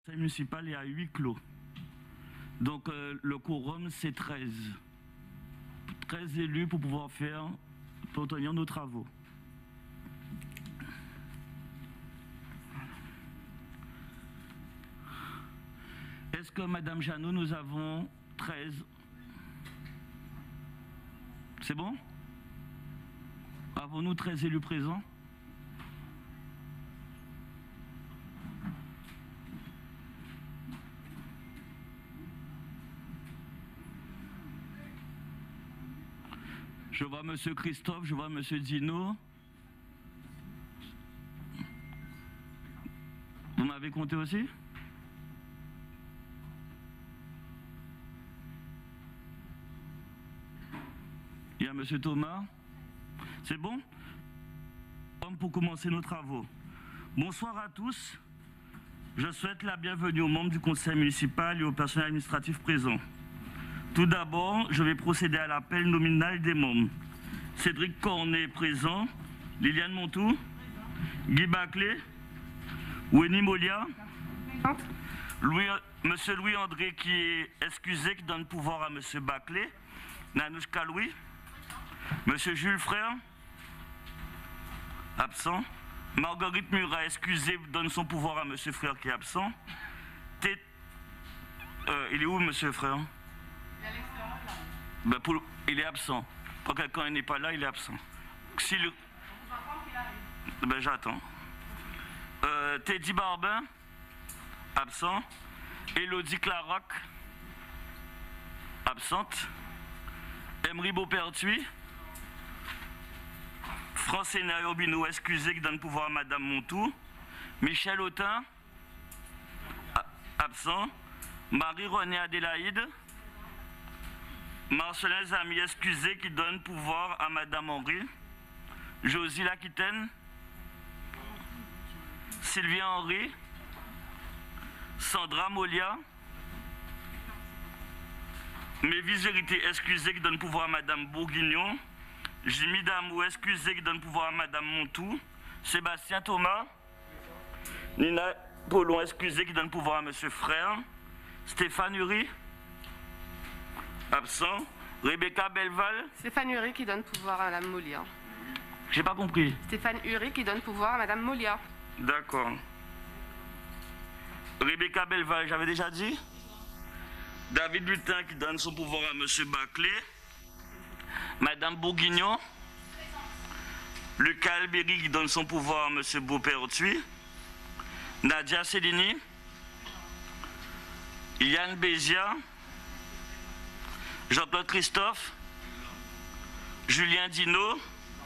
conseil municipal est à huis clos. Donc le quorum, c'est 13. 13 élus pour pouvoir tenir nos travaux. Est-ce que Madame Jeannot, nous avons 13? C'est bon? Avons-nous 13 élus présents? Je vois Monsieur Christophe, je vois Monsieur Dino. Vous m'avez compté aussi? Il y a Monsieur Thomas. C'est bon? Pour commencer nos travaux. Bonsoir à tous. Je souhaite la bienvenue aux membres du conseil municipal et au personnel administratif présent. Tout d'abord, je vais procéder à l'appel nominal des membres. Cédric Cornet présent. Liliane Montou. Guy Baclé. Wenny Molia. Monsieur Louis-André qui est excusé, qui donne pouvoir à Monsieur Baclé. Nanouchka Louis. Monsieur Jules Frère. Absent. Marguerite Murat, excusé, donne son pouvoir à Monsieur Frère qui est absent. Il est où Monsieur Frère? Il est absent. Quand quelqu'un n'est pas là, il est absent. Si le... j'attends. Teddy Barbin, absent. Élodie Claroc, absente. Emery Beaupertuis. Francena Urbino, excusé, qui donne pouvoir à Madame Montou. Michel Autain, absent. Marie-Renée Adélaïde. Marcelin Zami, excusé, qui donne pouvoir à Madame Henry. Josie Laquitaine. Sylvia Henry. Sandra Molia. Mévis Vérité, excusé, qui donne pouvoir à Madame Bourguignon. Jimmy Damou, excusé, qui donne pouvoir à Madame Montou. Sébastien Thomas. Nina Paulon, excusé, qui donne pouvoir à Monsieur Frère. Stéphane Uri. Absent. Rebecca Belval. Stéphane Uri qui donne pouvoir à Madame Molia. J'ai pas compris. Stéphane Uri qui donne pouvoir à Madame Molia. D'accord. Rebecca Belval, j'avais déjà dit. David Butin qui donne son pouvoir à Monsieur Baclé. Madame Bourguignon. Lucas Alberi qui donne son pouvoir à Monsieur Beaupertuis. Nadia Cellini. Yann Bézia. Jean-Claude Christophe. Julien Dino.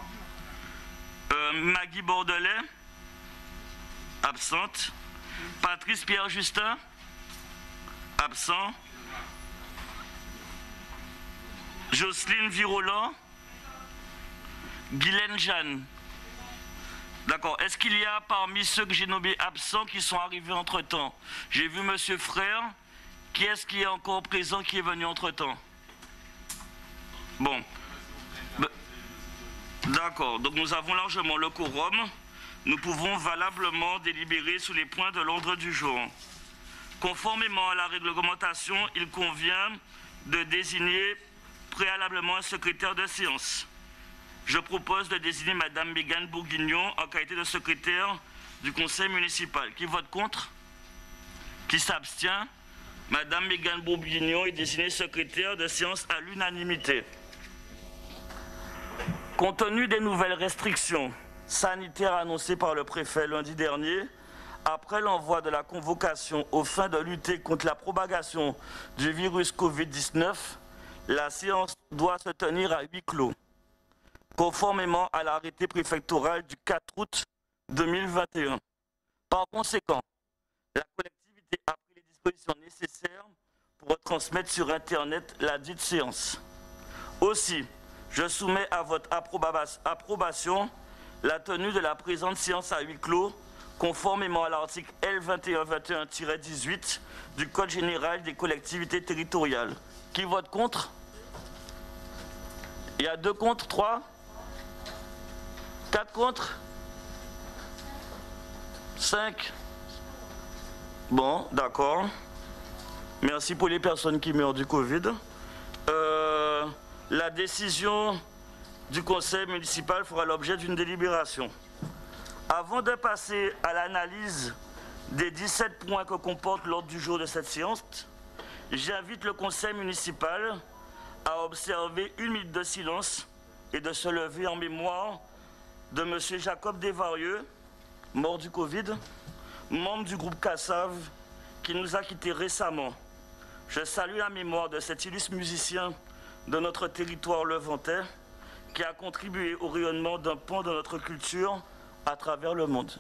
Maggie Bordelais. Absente. Patrice Pierre Justin. Absent. Jocelyne Virolant. Guylaine Jeanne. D'accord. Est-ce qu'il y a parmi ceux que j'ai nommés absents qui sont arrivés entre-temps? J'ai vu Monsieur Frère. Qui est-ce qui est encore présent, qui est venu entre-temps? Bon. D'accord. Donc nous avons largement le quorum. Nous pouvons valablement délibérer sur les points de l'ordre du jour. Conformément à la réglementation, il convient de désigner préalablement un secrétaire de séance. Je propose de désigner Madame Mégane Bourguignon en qualité de secrétaire du conseil municipal. Qui vote contre? Qui s'abstient? Madame Mégane Bourguignon est désignée secrétaire de séance à l'unanimité. Compte tenu des nouvelles restrictions sanitaires annoncées par le préfet lundi dernier, après l'envoi de la convocation aux fins de lutter contre la propagation du virus Covid-19, la séance doit se tenir à huis clos, conformément à l'arrêté préfectoral du 4 août 2021. Par conséquent, la collectivité a pris les dispositions nécessaires pour retransmettre sur Internet la dite séance. Aussi, je soumets à votre approbation la tenue de la présente séance à huis clos, conformément à l'article L2121-18 du Code général des collectivités territoriales. Qui vote contre? Il y a 2 contre, 3, 4 contre, 5, Bon, d'accord. Merci pour les personnes qui meurent du Covid. La décision du conseil municipal fera l'objet d'une délibération. Avant de passer à l'analyse des 17 points que comporte l'ordre du jour de cette séance, j'invite le conseil municipal à observer 1 minute de silence et de se lever en mémoire de M. Jacob Desvarieux, mort du Covid, membre du groupe Cassav, qui nous a quittés récemment. Je salue la mémoire de cet illustre musicien de notre territoire levantais qui a contribué au rayonnement d'un pan de notre culture à travers le monde.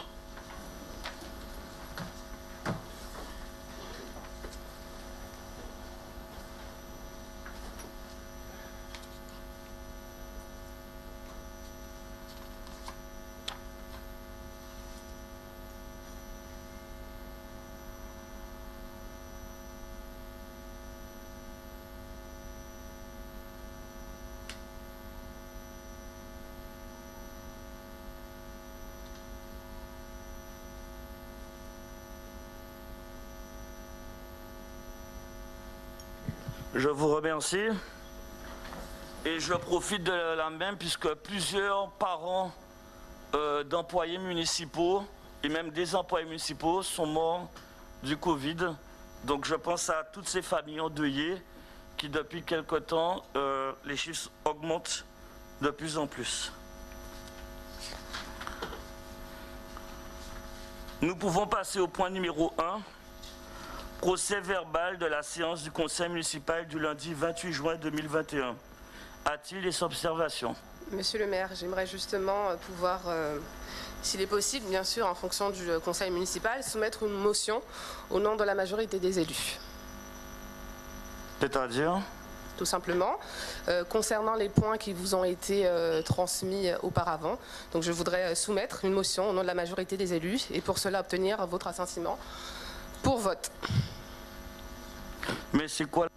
Je vous remercie et je profite de la même puisque plusieurs parents d'employés municipaux et même des employés municipaux sont morts du Covid. Donc je pense à toutes ces familles endeuillées qui depuis quelque temps, les chiffres augmentent de plus en plus. Nous pouvons passer au point numéro 1. Procès verbal de la séance du conseil municipal du lundi 28 juin 2021. A-t-il des observations? Monsieur le maire, j'aimerais justement pouvoir, s'il est possible, bien sûr, en fonction du conseil municipal, soumettre une motion au nom de la majorité des élus. C'est-à-dire? Tout simplement, concernant les points qui vous ont été transmis auparavant. Donc je voudrais soumettre une motion au nom de la majorité des élus et pour cela obtenir votre assentiment pour vote. Mais c'est quoi?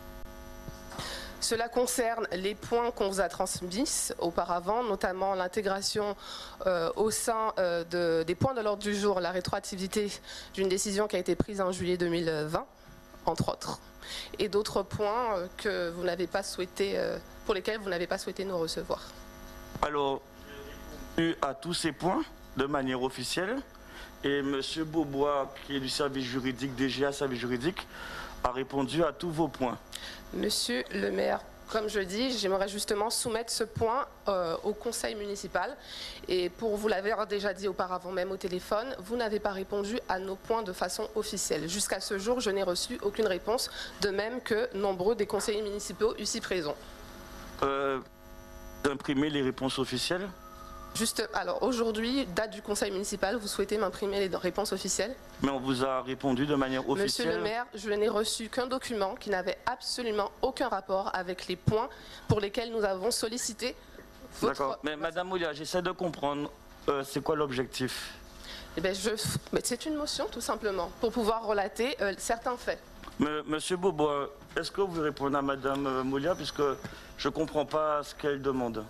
Cela concerne les points qu'on vous a transmis auparavant, notamment l'intégration au sein des points de l'ordre du jour, la rétroactivité d'une décision qui a été prise en juillet 2020, entre autres, et d'autres points que vous n'avez pas souhaité, pour lesquels vous n'avez pas souhaité nous recevoir. Alors, à tous ces points de manière officielle. Et M. Beaubois, qui est du service juridique, DGA service juridique, a répondu à tous vos points. Monsieur le maire, comme je dis, j'aimerais justement soumettre ce point au conseil municipal. Et pour vous l'avoir déjà dit auparavant, même au téléphone, vous n'avez pas répondu à nos points de façon officielle. Jusqu'à ce jour, je n'ai reçu aucune réponse, de même que nombreux des conseillers municipaux ici présents. D'imprimer les réponses officielles? Juste, alors aujourd'hui, date du conseil municipal, vous souhaitez m'imprimer les réponses officielles? Mais on vous a répondu de manière officielle. Monsieur le maire, je n'ai reçu qu'un document qui n'avait absolument aucun rapport avec les points pour lesquels nous avons sollicité votre... D'accord, mais Madame Moulia, j'essaie de comprendre, c'est quoi l'objectif? Eh bien, c'est une motion tout simplement, pour pouvoir relater certains faits. Monsieur Beaubois, est-ce que vous répondez à Madame Moulia, puisque je ne comprends pas ce qu'elle demande?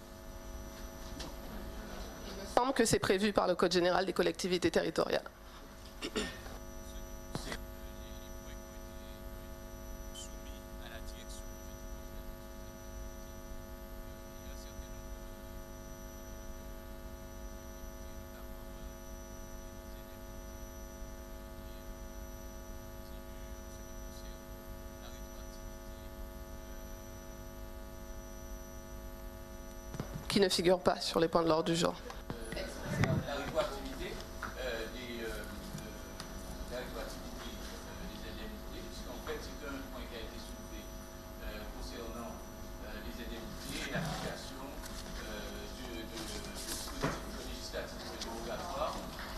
Il me semble que c'est prévu par le Code général des collectivités territoriales. Qui ne figure pas sur les points de l'ordre du jour. La rétroactivité des indemnités, puisqu'en fait c'est un point qui a été soulevé concernant les indemnités et l'application du dispositif législatif dérogatoire.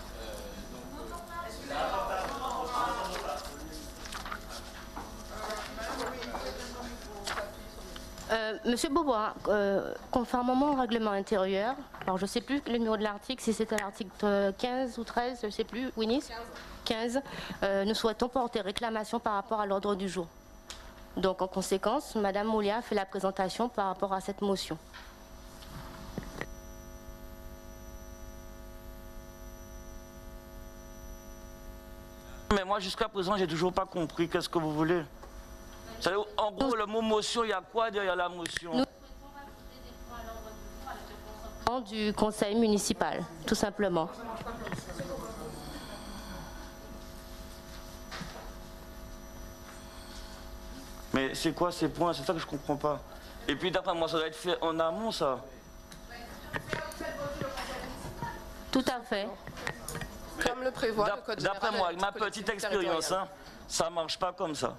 Monsieur Beaubois, conformément au règlement intérieur, alors je ne sais plus le numéro de l'article, si c'était l'article 15 ou 13, je ne sais plus, Winnie 15, nous souhaitons porter réclamation par rapport à l'ordre du jour. Donc en conséquence, Madame Moulia fait la présentation par rapport à cette motion. Mais mais moi, jusqu'à présent, j'ai toujours pas compris. Qu'est-ce que vous voulez? En gros, le mot motion, il y a quoi derrière la motion? Nous du conseil municipal, tout simplement. Mais c'est quoi ces points? C'est ça que je comprends pas. Et puis d'après moi, ça doit être fait en amont, ça. Tout à fait. Comme le prévoit le code général. D'après moi, avec ma des petite collectivités expérience, territoriales. ça marche pas comme ça.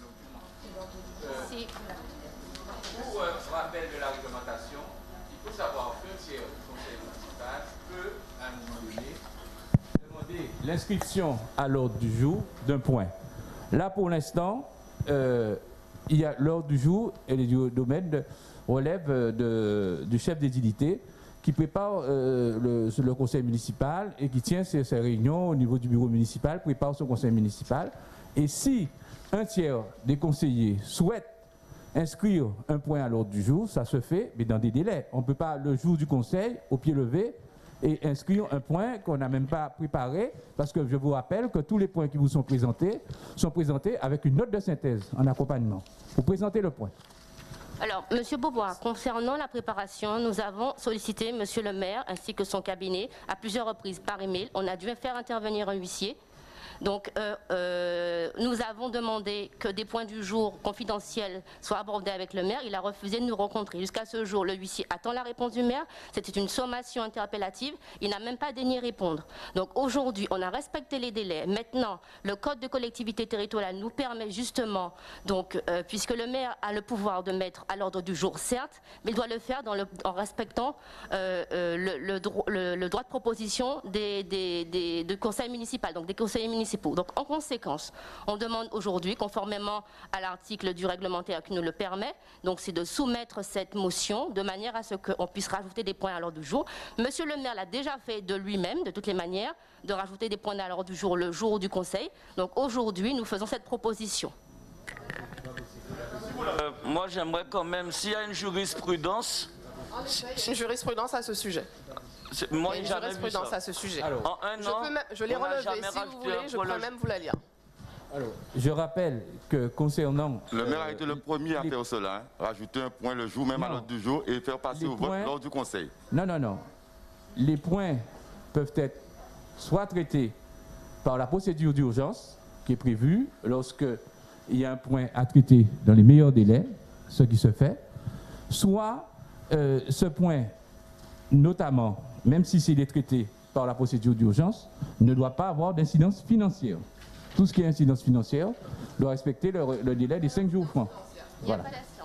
Si. Pour rappel de la réglementation, il faut savoir qu'un tiers du conseil municipal peut, à un moment donné, demander l'inscription à l'ordre du jour d'un point. Là, pour l'instant, il y a l'ordre du jour et le domaine relève du chef d'édilité qui prépare le conseil municipal et qui tient ses réunions au niveau du bureau municipal, prépare son conseil municipal. Et si un tiers des conseillers souhaitent inscrire un point à l'ordre du jour, ça se fait, mais dans des délais. On ne peut pas, le jour du conseil, au pied levé, et inscrire un point qu'on n'a même pas préparé, parce que je vous rappelle que tous les points qui vous sont présentés avec une note de synthèse en accompagnement. Vous présentez le point. Alors, Monsieur Beaubois, concernant la préparation, nous avons sollicité Monsieur le maire ainsi que son cabinet à plusieurs reprises par email. On a dû faire intervenir un huissier. Donc, nous avons demandé que des points du jour confidentiels soient abordés avec le maire. Il a refusé de nous rencontrer. Jusqu'à ce jour, le huissier attend la réponse du maire. C'était une sommation interpellative. Il n'a même pas daigné répondre. Donc, aujourd'hui, on a respecté les délais. Maintenant, le code de collectivité territoriale nous permet justement, donc, puisque le maire a le pouvoir de mettre à l'ordre du jour, certes, mais il doit le faire en respectant le droit de proposition du conseil municipal, donc des conseillers municipaux. Donc, en conséquence, on demande aujourd'hui, conformément à l'article du réglementaire qui nous le permet, donc c'est de soumettre cette motion de manière à ce qu'on puisse rajouter des points à l'ordre du jour. Monsieur le maire l'a déjà fait de lui-même, de toutes les manières, de rajouter des points à l'ordre du jour le jour du conseil. Donc, aujourd'hui, nous faisons cette proposition. Moi, j'aimerais quand même, s'il y a une jurisprudence... Une jurisprudence à ce sujet. Moi, Il y a une jurisprudence à ce sujet. En un an, je l'ai relevée, si vous voulez, je peux même vous la lire. Alors, je rappelle que concernant... Le maire a été le premier à faire cela, rajouter un point le jour même à l'ordre du jour et faire passer au vote lors du conseil. Non, non, non. Les points peuvent être soit traités par la procédure d'urgence qui est prévue lorsque il y a un point à traiter dans les meilleurs délais, ce qui se fait, soit ce point, notamment, même si c'est traité par la procédure d'urgence, ne doit pas avoir d'incidence financière. Tout ce qui est incidence financière doit respecter le délai des 5 jours francs. Voilà.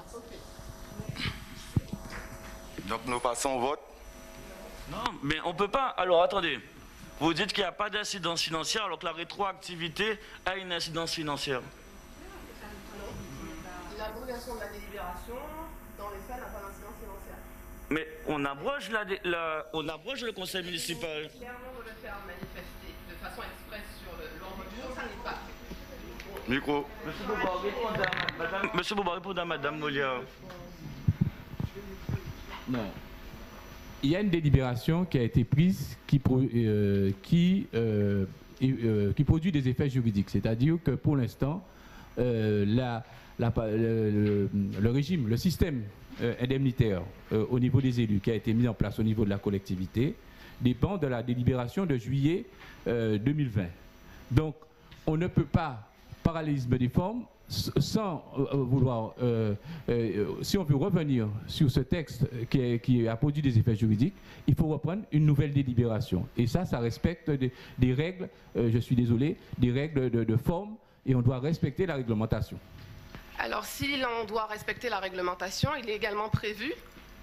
Donc nous passons au vote. Non, mais on ne peut pas. Alors attendez, vous dites qu'il n'y a pas d'incidence financière alors que la rétroactivité a une incidence financière. L'abrogation de la délibération, dans les faits, n'a pas d'incidence financière. Mais on abroge le conseil municipal. Clairement de le faire manifester de façon expresse sur l'ordre du jour, ça n'est pas fait. Micro. Monsieur Boubard, répondez à Madame Molière. Non. Il y a une délibération qui a été prise qui produit des effets juridiques. C'est-à-dire que pour l'instant, le régime, le système indemnitaire au niveau des élus qui a été mis en place au niveau de la collectivité dépend de la délibération de juillet 2020. Donc, on ne peut pas, parallélisme des formes, sans vouloir, si on veut revenir sur ce texte qui a produit des effets juridiques, il faut reprendre une nouvelle délibération. Et ça respecte des règles, je suis désolé, des règles de forme, et on doit respecter la réglementation. Alors, si l'on doit respecter la réglementation, il est également prévu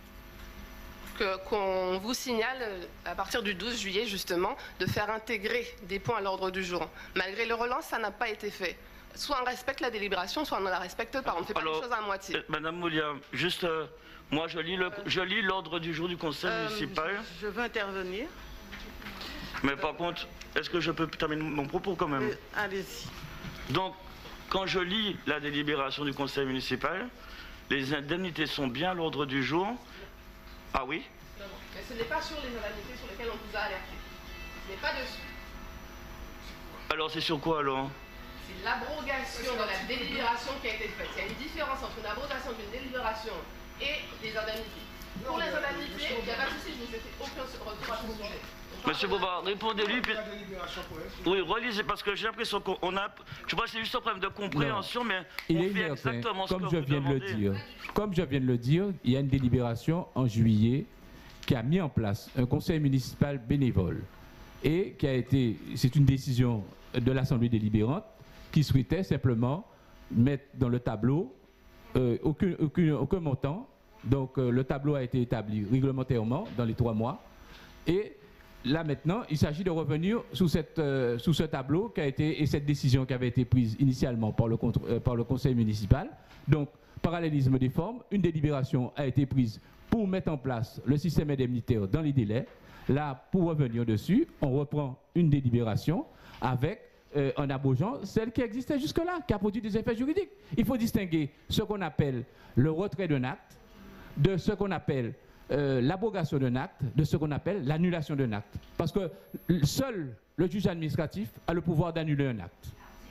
qu'on vous signale, à partir du 12 juillet, justement, de faire intégrer des points à l'ordre du jour. Malgré le relance, ça n'a pas été fait. Soit on respecte la délibération, soit on ne la respecte pas. On ne fait pas les choses à moitié. Madame Moulia, juste, moi je lis l'ordre du jour du conseil municipal. Je veux intervenir. Mais par contre, est-ce que je peux terminer mon propos quand même? Allez-y. Donc, quand je lis la délibération du conseil municipal, les indemnités sont bien à l'ordre du jour. Ah oui? Non, mais ce n'est pas sur les indemnités sur lesquelles on vous a alerté. Ce n'est pas dessus. Alors c'est sur quoi alors? C'est l'abrogation de la délibération qui a été faite. Il y a une différence entre une abrogation d'une délibération et les indemnités. Pour les indemnités, il n'y a pas de souci, je ne vous ai fait aucun retour à ce sujet. Monsieur Bobard, répondez-lui. Oui, relisez, parce que j'ai l'impression qu'on a... Je pense que c'est juste un problème de compréhension, mais il on est fait exactement ce que comme vous je viens de le demandez. dire. Comme je viens de le dire, il y a une délibération en juillet qui a mis en place un conseil municipal bénévole et qui a été... C'est une décision de l'Assemblée délibérante qui souhaitait simplement mettre dans le tableau aucun montant. Donc le tableau a été établi réglementairement dans les 3 mois. Et là maintenant, il s'agit de revenir sous ce tableau qui a été, et cette décision qui avait été prise initialement par le conseil municipal. Donc, parallélisme des formes, une délibération a été prise pour mettre en place le système indemnitaire dans les délais. Là, pour revenir dessus, on reprend une délibération avec, en abrogeant celle qui existait jusque-là, qui a produit des effets juridiques. Il faut distinguer ce qu'on appelle le retrait d'un acte de ce qu'on appelle l'abrogation d'un acte, de ce qu'on appelle l'annulation d'un acte. Parce que seul le juge administratif a le pouvoir d'annuler un acte.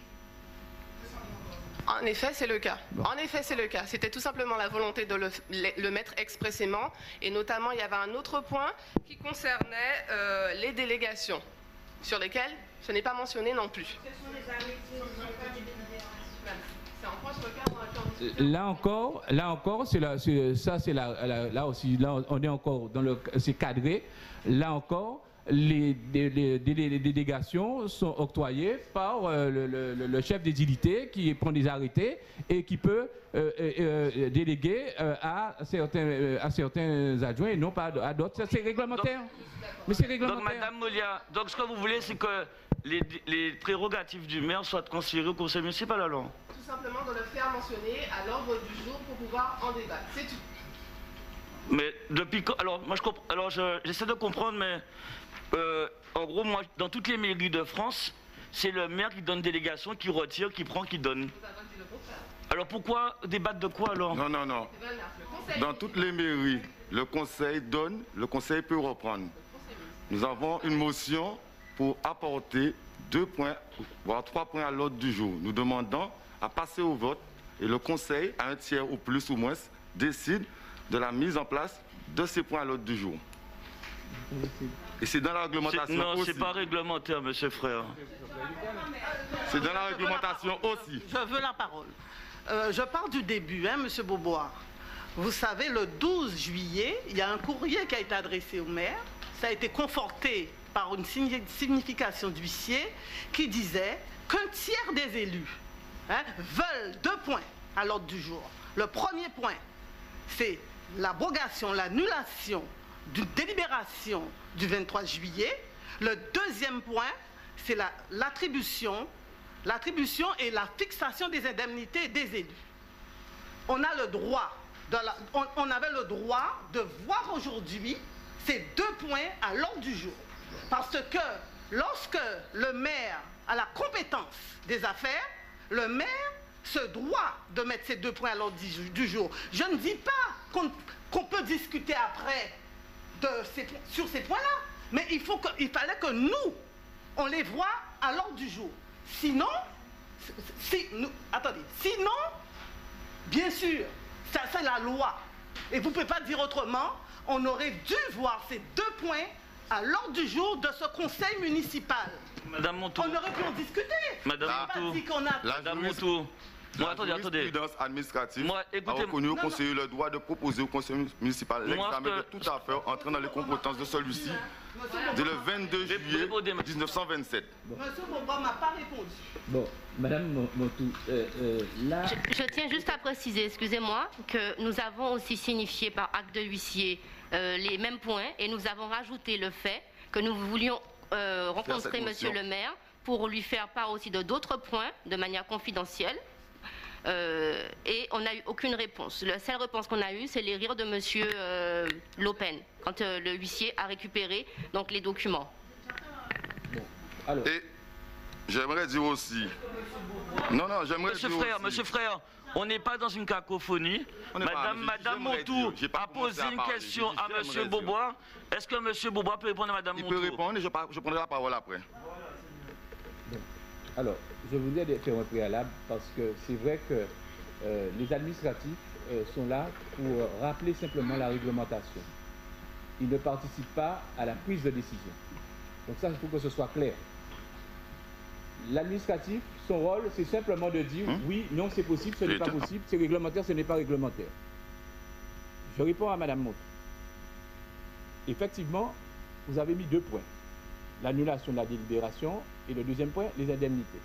En effet, c'est le cas. Bon. En effet, c'est le cas. C'était tout simplement la volonté de le mettre expressément. Et notamment, il y avait un autre point qui concernait les délégations, sur lesquelles ce n'est pas mentionné non plus. Là encore, on est encore dans c'est cadré. Là encore, les délégations sont octroyées par le chef d'édilité qui prend des arrêtés et qui peut déléguer à certains adjoints et non pas à d'autres. C'est réglementaire. Mais c'est réglementaire. Donc, Madame Molia, donc ce que vous voulez, c'est que les prérogatives du maire soient transférées au conseil municipal alors? Tout simplement de le faire mentionner à l'ordre du jour pour pouvoir en débattre. C'est tout. Mais depuis quand? Alors, moi, j'essaie de comprendre, mais en gros, moi, dans toutes les mairies de France, c'est le maire qui donne délégation, qui retire, qui prend, qui donne. Alors pourquoi débattre de quoi alors? Non, non, non. Dans toutes les mairies, le conseil donne, le conseil peut reprendre. Nous avons une motion pour apporter 2 points, voire 3 points à l'ordre du jour. Nous demandons à passer au vote et le conseil, à un tiers ou plus ou moins, décide de la mise en place de ces points à l'ordre du jour. Et c'est dans la réglementation aussi. Non, c'est pas réglementaire, monsieur frère. C'est dans la réglementation aussi. Je veux la parole. Je pars du début, hein, monsieur Beaubois. Vous savez, le 12 juillet, il y a un courrier qui a été adressé au maire. Ça a été conforté par une signification d'huissier qui disait qu'un tiers des élus veulent 2 points à l'ordre du jour. Le premier point, c'est l'abrogation, l'annulation d'une délibération du 23 juillet. Le deuxième point, c'est l'attribution et la fixation des indemnités des élus. On a le droit, on avait le droit de voir aujourd'hui ces 2 points à l'ordre du jour. Parce que lorsque le maire a la compétence des affaires, le maire se doit de mettre ces 2 points à l'ordre du jour. Je ne dis pas qu'on peut discuter après sur ces points-là, mais il fallait que nous, on les voit à l'ordre du jour. Sinon, sinon, bien sûr, ça c'est la loi. Et vous ne pouvez pas dire autrement, on aurait dû voir ces 2 points à l'ordre du jour de ce conseil municipal. Madame Montour. On aurait pu en discuter. Madame Montour. Madame Montour. Moi, attendez. Administrative a reconnu au conseiller le droit de proposer au conseil municipal l'examen de toute affaire entrant dans les compétences de celui-ci dès le 22 juillet 1927. Monsieur Beaubois m'a pas répondu. Bon, Madame Montour, là... Je tiens juste à préciser, excusez-moi, que nous avons aussi signifié par acte de huissier les mêmes points et nous avons rajouté le fait que nous voulions rencontrer monsieur le maire pour lui faire part aussi de d'autres points de manière confidentielle. Et on n'a eu aucune réponse. La seule réponse qu'on a eue, c'est les rires de monsieur Lopen, quand le huissier a récupéré donc, les documents. Bon, alors. Et j'aimerais dire aussi... Non, j'aimerais dire aussi... Monsieur frère, on n'est pas dans une cacophonie. Madame Montour a posé une question à monsieur Beaubois. Est-ce que monsieur Beaubois peut répondre à Madame Montour? Il peut répondre et je prendrai la parole après. Alors, je voudrais faire un préalable parce que c'est vrai que les administratifs sont là pour rappeler simplement la réglementation. Ils ne participent pas à la prise de décision. Donc ça, il faut que ce soit clair. L'administratif, son rôle, c'est simplement de dire oui, non, c'est possible, ce n'est pas possible, c'est réglementaire, ce n'est pas réglementaire. Je réponds à Mme Montre. Effectivement, vous avez mis 2 points. L'annulation de la délibération et le deuxième point, les indemnités.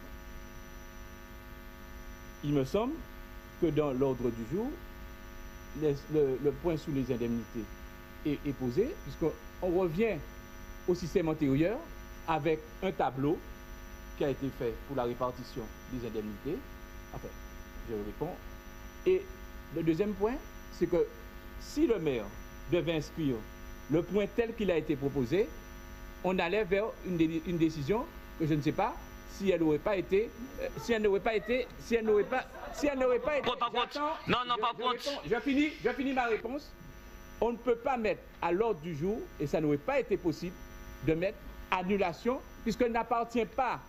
Il me semble que dans l'ordre du jour, le point sous les indemnités est posé, puisqu'on revient au système antérieur avec un tableau qui a été fait pour la répartition des indemnités. Enfin, je réponds. Et le deuxième point, c'est que si le maire devait inscrire le point tel qu'il a été proposé, on allait vers une décision que je ne sais pas si elle n'aurait pas été, si elle n'aurait pas été. Je finis ma réponse. On ne peut pas mettre à l'ordre du jour, et ça n'aurait pas été possible, de mettre annulation, puisqu'il n'appartient pas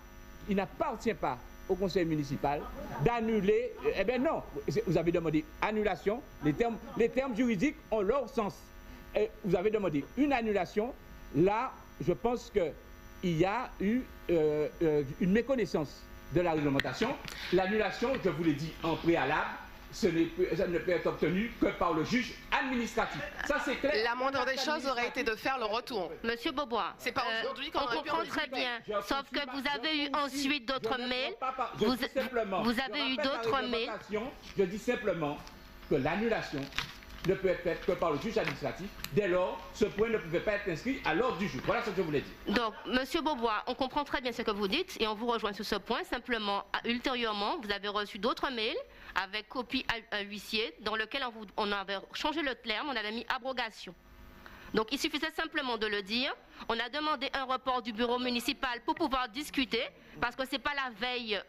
au conseil municipal d'annuler. Eh bien non, vous avez demandé annulation, les termes juridiques ont leur sens. Et vous avez demandé une annulation, là, je pense qu'il y a eu une méconnaissance de la réglementation. L'annulation, je vous l'ai dit en préalable, ça ne peut être obtenu que par le juge administratif. Ça, c'est clair. La moindre des choses aurait été de faire le retour. Monsieur Beaubois, c'est pas aujourd'hui qu'on on comprend très bien, sauf que vous avez eu ensuite d'autres mails. Vous avez eu d'autres mails. Je dis simplement que l'annulation ne peut être faite que par le juge administratif. Dès lors, ce point ne pouvait pas être inscrit à l'ordre du jour. Voilà ce que je voulais dire. Donc, Monsieur Beaubois, on comprend très bien ce que vous dites et on vous rejoint sur ce point. Simplement, ultérieurement, vous avez reçu d'autres mails avec copie à un huissier dans lequel on avait changé le terme, on avait mis abrogation. Donc, il suffisait simplement de le dire. On a demandé un report du bureau municipal pour pouvoir discuter, parce que ce n'est pas la veille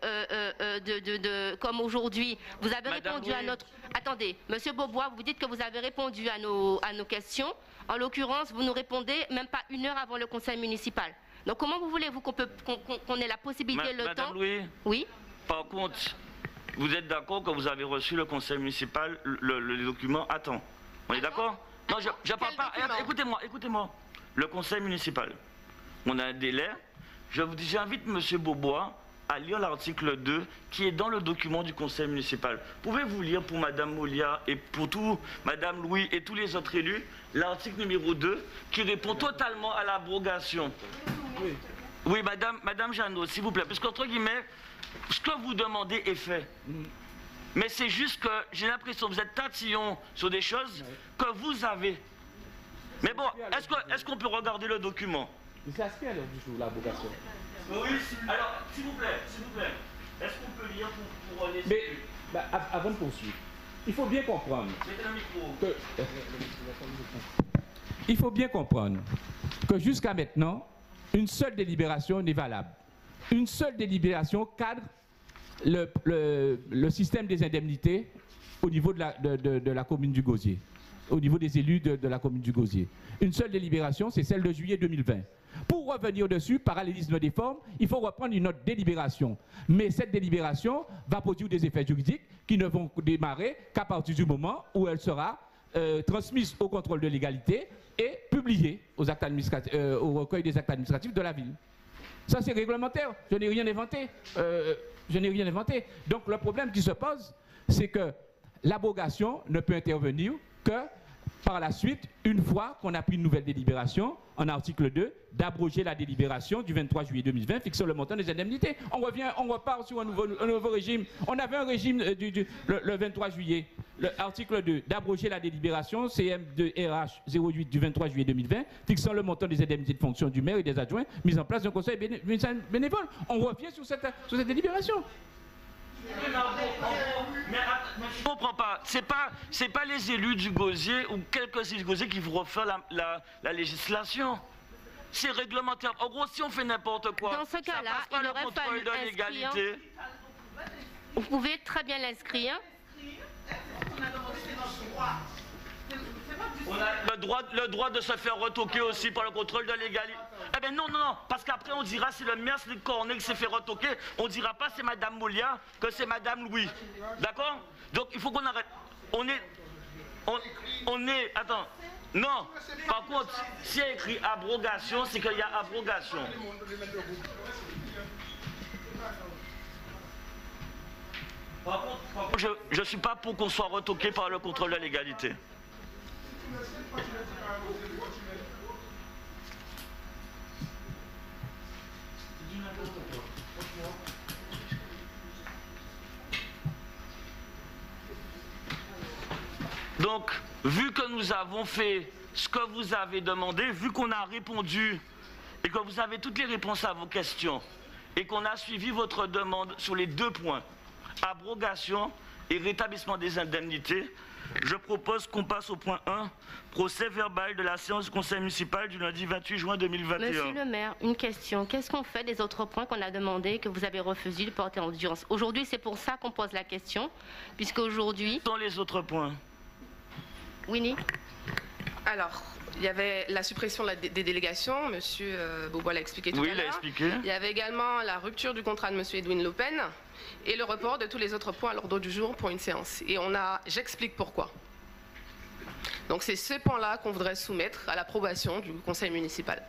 comme aujourd'hui. Vous avez répondu à notre... Attendez, Monsieur Beaubois, vous dites que vous avez répondu à nos questions. En l'occurrence, vous nous répondez même pas 1 heure avant le conseil municipal. Donc, comment vous voulez-vous qu'on ait la possibilité, le temps... Louis, oui. Par contre, vous êtes d'accord que vous avez reçu le conseil municipal, le document à temps? On est d'accord? Non, je parle pas. Écoutez-moi. Le conseil municipal, on a un délai. J'invite M. Beaubois à lire l'article 2 qui est dans le document du conseil municipal. Pouvez-vous lire pour Mme Molia et pour tout Mme Louis et tous les autres élus l'article numéro 2 qui répond totalement à l'abrogation? Oui, Madame Jeannot, s'il vous plaît, parce qu'entre guillemets, ce que vous demandez est fait. Mais c'est juste que j'ai l'impression que vous êtes tatillon sur des choses que vous avez. Mais bon, est-ce qu'on peut regarder le document? Mais c'est inscrit à l'heure du jour, l'abrogation. Oui, alors, s'il vous plaît, est-ce qu'on peut lire pour mais, avant de poursuivre, il faut bien comprendre il faut bien comprendre que jusqu'à maintenant, une seule délibération n'est valable. Une seule délibération cadre le système des indemnités au niveau de la commune du Gosier, au niveau des élus de la commune du Gosier. Une seule délibération, c'est celle de juillet 2020. Pour revenir dessus, parallélisme des formes, il faut reprendre une autre délibération. Mais cette délibération va produire des effets juridiques qui ne vont démarrer qu'à partir du moment où elle sera transmise au contrôle de légalité et publiée au recueil des actes administratifs de la ville. Ça, c'est réglementaire. Je n'ai rien inventé. Donc, le problème qui se pose, c'est que l'abrogation ne peut intervenir que par la suite, une fois qu'on a pris une nouvelle délibération, en article 2, d'abroger la délibération du 23 juillet 2020 fixant le montant des indemnités. On repart sur un nouveau régime. On avait un régime le 23 juillet. L'article 2, d'abroger la délibération CM2RH 08 du 23 juillet 2020 fixant le montant des indemnités de fonction du maire et des adjoints, mise en place d'un conseil bénévole. On revient sur cette délibération. Mais je ne comprends pas. C'est pas les élus du Gosier ou quelques élus du Gosier qui vont refaire la législation. C'est réglementaire. En gros, si on fait n'importe quoi, dans ce cas-là, il aurait fallu inscrire. Vous pouvez très bien l'inscrire. On a le droit de se faire retoquer aussi par le contrôle de légalité. Eh bien non, non, non, parce qu'après on dira c'est le maire Slick Cornet qui s'est fait retoquer, on dira pas c'est Madame Molia, que c'est Madame Louis. D'accord? Donc il faut qu'on arrête. On est, attends, non, par contre, s'il y a écrit abrogation, c'est qu'il y a abrogation. Par contre, je ne suis pas pour qu'on soit retoqué par le contrôle de légalité. Donc, vu que nous avons fait ce que vous avez demandé, vu qu'on a répondu et que vous avez toutes les réponses à vos questions et qu'on a suivi votre demande sur les 2 points, abrogation et rétablissement des indemnités, je propose qu'on passe au point 1, procès verbal de la séance du conseil municipal du lundi 28 juin 2021. Monsieur le maire, une question. Qu'est-ce qu'on fait des autres points qu'on a demandé que vous avez refusé de porter en audience? Aujourd'hui, c'est pour ça qu'on pose la question, puisque aujourd'hui... Dans les autres points. Winnie? Alors, il y avait la suppression des délégations, monsieur Beaubois l'a expliqué tout à l'heure. Oui, il l'a expliqué. Il y avait également la rupture du contrat de monsieur Edwin Le Pen et le report de tous les autres points à l'ordre du jour pour une séance. Et j'explique pourquoi. Donc c'est ce point-là qu'on voudrait soumettre à l'approbation du conseil municipal.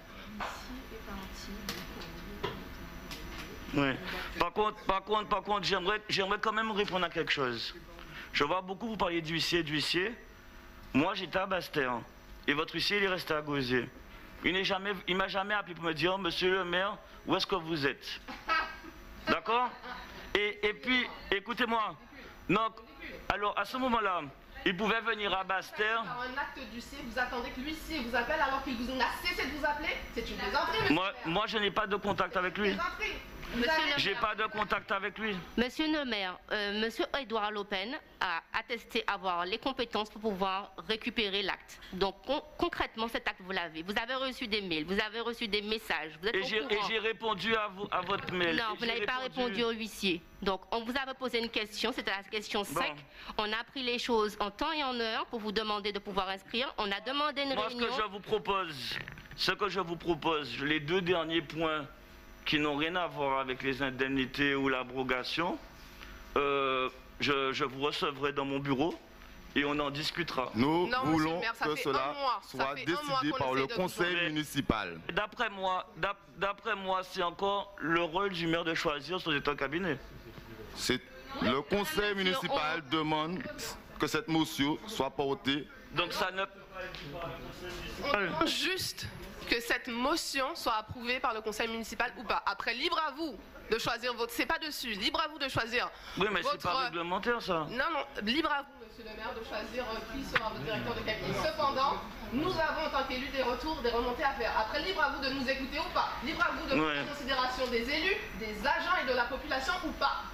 Oui. Par contre, j'aimerais quand même répondre à quelque chose. Je vois beaucoup vous parler d'huissier. Moi, j'étais à Bastère. Et votre huissier, il est resté à Gosier. Il ne m'a jamais appelé pour me dire, monsieur le maire, où est-ce que vous êtes? D'accord? Et puis, écoutez-moi. Donc, alors, à ce moment-là, il pouvait venir à Bastère. Par un acte d'huissier, vous attendez que l'huissier vous appelle alors qu'il vous a cessé de vous appeler? C'est une plaisanterie, monsieur le maire. Moi, je n'ai pas de contact avec lui. J'ai pas de contact avec lui. Monsieur le maire, monsieur Edouard Le Pen a attesté avoir les compétences pour pouvoir récupérer l'acte. Donc concrètement, cet acte, vous l'avez. Vous avez reçu des mails, vous avez reçu des messages. Vous êtes et j'ai répondu à votre mail. Non, vous n'avez pas répondu au huissier. Donc on vous avait posé une question, c'était la question 5. Bon. On a pris les choses en temps et en heure pour vous demander de pouvoir inscrire. On a demandé une réunion. Ce que je vous propose, les 2 derniers points qui n'ont rien à voir avec les indemnités ou l'abrogation, je vous recevrai dans mon bureau et on en discutera. Nous voulons que cela soit décidé par le conseil municipal. D'après moi, c'est encore le rôle du maire de choisir son état cabinet. Le conseil municipal demande que cette motion soit portée. Donc ça ne... On demande juste que cette motion soit approuvée par le conseil municipal ou pas. Après, libre à vous de choisir votre... C'est pas dessus. Libre à vous de choisir. Oui, mais c'est pas réglementaire, ça. Non, libre à vous, monsieur le maire, de choisir qui sera votre directeur de cabinet. Cependant, nous avons, en tant qu'élus, des retours, des remontées à faire. Après, libre à vous de nous écouter ou pas. Libre à vous de prendre en considération des élus, des agents et de la population ou pas.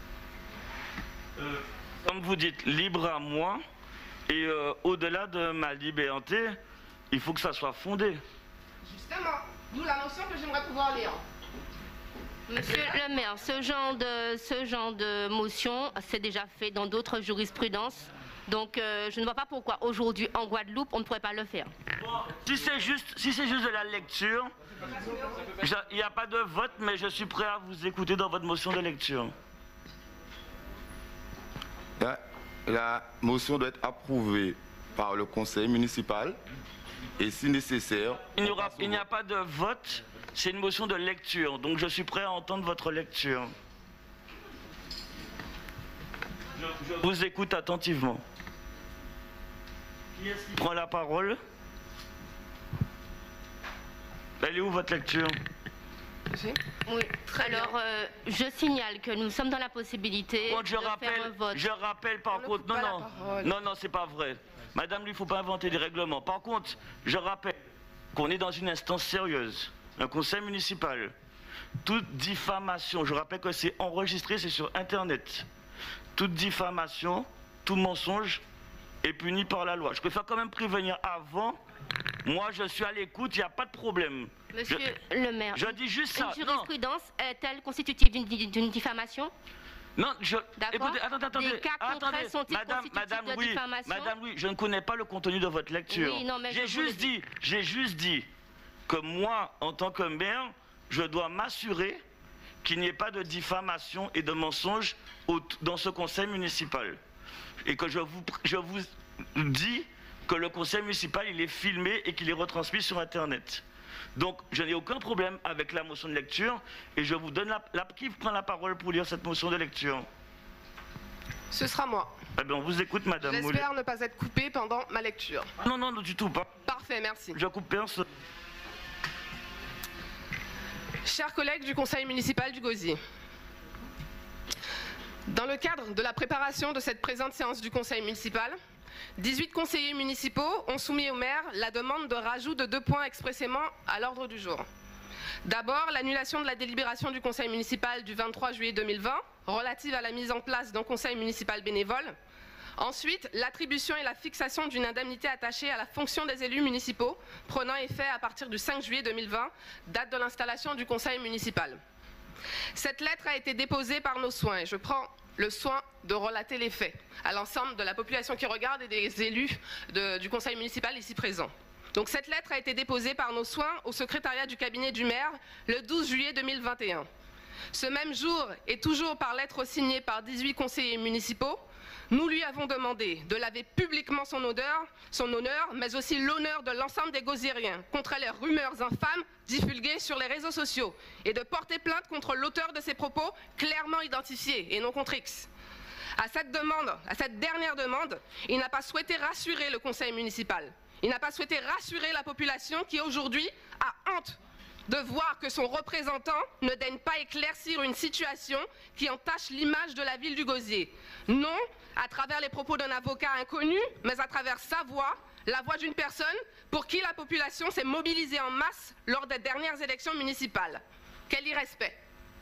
Comme vous dites, libre à moi. Et au-delà de ma liberté, il faut que ça soit fondé. Justement, d'où la notion que j'aimerais pouvoir lire. Monsieur le maire, ce genre de motion, c'est déjà fait dans d'autres jurisprudences. Donc je ne vois pas pourquoi aujourd'hui en Guadeloupe, on ne pourrait pas le faire. Si c'est juste de la lecture, il n'y a pas de vote, mais je suis prêt à vous écouter dans votre motion de lecture. La motion doit être approuvée par le conseil municipal et si nécessaire... Il n'y a pas de vote, c'est une motion de lecture, donc je suis prêt à entendre votre lecture. Je vous écoute attentivement. Qui est-ce qui prend la parole? Elle est où votre lecture? Oui. Alors, je signale que nous sommes dans la possibilité de faire un vote. Je rappelle par contre... Non, c'est pas vrai. Madame, il ne faut pas inventer des règlements. Par contre, je rappelle qu'on est dans une instance sérieuse, un conseil municipal. Toute diffamation, je rappelle que c'est enregistré, c'est sur Internet. Toute diffamation, tout mensonge est puni par la loi. Je préfère quand même prévenir avant. Moi, je suis à l'écoute, il n'y a pas de problème. Monsieur le maire, je dis juste ça. Une jurisprudence est-elle constitutive d'une diffamation? Non, écoutez, attendez. Des cas concrets sont-ils constitutifs de diffamation? Madame, oui, je ne connais pas le contenu de votre lecture. Oui, non, mais j'ai juste dit que moi, en tant que maire, je dois m'assurer qu'il n'y ait pas de diffamation et de mensonges dans ce conseil municipal. Et que je vous dis que le conseil municipal, il est filmé et qu'il est retransmis sur Internet. Donc, je n'ai aucun problème avec la motion de lecture et je vous donne qui prend la parole pour lire cette motion de lecture? Ce sera moi. Eh bien, on vous écoute, madame. J'espère ne pas être coupé pendant ma lecture. Non, non, du tout pas. Parfait, merci. Je coupe personne. Chers collègues du conseil municipal du Gosier, dans le cadre de la préparation de cette présente séance du conseil municipal, 18 conseillers municipaux ont soumis au maire la demande de rajout de 2 points expressément à l'ordre du jour. D'abord, l'annulation de la délibération du conseil municipal du 23 juillet 2020 relative à la mise en place d'un conseil municipal bénévole. Ensuite, l'attribution et la fixation d'une indemnité attachée à la fonction des élus municipaux prenant effet à partir du 5 juillet 2020, date de l'installation du conseil municipal. Cette lettre a été déposée par nos soins et je prends le soin de relater les faits à l'ensemble de la population qui regarde et des élus du conseil municipal ici présents. Donc cette lettre a été déposée par nos soins au secrétariat du cabinet du maire le 12 juillet 2021. Ce même jour et toujours par lettre signée par 18 conseillers municipaux, nous lui avons demandé de laver publiquement son honneur, mais aussi l'honneur de l'ensemble des Gosiériens contre les rumeurs infâmes divulguées sur les réseaux sociaux et de porter plainte contre l'auteur de ces propos clairement identifiés et non contre X. À cette dernière demande, il n'a pas souhaité rassurer le conseil municipal. Il n'a pas souhaité rassurer la population qui aujourd'hui a honte de voir que son représentant ne daigne pas éclaircir une situation qui entache l'image de la ville du Gosier. Non à travers les propos d'un avocat inconnu, mais à travers sa voix, la voix d'une personne pour qui la population s'est mobilisée en masse lors des dernières élections municipales. Quel irrespect!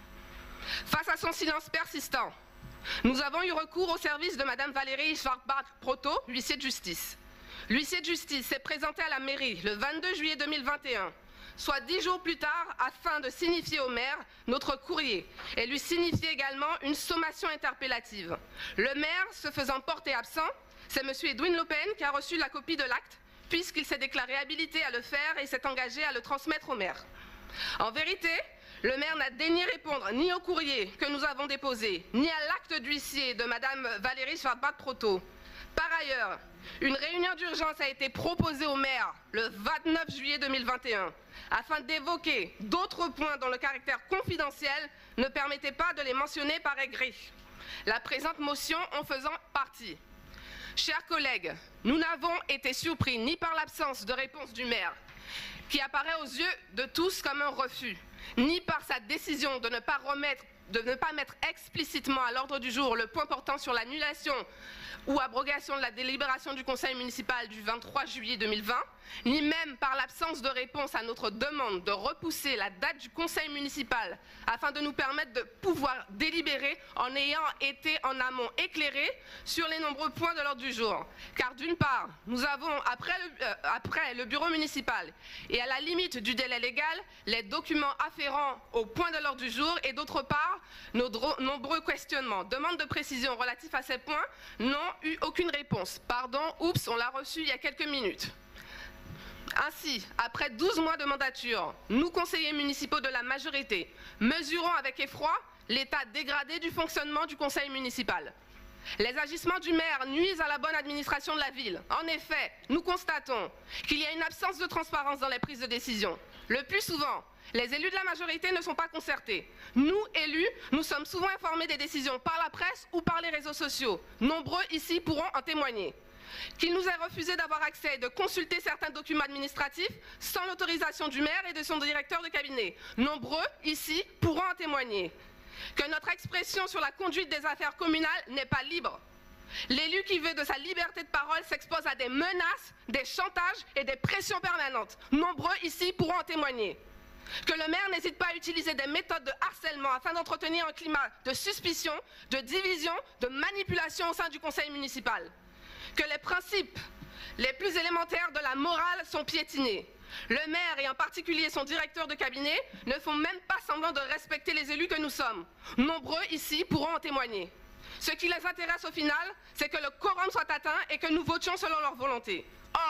Face à son silence persistant, nous avons eu recours au service de Mme Valérie Schwartz-Proto, huissier de justice. L'huissier de justice s'est présenté à la mairie le 22 juillet 2021, soit 10 jours plus tard, afin de signifier au maire notre courrier et lui signifier également une sommation interpellative. Le maire, se faisant porter absent, c'est M. Edwin Lopen qui a reçu la copie de l'acte, puisqu'il s'est déclaré habilité à le faire et s'est engagé à le transmettre au maire. En vérité, le maire n'a daigné répondre ni au courrier que nous avons déposé, ni à l'acte d'huissier de Mme Valérie Schwartz-Proto. Par ailleurs, une réunion d'urgence a été proposée au maire le 29 juillet 2021 afin d'évoquer d'autres points dont le caractère confidentiel ne permettait pas de les mentionner par écrit. La présente motion en faisant partie. Chers collègues, nous n'avons été surpris ni par l'absence de réponse du maire, qui apparaît aux yeux de tous comme un refus, ni par sa décision de ne pas mettre explicitement à l'ordre du jour le point portant sur l'annulation ou abrogation de la délibération du conseil municipal du 23 juillet 2020, ni même par l'absence de réponse à notre demande de repousser la date du conseil municipal afin de nous permettre de pouvoir délibérer en ayant été en amont éclairés sur les nombreux points de l'ordre du jour. Car d'une part, nous avons, après le bureau municipal et à la limite du délai légal, les documents afférents au point de l'ordre du jour et d'autre part, nos nombreux questionnements, demandes de précision relatifs à ces points n'ont eu aucune réponse. Pardon, oups, on l'a reçu il y a quelques minutes. Ainsi, après 12 mois de mandature, nous, conseillers municipaux de la majorité, mesurons avec effroi l'état dégradé du fonctionnement du conseil municipal. Les agissements du maire nuisent à la bonne administration de la ville. En effet, nous constatons qu'il y a une absence de transparence dans les prises de décision. Le plus souvent, les élus de la majorité ne sont pas concertés. Nous, élus, nous sommes souvent informés des décisions par la presse ou par les réseaux sociaux. Nombreux ici pourront en témoigner. Qu'il nous est refusé d'avoir accès et de consulter certains documents administratifs sans l'autorisation du maire et de son directeur de cabinet. Nombreux ici pourront en témoigner. Que notre expression sur la conduite des affaires communales n'est pas libre. L'élu qui veut de sa liberté de parole s'expose à des menaces, des chantages et des pressions permanentes. Nombreux ici pourront en témoigner. Que le maire n'hésite pas à utiliser des méthodes de harcèlement afin d'entretenir un climat de suspicion, de division, de manipulation au sein du conseil municipal. Que les principes les plus élémentaires de la morale sont piétinés. Le maire et en particulier son directeur de cabinet ne font même pas semblant de respecter les élus que nous sommes. Nombreux ici pourront en témoigner. Ce qui les intéresse au final, c'est que le quorum soit atteint et que nous votions selon leur volonté. Or,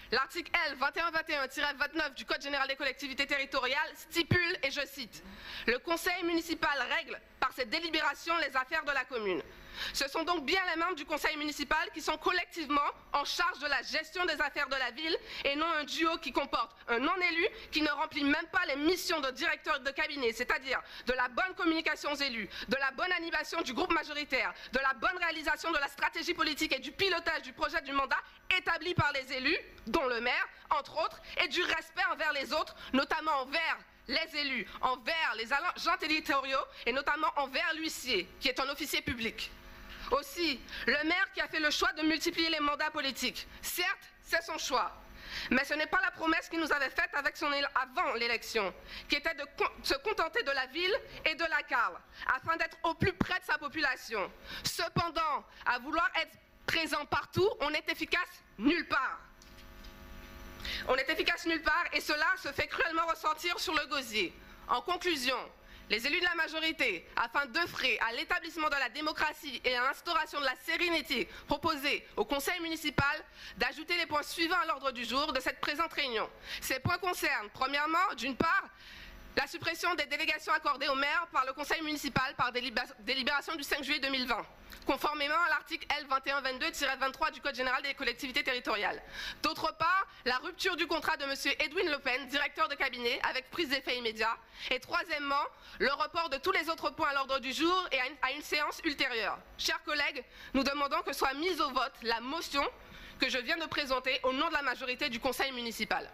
L'article L 2121-29 du Code général des collectivités territoriales stipule, et je cite, « Le conseil municipal règle par ses délibérations les affaires de la commune. » Ce sont donc bien les membres du conseil municipal qui sont collectivement en charge de la gestion des affaires de la ville et non un duo qui comporte un non-élu qui ne remplit même pas les missions de directeur de cabinet, c'est-à-dire de la bonne communication aux élus, de la bonne animation du groupe majoritaire, de la bonne réalisation de la stratégie politique et du pilotage du projet du mandat établi par les élus, dont le maire, entre autres, et du respect envers les autres, notamment envers les élus, envers les agents territoriaux et notamment envers l'huissier, qui est un officier public. Aussi, le maire qui a fait le choix de multiplier les mandats politiques, certes, c'est son choix, mais ce n'est pas la promesse qu'il nous avait faite avant l'élection, qui était de se contenter de la ville et de la cale, afin d'être au plus près de sa population. Cependant, à vouloir être présent partout, on n'est efficace nulle part. On n'est efficace nulle part et cela se fait cruellement ressentir sur le gosier. En conclusion, les élus de la majorité, afin d'œuvrer à l'établissement de la démocratie et à l'instauration de la sérénité, proposés au conseil municipal d'ajouter les points suivants à l'ordre du jour de cette présente réunion. Ces points concernent, premièrement, d'une part, la suppression des délégations accordées aux maires par le conseil municipal par délibération du 5 juillet 2020, conformément à l'article L 2122-23 du Code général des collectivités territoriales. D'autre part, la rupture du contrat de M. Edwin Le Pen, directeur de cabinet, avec prise d'effet immédiat. Et troisièmement, le report de tous les autres points à l'ordre du jour et à une séance ultérieure. Chers collègues, nous demandons que soit mise au vote la motion que je viens de présenter au nom de la majorité du conseil municipal.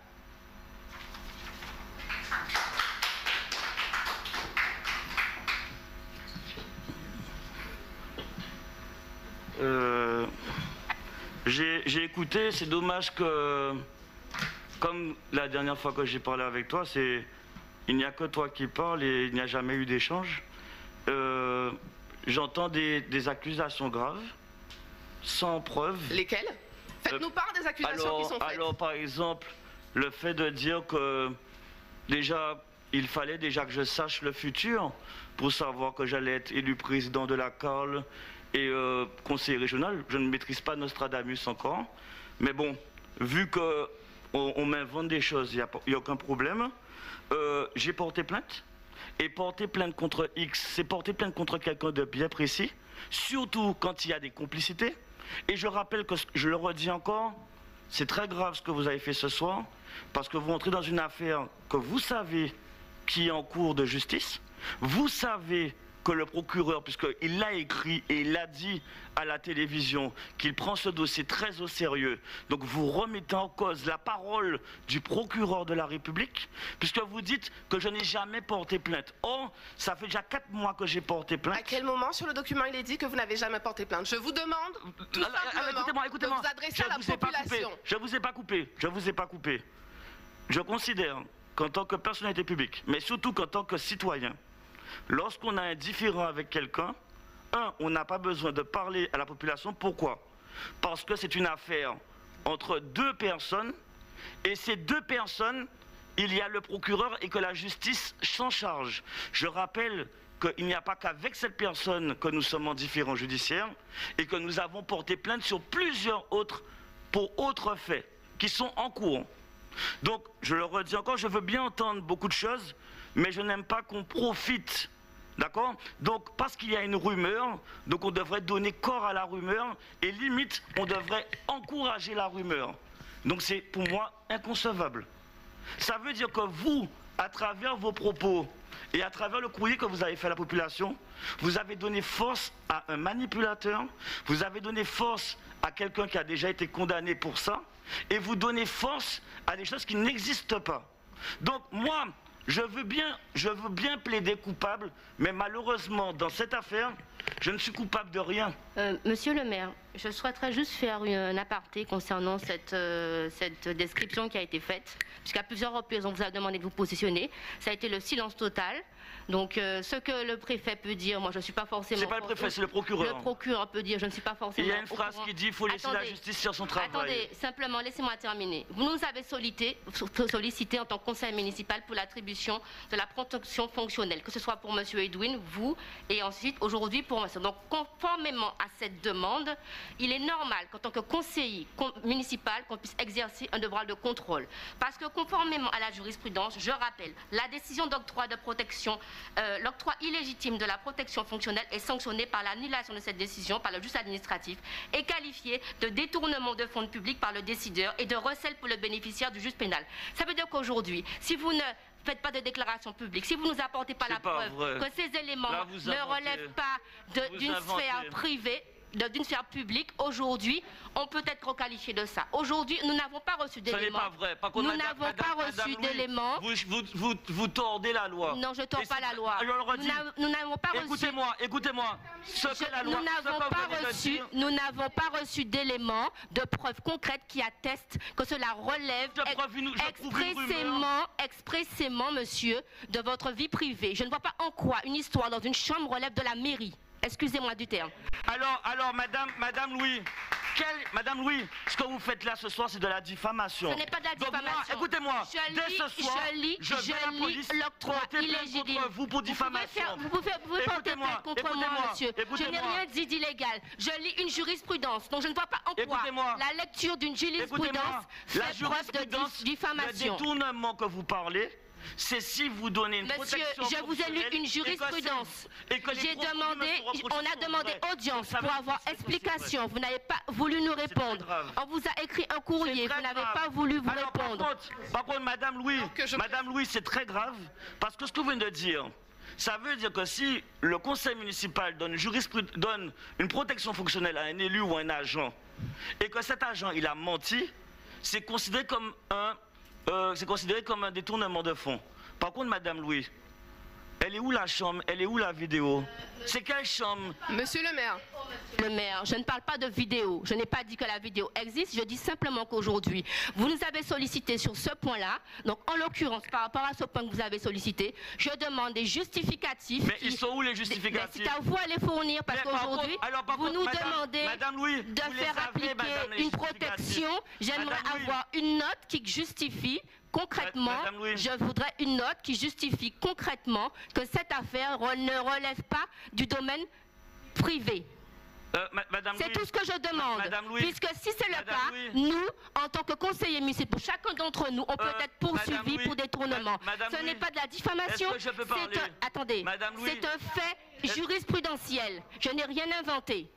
J'ai écouté, c'est dommage que, comme la dernière fois que j'ai parlé avec toi, il n'y a que toi qui parles et il n'y a jamais eu d'échange. J'entends des accusations graves, sans preuve. Lesquelles? Faites-nous part des accusations qui sont faites. Alors, par exemple, le fait de dire que déjà, il fallait déjà que je sache le futur pour savoir que j'allais être élu président de la CARL et conseiller régional. Je ne maîtrise pas Nostradamus encore. Mais bon, vu qu'on m'invente des choses, il n'y a aucun problème. J'ai porté plainte. Et porter plainte contre X, c'est porter plainte contre quelqu'un de bien précis, surtout quand il y a des complicités. Et je rappelle que, je le redis encore, c'est très grave ce que vous avez fait ce soir, parce que vous entrez dans une affaire que vous savez qui est en cours de justice. Vous savez que le procureur, puisqu'il l'a écrit et il l'a dit à la télévision, qu'il prend ce dossier très au sérieux. Donc vous remettez en cause la parole du procureur de la République, puisque vous dites que je n'ai jamais porté plainte. Or, ça fait déjà 4 mois que j'ai porté plainte. À quel moment sur le document il est dit que vous n'avez jamais porté plainte? Je vous demande tout simplement de vous adresser à la population. Je ne vous ai pas coupé. Je ne vous ai pas coupé. Je considère qu'en tant que personnalité publique, mais surtout qu'en tant que citoyen, lorsqu'on a un différend avec quelqu'un, on n'a pas besoin de parler à la population. Pourquoi? Parce que c'est une affaire entre 2 personnes, et ces 2 personnes, il y a le procureur et que la justice s'en charge. Je rappelle qu'il n'y a pas qu'avec cette personne que nous sommes en différend judiciaire et que nous avons porté plainte sur plusieurs autres pour autres faits qui sont en cours. Donc, je le redis encore, je veux bien entendre beaucoup de choses, mais je n'aime pas qu'on profite, d'accord? Donc, parce qu'il y a une rumeur, donc on devrait donner corps à la rumeur, et limite, on devrait encourager la rumeur. Donc, c'est pour moi inconcevable. Ça veut dire que vous, à travers vos propos, et à travers le courrier que vous avez fait à la population, vous avez donné force à un manipulateur, vous avez donné force à quelqu'un qui a déjà été condamné pour ça, et vous donnez force à des choses qui n'existent pas. Donc moi, je veux bien plaider coupable, mais malheureusement, dans cette affaire, je ne suis coupable de rien. Monsieur le maire, je souhaiterais juste faire un aparté concernant cette description qui a été faite, puisqu'à plusieurs reprises, on vous a demandé de vous positionner. Ça a été le silence total. Donc, ce que le préfet peut dire, moi je ne suis pas forcément... C'est pas le préfet, c'est le procureur. Le procureur peut dire, je ne suis pas forcément... Il y a une phrase qui dit, il faut laisser la justice faire son travail. Attendez, simplement, laissez-moi terminer. Vous nous avez sollicité en tant que conseil municipal pour l'attribution de la protection fonctionnelle, que ce soit pour M. Edwin, vous, et ensuite, aujourd'hui, pour moi. Donc, conformément à cette demande, il est normal qu'en tant que conseiller municipal, qu'on puisse exercer un devoir de contrôle. Parce que conformément à la jurisprudence, je rappelle, la décision d'octroi de protection, l'octroi illégitime de la protection fonctionnelle est sanctionné par l'annulation de cette décision par le juge administratif et qualifié de détournement de fonds publics par le décideur et de recel pour le bénéficiaire du juge pénal. Ça veut dire qu'aujourd'hui, si vous ne faites pas de déclaration publique, si vous ne nous apportez pas la preuve que ces éléments ne relèvent pas d'une sphère privée, d'une sphère publique, aujourd'hui, on peut être requalifié de ça. Aujourd'hui, nous n'avons pas reçu d'éléments. Ce n'est pas vrai. Par contre, nous n'avons pas reçu d'éléments. Vous tordez la loi. Non, je ne tords pas la loi. Nous n'avons pas reçu... Écoutez-moi. Nous n'avons pas reçu d'éléments, de preuves concrètes qui attestent que cela relève expressément, monsieur, de votre vie privée. Je ne vois pas en quoi une histoire dans une chambre relève de la mairie. Excusez-moi du terme. Alors, Madame Louis, ce que vous faites là ce soir, c'est de la diffamation. Ce n'est pas de la diffamation. Écoutez-moi, dès ce soir, je vais à la police porter plainte contre vous pour diffamation. Vous pouvez porter plainte contre moi, monsieur. Je n'ai rien dit d'illégal. Je lis une jurisprudence, donc je ne vois pas en quoi la lecture d'une jurisprudence fait preuve de diffamation. Le détournement que vous parlez, c'est si vous donnez une protection. Monsieur, je vous ai lu une jurisprudence. On a demandé audience pour avoir explication. Vous n'avez pas voulu nous répondre. On vous a écrit un courrier, vous n'avez pas voulu vous répondre. Par contre, Madame Louis, c'est très grave, parce que ce que vous venez de dire, ça veut dire que si le conseil municipal donne une protection fonctionnelle à un élu ou un agent, et que cet agent, il a menti, c'est considéré comme un détournement de fonds. Par contre, Madame Louis, elle est où la chambre? Elle est où la vidéo? C'est quelle chambre? Monsieur le maire. Le maire, je ne parle pas de vidéo. Je n'ai pas dit que la vidéo existe. Je dis simplement qu'aujourd'hui, vous nous avez sollicité sur ce point-là. Donc, en l'occurrence, par rapport à ce point que vous avez sollicité, je demande des justificatifs. Mais ils sont où les justificatifs? C'est à vous à les fournir parce qu'aujourd'hui, vous nous demandez de faire appliquer une protection. J'aimerais avoir une note qui justifie concrètement, je voudrais une note qui justifie concrètement que cette affaire ne relève pas du domaine privé. C'est tout ce que je demande. Puisque si c'est le cas, nous, en tant que conseillers municipaux, chacun d'entre nous, on peut être poursuivi pour détournement. Ce n'est pas de la diffamation, c'est un fait jurisprudentiel. Je n'ai rien inventé.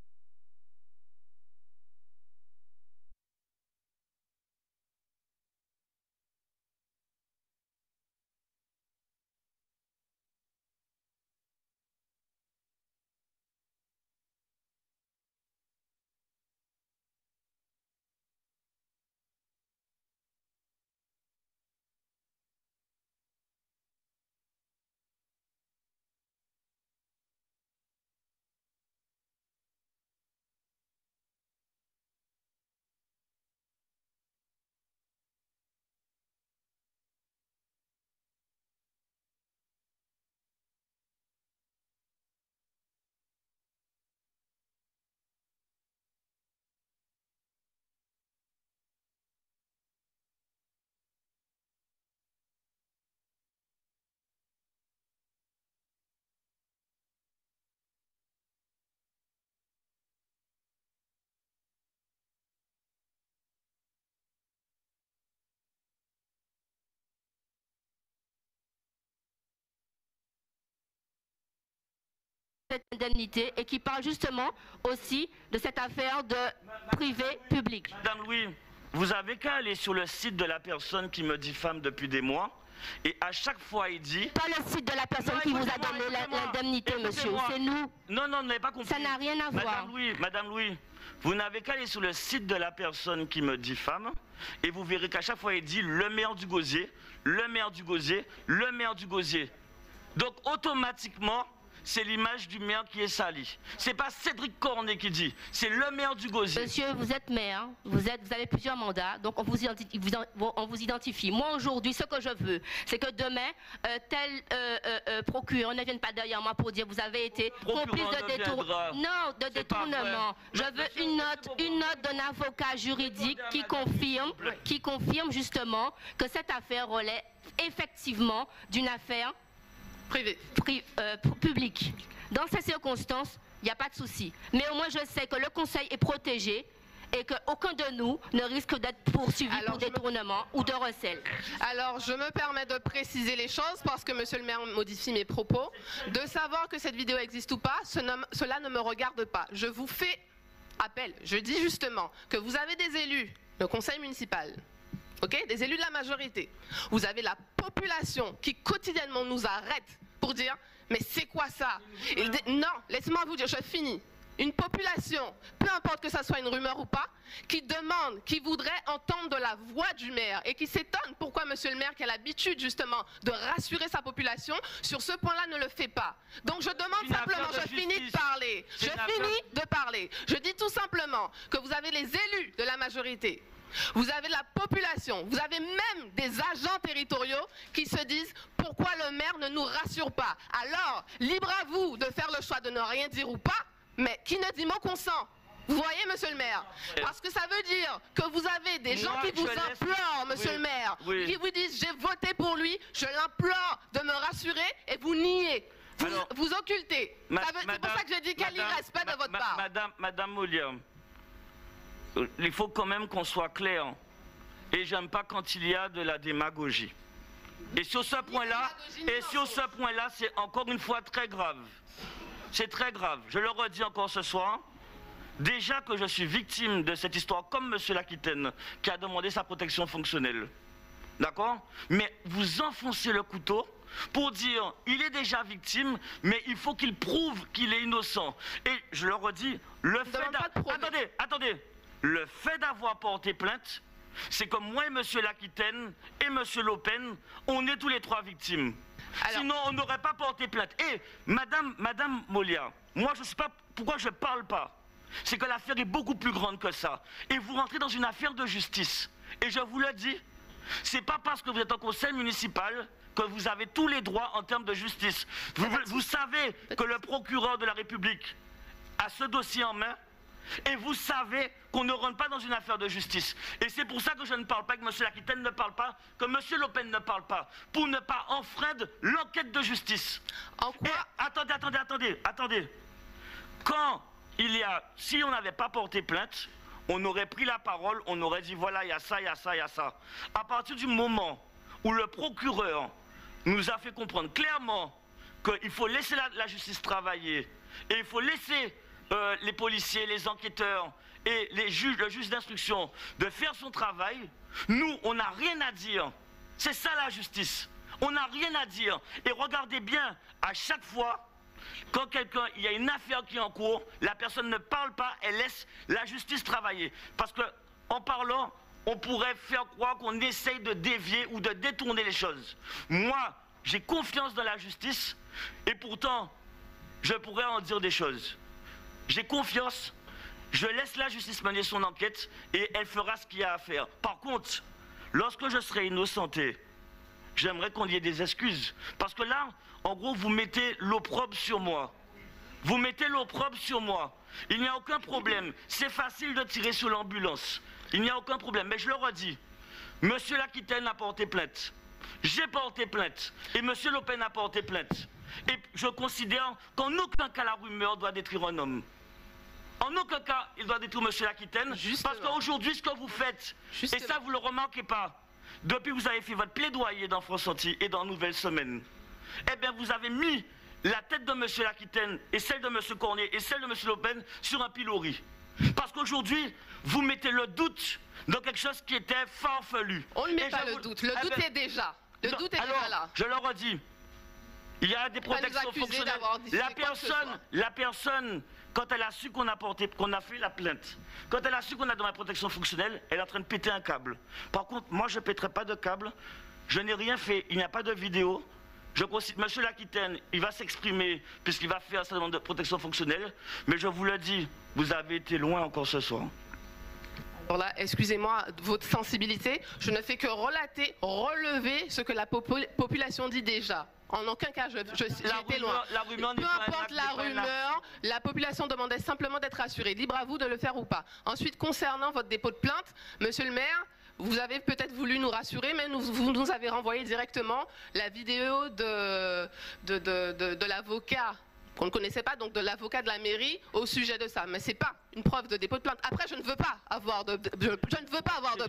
Cette indemnité et qui parle justement aussi de cette affaire de privé-public. Madame Louis, vous avez qu'à aller sur le site de la personne qui me diffame depuis des mois et à chaque fois il dit... Pas le site de la personne qui vous a donné l'indemnité, monsieur, c'est nous. Non, vous n'avez pas compris. Ça n'a rien à voir. Madame Louis, vous n'avez qu'à aller sur le site de la personne qui me diffame et vous verrez qu'à chaque fois il dit le maire du Gosier, le maire du Gosier, le maire du Gosier. Donc automatiquement... c'est l'image du maire qui est salie. C'est pas Cédric Cornet qui dit, c'est le maire du Gosier. Monsieur, vous êtes maire, vous avez plusieurs mandats, donc on vous identifie. Moi, aujourd'hui, ce que je veux, c'est que demain, tel procureur ne vienne pas derrière moi pour dire vous avez été complice de détournement. Non, de détournement. Je veux une note d'un avocat juridique qui confirme justement que cette affaire relève effectivement d'une affaire publique. Dans ces circonstances, il n'y a pas de souci. Mais au moins, je sais que le Conseil est protégé et qu'aucun de nous ne risque d'être poursuivi pour détournement ou de recel. Alors, je me permets de préciser les choses parce que monsieur le maire modifie mes propos. De savoir que cette vidéo existe ou pas, cela ne me regarde pas. Je vous fais appel. Je dis justement que vous avez des élus, le conseil municipal, des élus de la majorité. Vous avez la population qui quotidiennement nous arrête pour dire « mais c'est quoi ça ?» Non, laissez-moi vous dire, je finis. Une population, peu importe que ça soit une rumeur ou pas, qui demande, qui voudrait entendre de la voix du maire et qui s'étonne pourquoi monsieur le maire, qui a l'habitude justement de rassurer sa population, sur ce point-là ne le fait pas. Donc je demande simplement, je finis de parler, je dis tout simplement que vous avez les élus de la majorité, vous avez la population, vous avez même des agents territoriaux qui se disent pourquoi le maire ne nous rassure pas. Alors, libre à vous de faire le choix de ne rien dire ou pas, mais qui ne dit mot consent. Vous voyez, monsieur le maire, parce que ça veut dire que vous avez des gens qui vous implorent, monsieur le maire, qui vous disent j'ai voté pour lui, je l'implore de me rassurer et vous niez. Vous occultez. C'est pour ça que je dis quel irrespect de votre part. Madame Molière, il faut quand même qu'on soit clair. Et j'aime pas quand il y a de la démagogie. Et sur ce point-là, c'est encore une fois très grave. C'est très grave. Je le redis encore ce soir. Déjà que je suis victime de cette histoire, comme M. L'Aquitaine, qui a demandé sa protection fonctionnelle. D'accord? Mais vous enfoncez le couteau pour dire il est déjà victime, mais il faut qu'il prouve qu'il est innocent. Et je le redis, le fait attendez, le fait d'avoir porté plainte, c'est que moi et M. L'Aquitaine et M. Lopen, on est tous les trois victimes. Alors, sinon, on n'aurait pas porté plainte. Et Madame Molière, moi je ne sais pas pourquoi je ne parle pas. C'est que l'affaire est beaucoup plus grande que ça. Et vous rentrez dans une affaire de justice. Et je vous le dis, c'est pas parce que vous êtes au conseil municipal que vous avez tous les droits en termes de justice. Vous savez que le procureur de la République a ce dossier en main. Et vous savez qu'on ne rentre pas dans une affaire de justice. Et c'est pour ça que je ne parle pas, que M. L'Aquitaine ne parle pas, que M. Lopen ne parle pas, pour ne pas enfreindre l'enquête de justice. En quoi? Et attendez. Quand si on n'avait pas porté plainte, on aurait pris la parole, on aurait dit voilà, il y a ça, il y a ça, il y a ça. À partir du moment où le procureur nous a fait comprendre clairement qu'il faut laisser la justice travailler, et il faut laisser les policiers, les enquêteurs et le juge d'instruction de faire son travail, nous, on n'a rien à dire. C'est ça la justice. On n'a rien à dire. Et regardez bien, à chaque fois, quand il y a une affaire qui est en cours, la personne ne parle pas, elle laisse la justice travailler. Parce qu'en parlant, on pourrait faire croire qu'on essaye de dévier ou de détourner les choses. Moi, j'ai confiance dans la justice et pourtant, je pourrais en dire des choses. J'ai confiance, je laisse la justice mener son enquête et elle fera ce qu'il y a à faire. Par contre, lorsque je serai innocenté, j'aimerais qu'on y ait des excuses. Parce que là, en gros, vous mettez l'opprobre sur moi. Vous mettez l'opprobre sur moi. Il n'y a aucun problème. C'est facile de tirer sur l'ambulance. Il n'y a aucun problème. Mais je le redis, M. L'Aquitaine a porté plainte. J'ai porté plainte. Et M. Lopen a porté plainte. Et je considère qu'en aucun cas la rumeur doit détruire un homme. En aucun cas, il doit détruire M. L'Aquitaine. Parce qu'aujourd'hui, ce que vous faites, et ça vous ne le remarquez pas, depuis que vous avez fait votre plaidoyer dans France Antilles et dans Nouvelle Semaine, eh bien vous avez mis la tête de M. L'Aquitaine et celle de M. Cornet et celle de M. Lopen sur un pilori. Parce qu'aujourd'hui, vous mettez le doute dans quelque chose qui était farfelu. On ne met pas le doute. Le doute est déjà. Le doute est déjà là. Je le redis. Il y a des protections fonctionnelles. La personne, quand elle a su qu'on a fait la plainte, quand elle a su qu'on a dans la protection fonctionnelle, elle est en train de péter un câble. Par contre, moi, je ne pèterai pas de câble. Je n'ai rien fait. Il n'y a pas de vidéo. Monsieur L'Aquitaine, il va s'exprimer puisqu'il va faire sa demande de protection fonctionnelle, mais je vous le dis, vous avez été loin encore ce soir. Alors là, excusez-moi, votre sensibilité, je ne fais que relever ce que la population dit déjà. En aucun cas, j'ai été loin. Peu importe la rumeur, la population demandait simplement d'être rassurée. Libre à vous de le faire ou pas. Ensuite, concernant votre dépôt de plainte, monsieur le maire, vous avez peut-être voulu nous rassurer, mais vous nous avez renvoyé directement la vidéo de l'avocat qu'on ne connaissait pas, donc de l'avocat de la mairie au sujet de ça. Mais ce n'est pas une preuve de dépôt de plainte. Après, je ne veux pas avoir de preuves. Je ne veux pas avoir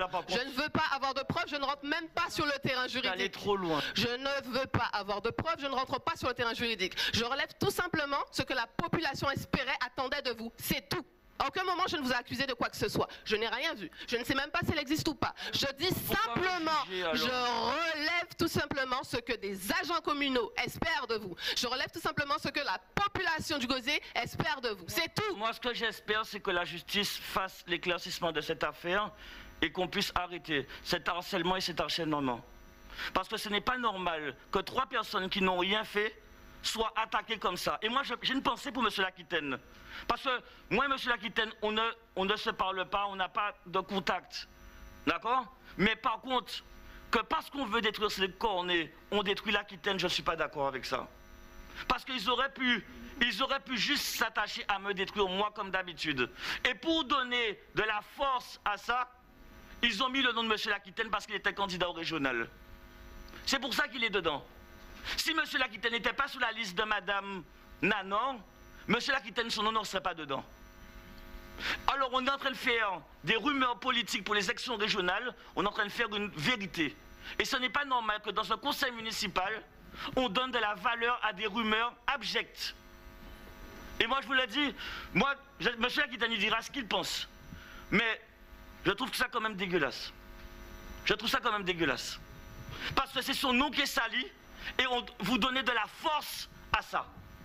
de preuves, je ne rentre même pas sur le terrain juridique. Allez trop loin. Je ne veux pas avoir de preuves, je ne rentre pas sur le terrain juridique. Je relève tout simplement ce que la population espérait, attendait de vous. C'est tout. À aucun moment, je ne vous ai accusé de quoi que ce soit. Je n'ai rien vu. Je ne sais même pas si elle existe ou pas. Je dis simplement, je relève tout simplement ce que des agents communaux espèrent de vous. Je relève tout simplement ce que la population du Gauzé espère de vous. C'est tout. Moi, ce que j'espère, c'est que la justice fasse l'éclaircissement de cette affaire et qu'on puisse arrêter cet harcèlement et cet enchaînement. Parce que ce n'est pas normal que 3 personnes qui n'ont rien fait soient attaquées comme ça. Et moi, j'ai une pensée pour M. L'Aquitaine. Parce que moi et M. L'Aquitaine, on ne se parle pas, on n'a pas de contact. D'accord? Mais par contre, que parce qu'on veut détruire ces cornets, on détruit l'Aquitaine, je ne suis pas d'accord avec ça. Parce qu'ils auraient pu juste s'attacher à me détruire, moi, comme d'habitude. Et pour donner de la force à ça, ils ont mis le nom de M. L'Aquitaine parce qu'il était candidat au régional. C'est pour ça qu'il est dedans. Si M. L'Aquitaine n'était pas sous la liste de Mme Nanon, M. L'Aquitaine, son nom ne serait pas dedans. Alors on est en train de faire des rumeurs politiques pour les élections régionales, on est en train de faire une vérité. Et ce n'est pas normal que dans un conseil municipal, on donne de la valeur à des rumeurs abjectes. Et moi je vous l'ai dit, moi, M. L'Aquitaine il dira ce qu'il pense. Mais je trouve ça quand même dégueulasse. Je trouve ça quand même dégueulasse. Parce que c'est son nom qui est sali et vous donnez de la force à ça.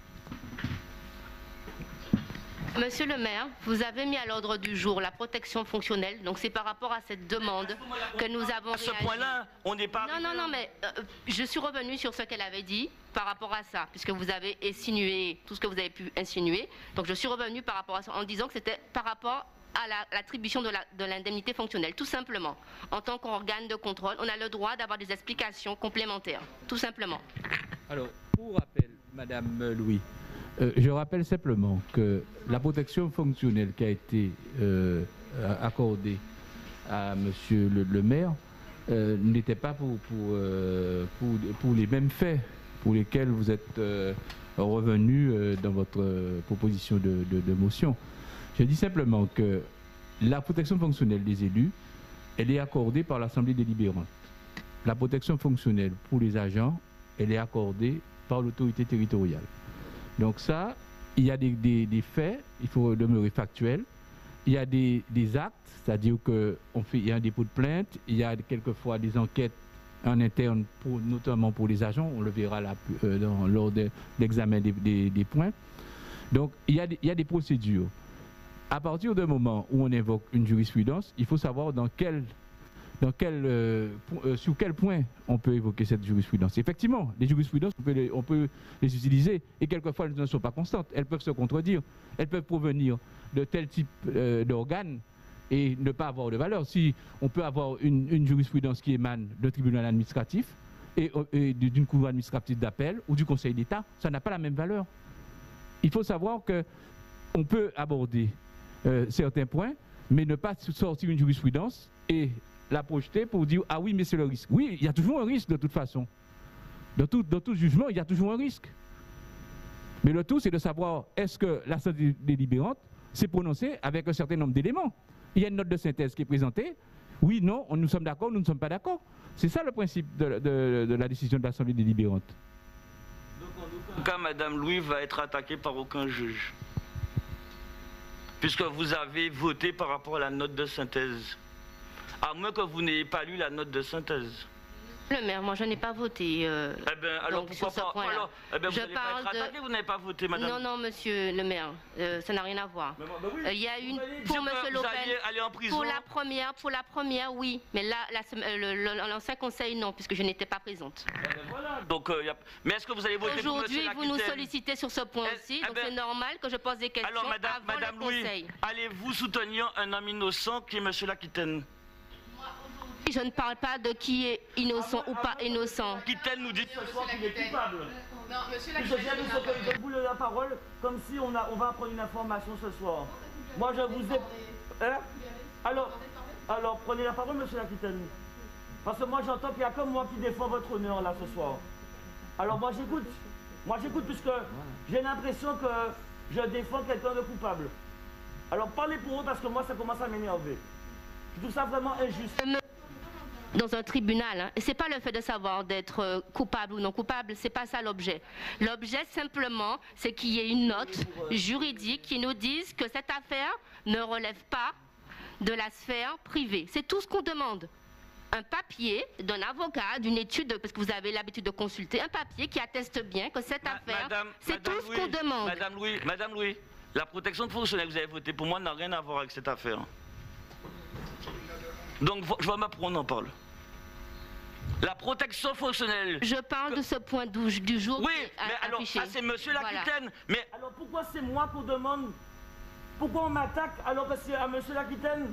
Monsieur le maire, vous avez mis à l'ordre du jour la protection fonctionnelle. Donc c'est par rapport à cette demande que nous avons réagi. À ce point-là, on n'est pas... Non, mais je suis revenue sur ce qu'elle avait dit par rapport à ça, puisque vous avez insinué tout ce que vous avez pu insinuer. Donc je suis revenue par rapport à ça en disant que c'était par rapport à l'attribution de l'indemnité fonctionnelle, tout simplement. En tant qu'organe de contrôle, on a le droit d'avoir des explications complémentaires, tout simplement. Alors, pour rappel, Madame Louis, je rappelle simplement que la protection fonctionnelle qui a été accordée à Monsieur le maire n'était pas pour les mêmes faits pour lesquels vous êtes revenu dans votre proposition de motion. Je dis simplement que la protection fonctionnelle des élus, elle est accordée par l'Assemblée délibérante. La protection fonctionnelle pour les agents, elle est accordée par l'autorité territoriale. Donc ça, il y a des faits, il faut demeurer factuel. Il y a des actes, c'est-à-dire qu'il y a un dépôt de plainte, il y a quelquefois des enquêtes en interne, notamment pour les agents, on le verra là, lors de l'examen des points. Donc il y a des procédures. À partir du moment où on invoque une jurisprudence, il faut savoir sur quel point on peut évoquer cette jurisprudence. Effectivement, les jurisprudences, on peut les utiliser et quelquefois elles ne sont pas constantes. Elles peuvent se contredire. Elles peuvent provenir de tel type d'organes et ne pas avoir de valeur. Si on peut avoir une jurisprudence qui émane d'un tribunal administratif et d'une cour administrative d'appel ou du Conseil d'État, ça n'a pas la même valeur. Il faut savoir qu'on peut aborder certains points, mais ne pas sortir une jurisprudence et la projeter pour dire « Ah oui, mais c'est le risque ». Oui, il y a toujours un risque de toute façon. Dans tout jugement, il y a toujours un risque. Mais le tout, c'est de savoir est-ce que l'Assemblée délibérante s'est prononcée avec un certain nombre d'éléments. Il y a une note de synthèse qui est présentée. Oui, non, nous sommes d'accord, nous ne sommes pas d'accord. C'est ça le principe de la décision de l'Assemblée délibérante. Donc en aucun cas, Mme Louis va être attaquée par aucun juge. Puisque vous avez voté par rapport à la note de synthèse. À moins que vous n'ayez pas lu la note de synthèse. Le maire, moi je n'ai pas voté. Eh bien, alors donc, pourquoi sur ce pas point-là. alors, eh bien, vous Je n'allez pas parle être de- attaqué, vous n'avez pas voté, madame. Non, non, monsieur le maire, ça n'a rien à voir. Il y a une pour monsieur Vous Lopez. alliez aller en prison. Pour la première, oui, mais là, l'ancien conseil, non, puisque je n'étais pas présente. Eh ben voilà, donc, mais est-ce que vous allez voter pour monsieur Aujourd'hui, vous nous Laquitaine? sollicitez sur ce point Eh, aussi, eh donc ben, c'est normal que je pose des questions Alors, avant madame le Louis, conseil. allez-vous soutenir un homme innocent qui est monsieur Laquitaine? Je ne parle pas de qui est innocent ou pas innocent. Laquitaine nous dit ce soir qu'il est coupable. Non, monsieur Je Laquitaine, viens de vous donner la parole comme si on va apprendre une information ce soir. Moi, je vous ai... Hein? Alors, prenez la parole, monsieur Laquitaine. Parce que moi, j'entends qu'il y a comme moi qui défend votre honneur, là, ce soir. Alors, moi, j'écoute. Moi, j'écoute puisque j'ai l'impression que je défends quelqu'un de coupable. Alors, parlez pour eux parce que moi, ça commence à m'énerver. Je trouve ça vraiment injuste. Dans un tribunal, hein. Et c'est pas le fait de savoir d'être coupable ou non coupable, c'est pas ça l'objet. L'objet simplement, c'est qu'il y ait une note juridique qui nous dise que cette affaire ne relève pas de la sphère privée. C'est tout ce qu'on demande. Un papier d'un avocat, d'une étude, parce que vous avez l'habitude de consulter, un papier qui atteste bien que cette affaire, c'est tout ce qu'on demande. Madame Louis, la protection de fonctionnaires que vous avez voté pour moi n'a rien à voir avec cette affaire. Donc, je vais m'apprendre, on en parle. La protection fonctionnelle. Je parle de ce point du jour. Oui, qui est mais alors, affiché. ça c'est monsieur Laquitaine. Voilà. Mais alors pourquoi c'est moi qu'on demande? Pourquoi on m'attaque alors que c'est à monsieur Laquitaine?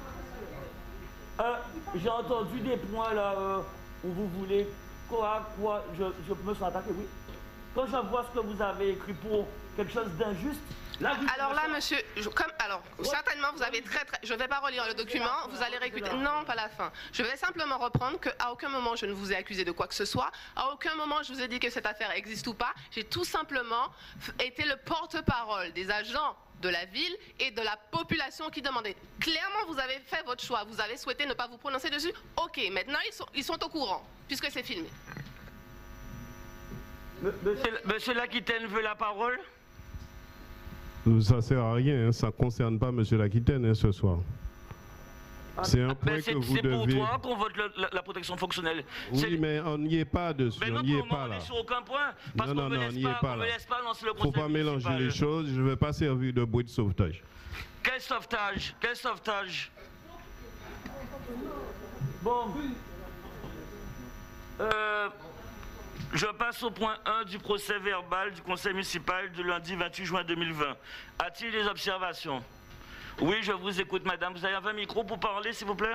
J'ai entendu des points là où vous voulez. Quoi, je me sens attaqué, oui. Quand je vois ce que vous avez écrit pour quelque chose d'injuste. Alors là, monsieur, certainement vous avez je ne vais pas relire le document, vous allez réécouter. Non, pas la fin. Je vais simplement reprendre qu'à aucun moment je ne vous ai accusé de quoi que ce soit, à aucun moment je vous ai dit que cette affaire existe ou pas. J'ai tout simplement été le porte-parole des agents de la ville et de la population qui demandait. Clairement, vous avez fait votre choix, vous avez souhaité ne pas vous prononcer dessus. Ok, maintenant ils sont au courant, puisque c'est filmé. Monsieur Laquitaine veut la parole? Ça ne sert à rien, hein. Ça ne concerne pas M. Laquitaine hein, ce soir. C'est un point que vous devez... C'est pour toi qu'on vote la protection fonctionnelle. Oui, mais on n'y est pas dessus, mais on n'y est pas là. On n'est sur aucun point, parce non, qu'on ne n'y est pas là. lancer le Il ne faut pas mélanger les choses, je ne vais pas servir de bruit de sauvetage. Quel sauvetage? Quel sauvetage? Bon. Je passe au point 1 du procès verbal du conseil municipal du lundi 28 juin 2020. A-t-il des observations? Oui, je vous écoute, madame. Vous avez un micro pour parler, s'il vous plaît?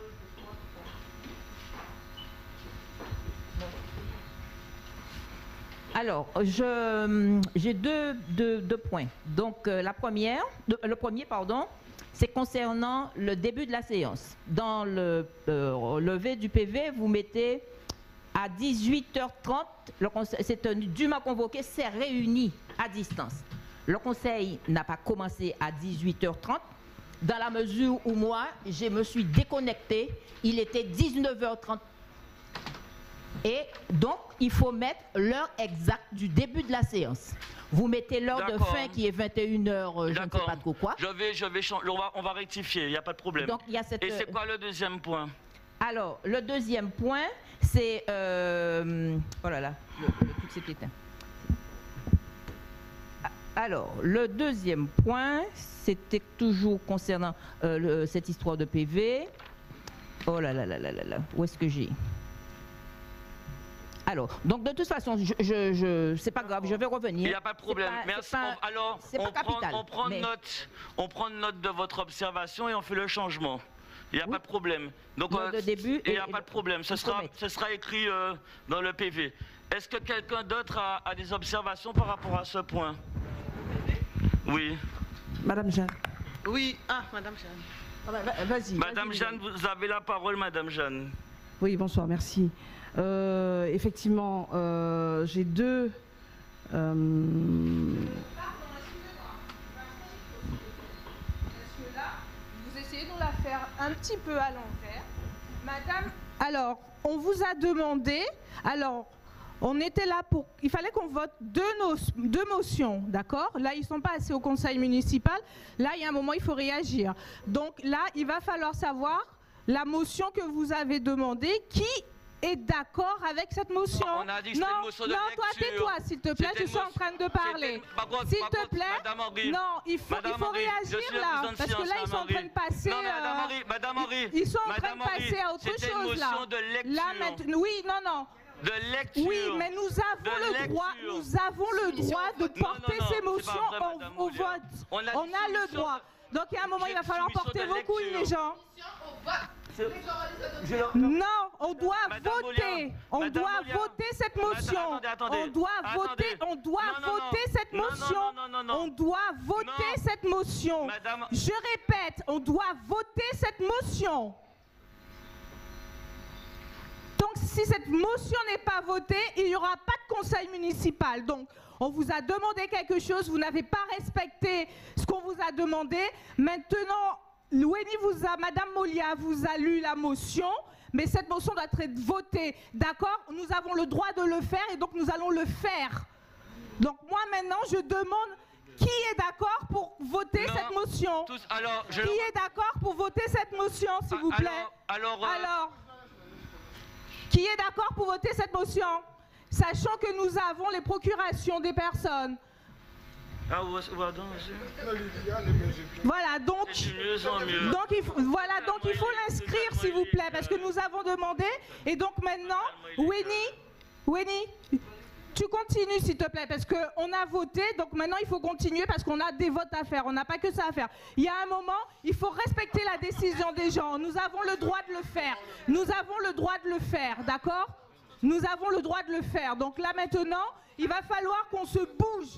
Alors, j'ai deux points. Donc, le premier, c'est concernant le début de la séance. Dans le relevé du PV, vous mettez à 18h30, c'est dûment convoqué, s'est réuni à distance. Le conseil n'a pas commencé à 18h30, dans la mesure où moi, je me suis déconnectée, il était 19h30. Et donc, il faut mettre l'heure exacte du début de la séance. Vous mettez l'heure de fin qui est 21h, je ne sais pas trop quoi. On va rectifier, il n'y a pas de problème. Donc, il y a cette... Et c'est quoi le deuxième point? Alors, le deuxième point, c'est... oh là là, le truc s'est éteint. Alors, le deuxième point, c'était toujours concernant cette histoire de PV. Oh là là là là là là, où est-ce que j'ai... Alors, donc de toute façon, c'est pas grave, je vais revenir. Il n'y a pas de problème. Merci. Alors, on prend note de votre observation et on fait le changement. Il n'y a pas de problème. Donc, il n'y a pas de problème. Ce sera écrit dans le PV. Est-ce que quelqu'un d'autre a des observations par rapport à ce point? Oui. Madame Jeanne. Oui, Madame Jeanne. Vas-y. Madame Jeanne, vous avez la parole, Madame Jeanne. Oui, bonsoir, merci. Effectivement, j'ai deux... Vous essayez de la faire un petit peu à l'envers. Madame... Alors, on vous a demandé... Alors, on était là pour... Il fallait qu'on vote deux motions, d'accord? Là, ils ne sont pas assez au conseil municipal. Là, il y a un moment, il faut réagir. Donc là, il va falloir savoir la motion que vous avez demandée, qui est d'accord avec cette motion? On a dit que c'était une motion de non, toi lecture. tais-toi, s'il te plaît, je suis en train de parler. S'il te plaît, non, il faut réagir là, parce que là, ils sont en train de passer... Non, mais Madame Henry, ils sont en train de passer à autre chose là. De lecture. Là, maintenant, oui, non. De lecture. Oui, mais nous avons le droit de porter ces motions au vote. On a le droit. Donc il y a un moment, il va falloir porter vos couilles, les gens. Non, on doit voter. On doit voter cette motion. On doit voter cette motion. On doit voter cette motion. Je répète, on doit voter cette motion. Donc si cette motion n'est pas votée, il n'y aura pas de conseil municipal. Donc on vous a demandé quelque chose, vous n'avez pas respecté ce qu'on vous a demandé. Maintenant, Madame Molia vous a lu la motion, mais cette motion doit être votée. D'accord? Nous avons le droit de le faire et donc nous allons le faire. Donc moi maintenant, je demande qui est d'accord pour voter cette motion? Qui est d'accord pour voter cette motion, s'il vous plaît? Alors, qui est d'accord pour voter cette motion? Sachant que nous avons les procurations des personnes. Voilà, donc il faut l'inscrire, s'il vous plaît, parce que nous avons demandé. Et donc maintenant, Winnie, tu continues, s'il te plaît, parce qu'on a voté, donc maintenant il faut continuer parce qu'on a des votes à faire, on n'a pas que ça à faire. Il y a un moment, il faut respecter la décision des gens. Nous avons le droit de le faire. Nous avons le droit de le faire, d'accord? Nous avons le droit de le faire. Donc là maintenant, il va falloir qu'on se bouge.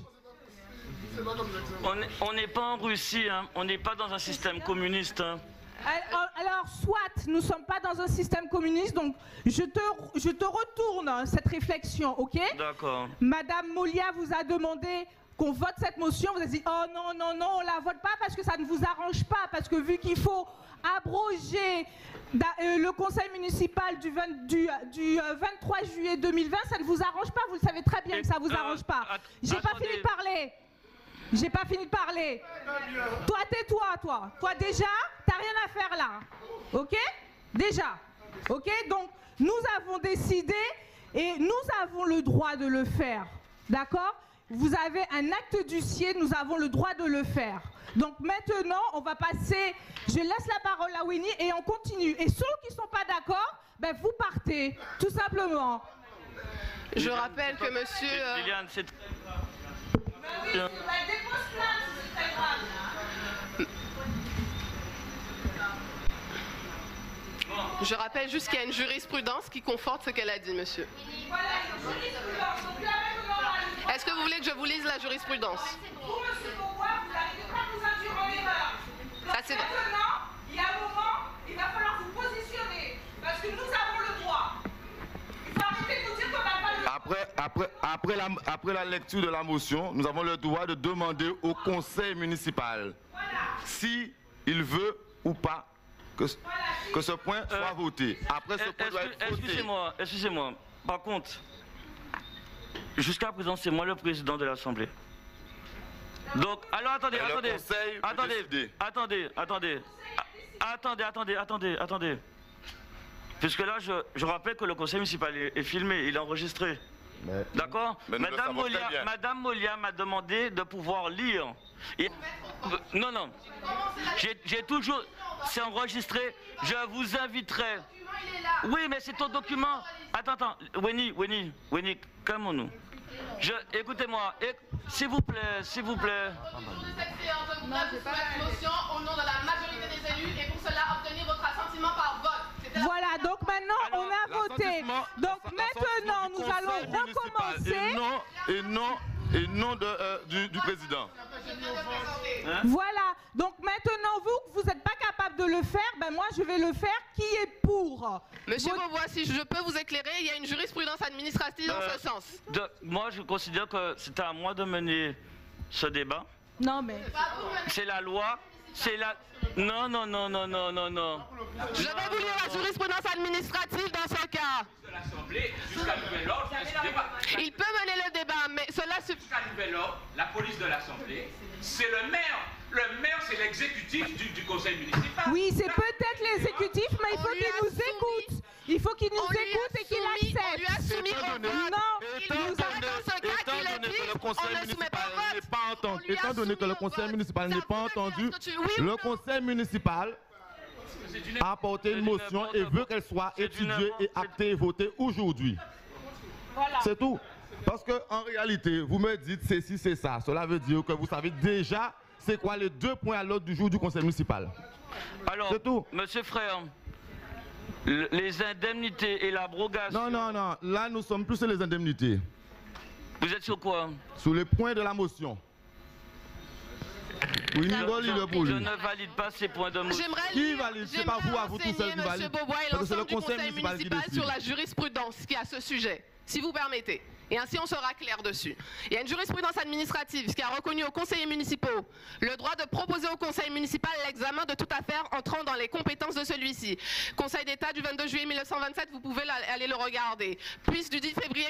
On n'est pas en Russie, hein. On n'est pas dans un système communiste. Hein. Alors, soit, nous ne sommes pas dans un système communiste, donc je te retourne cette réflexion, ok? D'accord. Madame Molia vous a demandé qu'on vote cette motion, vous avez dit, oh non, on ne la vote pas parce que ça ne vous arrange pas, parce que vu qu'il faut abroger le conseil municipal du 23 juillet 2020, ça ne vous arrange pas, vous le savez très bien que ça ne vous arrange pas. J'ai pas fini de parler. J'ai pas fini de parler. Toi, tais-toi, toi. Toi, déjà, t'as rien à faire là. Ok? Déjà. Ok? Donc, nous avons décidé et nous avons le droit de le faire. D'accord? Vous avez un acte d'huissier, nous avons le droit de le faire. Donc maintenant, on va passer, je laisse la parole à Winnie et on continue. Et ceux qui ne sont pas d'accord, ben vous partez, tout simplement. Je rappelle que monsieur... Liliane, c'est... Je rappelle juste qu'il y a une jurisprudence qui conforte ce qu'elle a dit, monsieur. Est-ce que vous voulez que je vous lise la jurisprudence? Ça, c'est vrai. Maintenant, il y a un moment, il va falloir vous positionner, parce que nous avons le droit. Il faut arrêter de nous dire qu'on n'a pas le droit. Après la lecture de la motion, nous avons le droit de demander au conseil municipal si il veut ou pas que ce point soit voté. Après, ce point doit être voté. Excusez-moi. Par contre, jusqu'à présent, c'est moi le président de l'Assemblée. Donc, alors attendez. Puisque là, je rappelle que le conseil municipal est filmé, il est enregistré. D'accord? Madame Molia m'a demandé de pouvoir lire. Et... Non. J'ai toujours... C'est enregistré. Je vous inviterai. Oui, mais c'est ton document. Attends. Winnie, calmons-nous. Écoutez-moi. S'il vous plaît. Non, j'ai pas la motion au nom de la majorité des élus et pour cela obtenir votre assentiment par vote. Voilà, donc maintenant on a voté. Donc maintenant nous allons recommencer. Et non du président. Voilà, donc maintenant vous n'êtes pas capable de le faire, ben moi je vais le faire. Qui est pour? Monsieur Beauvois, si je peux vous éclairer, il y a une jurisprudence administrative dans ce sens. Moi je considère que c'était à moi de mener ce débat. Non mais... C'est la loi. C'est la... Non. Je vais vous lire la jurisprudence administrative dans ce cas. Il peut mener le débat, mais cela suffit. Jusqu'à nouvel ordre, la police de l'Assemblée, c'est le maire. Le maire, c'est l'exécutif du conseil municipal. Oui, c'est peut-être l'exécutif, mais il faut qu'il nous écoute. Il faut qu'il nous écoute et qu'il étant donné que le conseil municipal n'est pas entendu, le conseil municipal a apporté une motion et veut qu'elle soit étudiée et actée et votée aujourd'hui. Voilà. C'est tout. Parce qu'en réalité, vous me dites ceci, c'est ça. Cela veut dire que vous savez déjà c'est quoi les 2 points à l'ordre du jour du conseil municipal. Alors, c'est tout. Monsieur Frère, les indemnités et l'abrogation... Non. Là, nous sommes plus sur les indemnités. Vous êtes sur quoi? Sur les points de la motion. Oui, je ne valide pas ces points de motion. Qui valide? C'est pas vous, à vous tout seul qui valide. M. Beaubois et l'ensemble du conseil municipal sur la jurisprudence qui est à ce sujet, si vous permettez. Et ainsi, on sera clair dessus. Il y a une jurisprudence administrative qui a reconnu aux conseillers municipaux le droit de proposer au conseil municipal l'examen de toute affaire entrant dans les compétences de celui-ci. Conseil d'État du 22 juillet 1927, vous pouvez aller le regarder. Puis du 10 février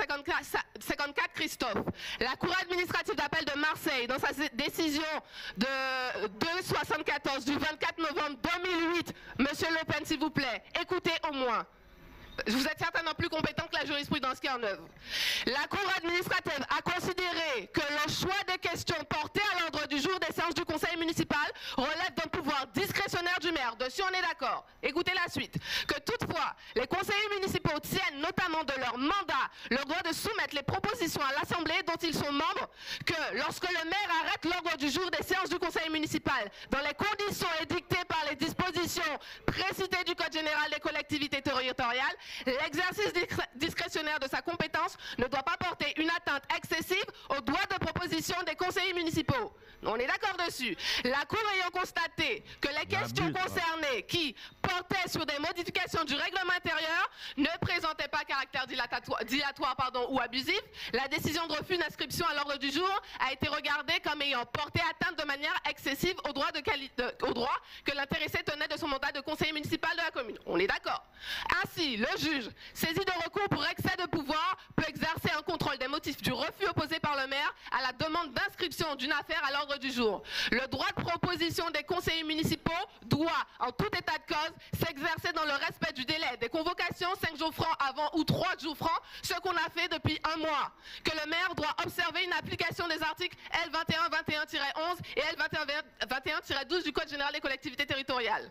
1954, Christophe. La Cour administrative d'appel de Marseille, dans sa décision de 274 du 24 novembre 2008, Monsieur Le Pen, s'il vous plaît, écoutez au moins. Vous êtes certainement plus compétent que la jurisprudence qui est en œuvre. La Cour administrative a considéré que le choix des questions portées à l'ordre du jour des séances du conseil municipal relève d'un pouvoir discrétionnaire du maire. Dessus, on est d'accord. Écoutez la suite. Que toutefois, les conseillers municipaux tiennent notamment de leur mandat le droit de soumettre les propositions à l'Assemblée dont ils sont membres, que lorsque le maire arrête l'ordre du jour des séances du conseil municipal dans les conditions édictées par les dispositions précitées du Code général des collectivités territoriales, l'exercice discrétionnaire de sa compétence ne doit pas porter une atteinte excessive aux droits de proposition des conseillers municipaux. On est d'accord dessus. La Cour ayant constaté que les questions concernées qui portaient sur des modifications du règlement intérieur ne présentaient pas caractère dilatoire ou abusif, la décision de refus d'inscription à l'ordre du jour a été regardée comme ayant porté atteinte de manière excessive aux droits que l'intéressé tenait de son mandat de conseiller municipal de la commune. On est d'accord. Ainsi, le juge, saisi de recours pour excès de pouvoir, peut exercer un contrôle des motifs du refus opposé par le maire à la demande d'inscription d'une affaire à l'ordre du jour. Le droit de proposition des conseillers municipaux doit, en tout état de cause, s'exercer dans le respect du délai des convocations, 5 jours francs avant ou 3 jours francs, ce qu'on a fait depuis 1 mois. Que le maire doit observer une application des articles L2121-11 et L2121-12 du Code général des collectivités territoriales.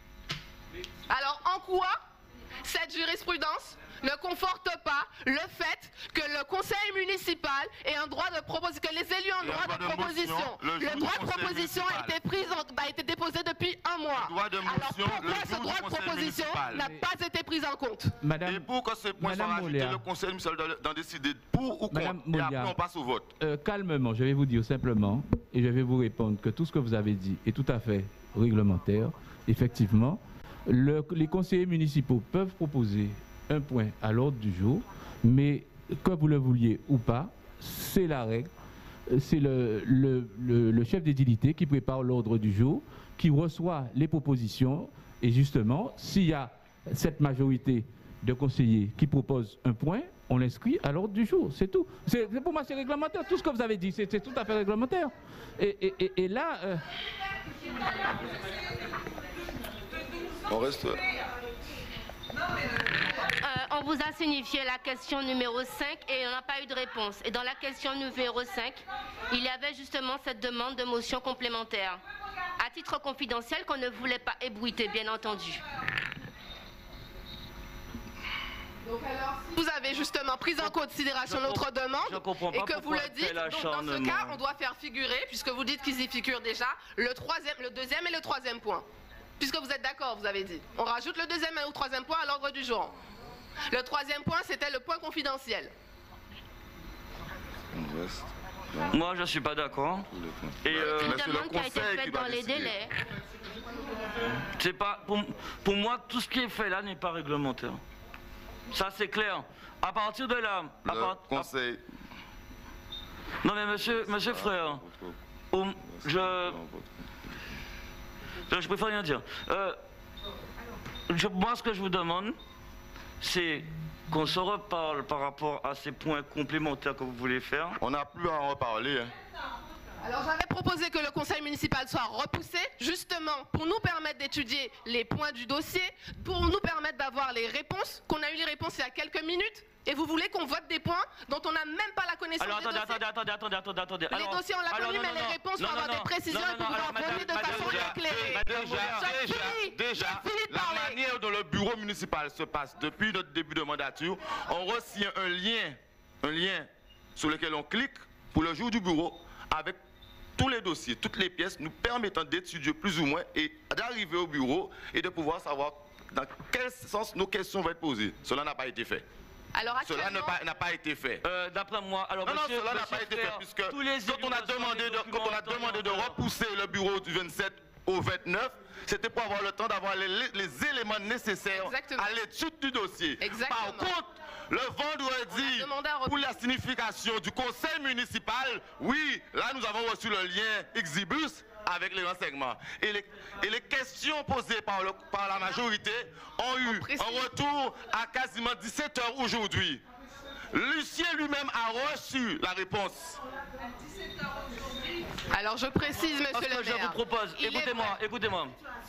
Alors, en quoi cette jurisprudence ne conforte pas le fait que le conseil municipal ait un droit de proposition, que les élus ont un droit de proposition. Le droit de proposition a été déposé depuis 1 mois. Alors pourquoi ce droit de proposition n'a pas été pris en compte? Et pour que ce point soit rajouté, le conseil municipal doit décider pour ou contre. Et après on passe au vote. Calmement, je vais vous dire simplement, et je vais vous répondre que tout ce que vous avez dit est tout à fait réglementaire. Effectivement, les conseillers municipaux peuvent proposer un point à l'ordre du jour, mais que vous le vouliez ou pas, c'est la règle. C'est le chef d'édilité qui prépare l'ordre du jour, qui reçoit les propositions, et justement, s'il y a cette majorité de conseillers qui proposent un point, on l'inscrit à l'ordre du jour, c'est tout. Pour moi, c'est réglementaire. Tout ce que vous avez dit, c'est tout à fait réglementaire. Et là... On reste... On vous a signifié la question numéro 5 et on n'a pas eu de réponse. Et dans la question numéro 5, il y avait justement cette demande de motion complémentaire. À titre confidentiel, qu'on ne voulait pas ébruiter, bien entendu. Donc alors, si vous avez justement pris en considération notre demande et que vous le dites, donc dans ce cas, on doit faire figurer, puisque vous dites qu'ils y figurent déjà, le deuxième et le troisième point. Puisque vous êtes d'accord, vous avez dit. On rajoute le deuxième ou troisième point à l'ordre du jour. Le troisième point, c'était le point confidentiel. Moi, je ne suis pas d'accord. Et une demande qui a été faite dans les délais. C'est pas, pour moi, tout ce qui est fait là n'est pas réglementaire. Ça, c'est clair. À partir de là... Conseil... Non, mais monsieur frère, je préfère rien dire. Moi, ce que je vous demande, c'est qu'on se reparle par rapport à ces points complémentaires que vous voulez faire. On n'a plus à en reparler. Alors j'avais proposé que le conseil municipal soit repoussé, justement pour nous permettre d'étudier les points du dossier, pour nous permettre d'avoir les réponses, qu'on a eu les réponses il y a quelques minutes, Et vous voulez qu'on vote des points dont on n'a même pas la connaissance des dossiers. Attendez. Les dossiers, on l'a connu, mais les réponses, pour avoir des précisions et pouvoir voter de façon éclairée. Déjà, la manière dont le bureau municipal se passe depuis notre début de mandature, on reçoit un lien sur lequel on clique pour le jour du bureau avec tous les dossiers, toutes les pièces nous permettant d'étudier plus ou moins et d'arriver au bureau et de pouvoir savoir dans quel sens nos questions vont être posées. Cela n'a pas été fait. Alors, cela n'a pas été fait. D'après moi, alors non, cela n'a pas été fait puisque quand on a demandé de repousser le bureau du 27 au 29, c'était pour avoir le temps d'avoir les éléments nécessaires à l'étude du dossier. Par contre, le vendredi, pour la signification du conseil municipal, oui, là nous avons reçu le lien Exibus avec les renseignements. Et les questions posées par la majorité ont eu un retour à quasiment 17 h aujourd'hui. Lucien lui-même a reçu la réponse. Alors je précise, monsieur le maire. Je vous propose, écoutez-moi.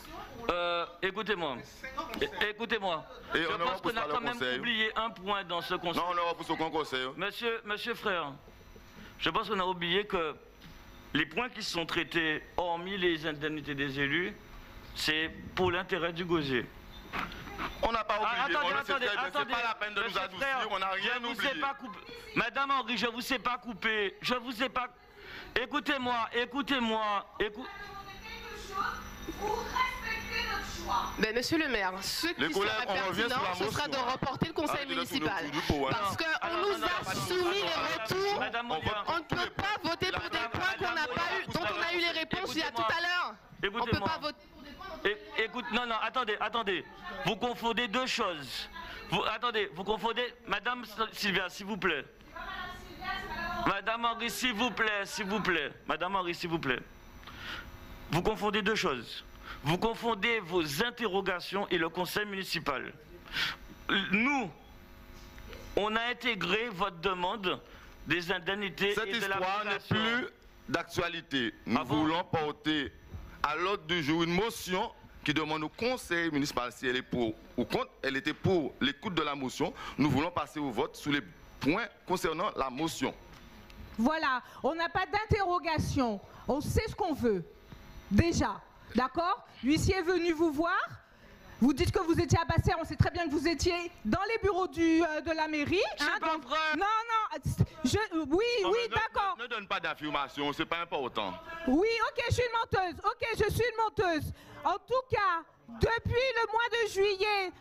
Je pense qu'on a quand même oublié un point dans ce conseil. Non, on ne repousse aucun conseil. Monsieur frère, je pense qu'on a oublié que les points qui sont traités, hormis les indemnités des élus, c'est pour l'intérêt du gosier. On n'a pas oublié, attendez, c'est pas la peine de nous adoucir, on n'a rien oublié. Madame Henry, je ne vous ai pas coupé, je vous ai pas... Écoutez-moi. Mais monsieur le maire, ce qui serait pertinent, ce sera de reporter le conseil municipal. Parce qu'on nous a soumis les retours, on ne peut pas voter pour des points qu'on n'a pas eu, dont on a eu les réponses il y a tout à l'heure. On ne peut pas voter pour des points. Non, attendez. Vous confondez deux choses. Vous confondez... Madame Sylvia, s'il vous plaît. Madame Henry, s'il vous plaît. Madame Henry, s'il vous plaît. Vous confondez deux choses. Vous confondez vos interrogations et le conseil municipal. Nous, on a intégré votre demande des indemnités et de la population. Cette histoire n'est plus d'actualité. Nous voulons porter à l'ordre du jour une motion qui demande au conseil municipal si elle est pour ou contre. Elle était pour l'écoute de la motion. Nous voulons passer au vote sur les points concernant la motion. Voilà, on n'a pas d'interrogation. On sait ce qu'on veut. Déjà. D'accord? L'huissier est venu vous voir. Vous dites que vous étiez à Basser. On sait très bien que vous étiez dans les bureaux de la mairie. C'est pas vrai. Non. Oui, d'accord. Ne donne pas d'affirmation, c'est pas important. Oui, ok, je suis une menteuse. En tout cas, depuis le mois de juillet.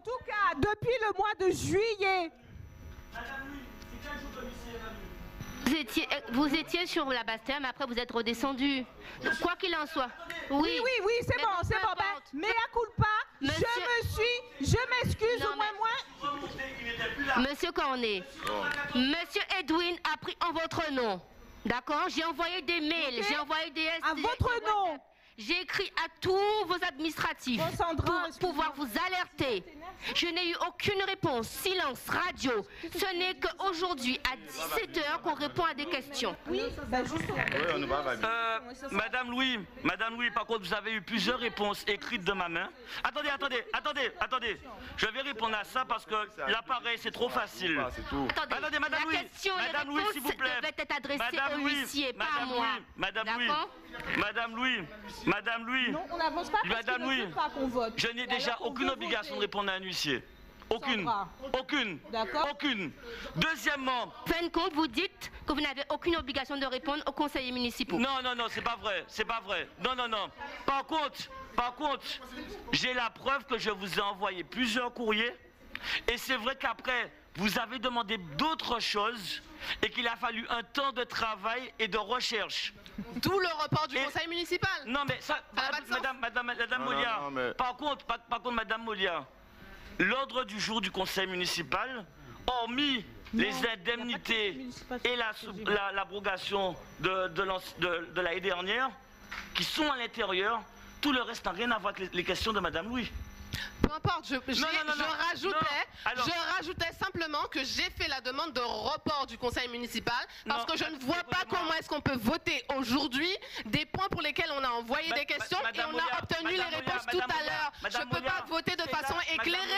Vous étiez sur la Bastère, mais après vous êtes redescendu. Quoi qu'il en soit. Oui, c'est bon. Mais à culpa, je m'excuse au moins. Monsieur Cornet, Monsieur Edwin a pris en votre nom. D'accord? J'ai envoyé des mails, j'ai envoyé des SMS. À votre nom. J'ai écrit à tous vos administratifs pour pouvoir vous alerter. Je n'ai eu aucune réponse. Silence, radio. Ce n'est qu'aujourd'hui, à 17 h, qu'on répond à des questions. Madame Louis, par contre, vous avez eu plusieurs réponses écrites de ma main. Attendez. Je vais répondre à ça parce que l'appareil, c'est trop facile. Attendez, Madame Louis, la question et les réponses s'il vous plaît. devaient être adressées au huissier, pas à moi. Madame Louis, non, on n'avance pas parce qu'il ne veut pas qu'on vote. Je n'ai déjà aucune obligation de répondre à un huissier. Aucune. D'accord. Aucune. Deuxièmement. Fin de compte, vous dites que vous n'avez aucune obligation de répondre aux conseillers municipaux. Non, c'est pas vrai. Non. Par contre, j'ai la preuve que je vous ai envoyé plusieurs courriers. Et c'est vrai qu'après, vous avez demandé d'autres choses et qu'il a fallu un temps de travail et de recherche. D'où le report du conseil municipal. Non, mais ça, Madame Molia, par contre, Madame Molia, l'ordre du jour du conseil municipal, hormis les indemnités et l'abrogation de l'année dernière, qui sont à l'intérieur, tout le reste n'a rien à voir avec les questions de Madame Louis. Peu importe, je rajoutais simplement que j'ai fait la demande de report du conseil municipal parce que je ne vois pas comment est-ce qu'on peut voter aujourd'hui des points pour lesquels on a envoyé des questions et on a obtenu les réponses tout à l'heure. Je ne peux pas voter de façon éclairée.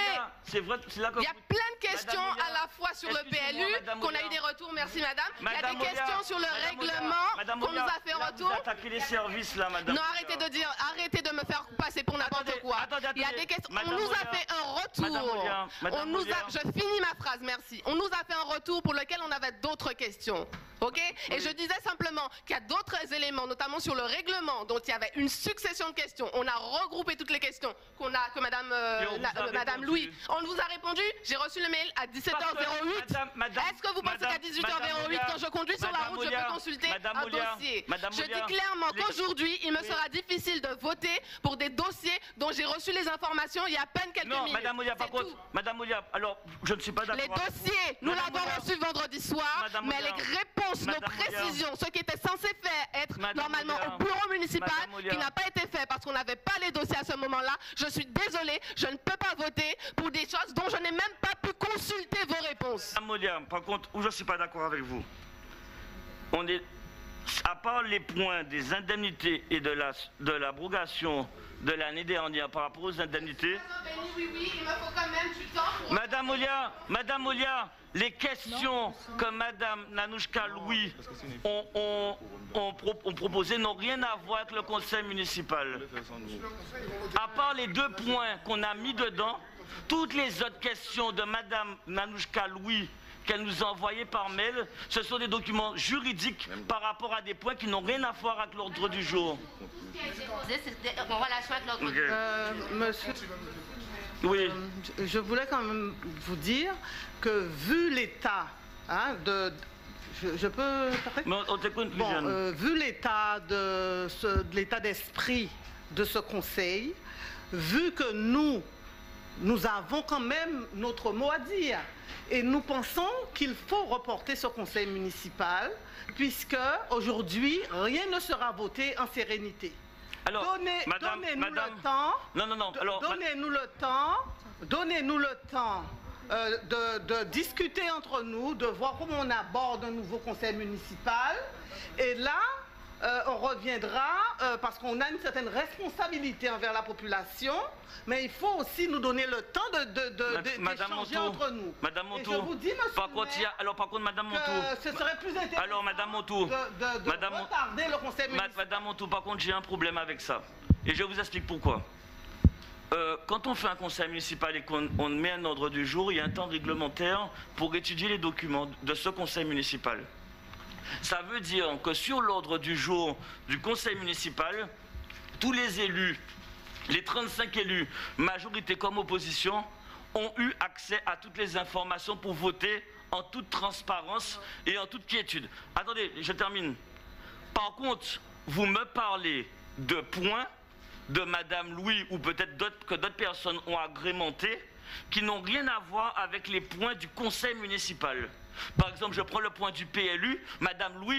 c'est vrai, c'est là que... Il y a plein de questions à la fois sur le PLU, qu'on a eu des retours, merci madame. Il y a des questions sur le règlement qu'on nous a fait retour. Vous attaquez les services là, madame. Non, arrêtez de me faire passer pour n'importe quoi. Il y a des questions, on nous a fait un retour. Je finis ma phrase, merci. On nous a fait un retour pour lequel on avait d'autres questions. Ok? Et je disais simplement qu'il y a d'autres éléments, notamment sur le règlement, dont il y avait une succession de questions. On a regroupé toutes les questions que madame Louis. On vous a répondu. J'ai reçu le mail à 17h08. Est-ce que vous pensez qu'à 18h08, quand je conduis sur la route, je peux consulter un dossier? Je dis clairement qu'aujourd'hui, il me sera difficile de voter pour des dossiers dont j'ai reçu les informations il y a à peine quelques minutes. Madame Moulia, par contre, Madame Moulia, alors, je ne suis pas d'accord. Les dossiers, nous l'avons reçu vendredi soir, mais les réponses, nos précisions, ce qui était censé être normalement au bureau municipal, qui n'a pas été fait parce qu'on n'avait pas les dossiers à ce moment-là. Je suis désolée, je ne peux pas voter pour des choses dont je n'ai même pas pu consulter vos réponses. Madame Moulia, par contre, où je ne suis pas d'accord avec vous, on est, à part les points des indemnités et de l'abrogation de l'année dernière par rapport aux indemnités. Oui, il me faut quand même du temps pour... Madame Moulia, les questions que Madame Nanouchka Louis ont proposées n'ont rien à voir avec le conseil municipal. À part les 2 points qu'on a mis dedans, toutes les autres questions de Madame Nanouchka Louis qu'elle nous a envoyés par mail, ce sont des documents juridiques par rapport à des points qui n'ont rien à voir avec l'ordre du jour. Monsieur, oui. Je voulais quand même vous dire que vu l'état je peux... On t'écoute, vu l'état l'état d'esprit de ce conseil, vu que nous avons quand même notre mot à dire, et nous pensons qu'il faut reporter ce conseil municipal, puisque aujourd'hui, rien ne sera voté en sérénité. Alors, donnez-nous le temps. Donnez-nous le temps de discuter entre nous, de voir comment on aborde un nouveau conseil municipal. Et là, on reviendra parce qu'on a une certaine responsabilité envers la population, mais il faut aussi nous donner le temps d'échanger entre nous. Madame Montour, et je vous dis, monsieur par contre, Madame Montour, ce serait plus intéressant de retarder le conseil municipal. Madame Montour, par contre, j'ai un problème avec ça. Et je vous explique pourquoi. Quand on fait un conseil municipal et qu'on met un ordre du jour, il y a un temps réglementaire pour étudier les documents de ce conseil municipal. Ça veut dire que sur l'ordre du jour du conseil municipal, tous les élus, les 35 élus, majorité comme opposition, ont eu accès à toutes les informations pour voter en toute transparence et en toute quiétude. Attendez, je termine. Par contre, vous me parlez de points de Madame Louis ou peut-être que d'autres personnes ont agrémenté qui n'ont rien à voir avec les points du conseil municipal. Par exemple, je prends le point du PLU. Madame Louis,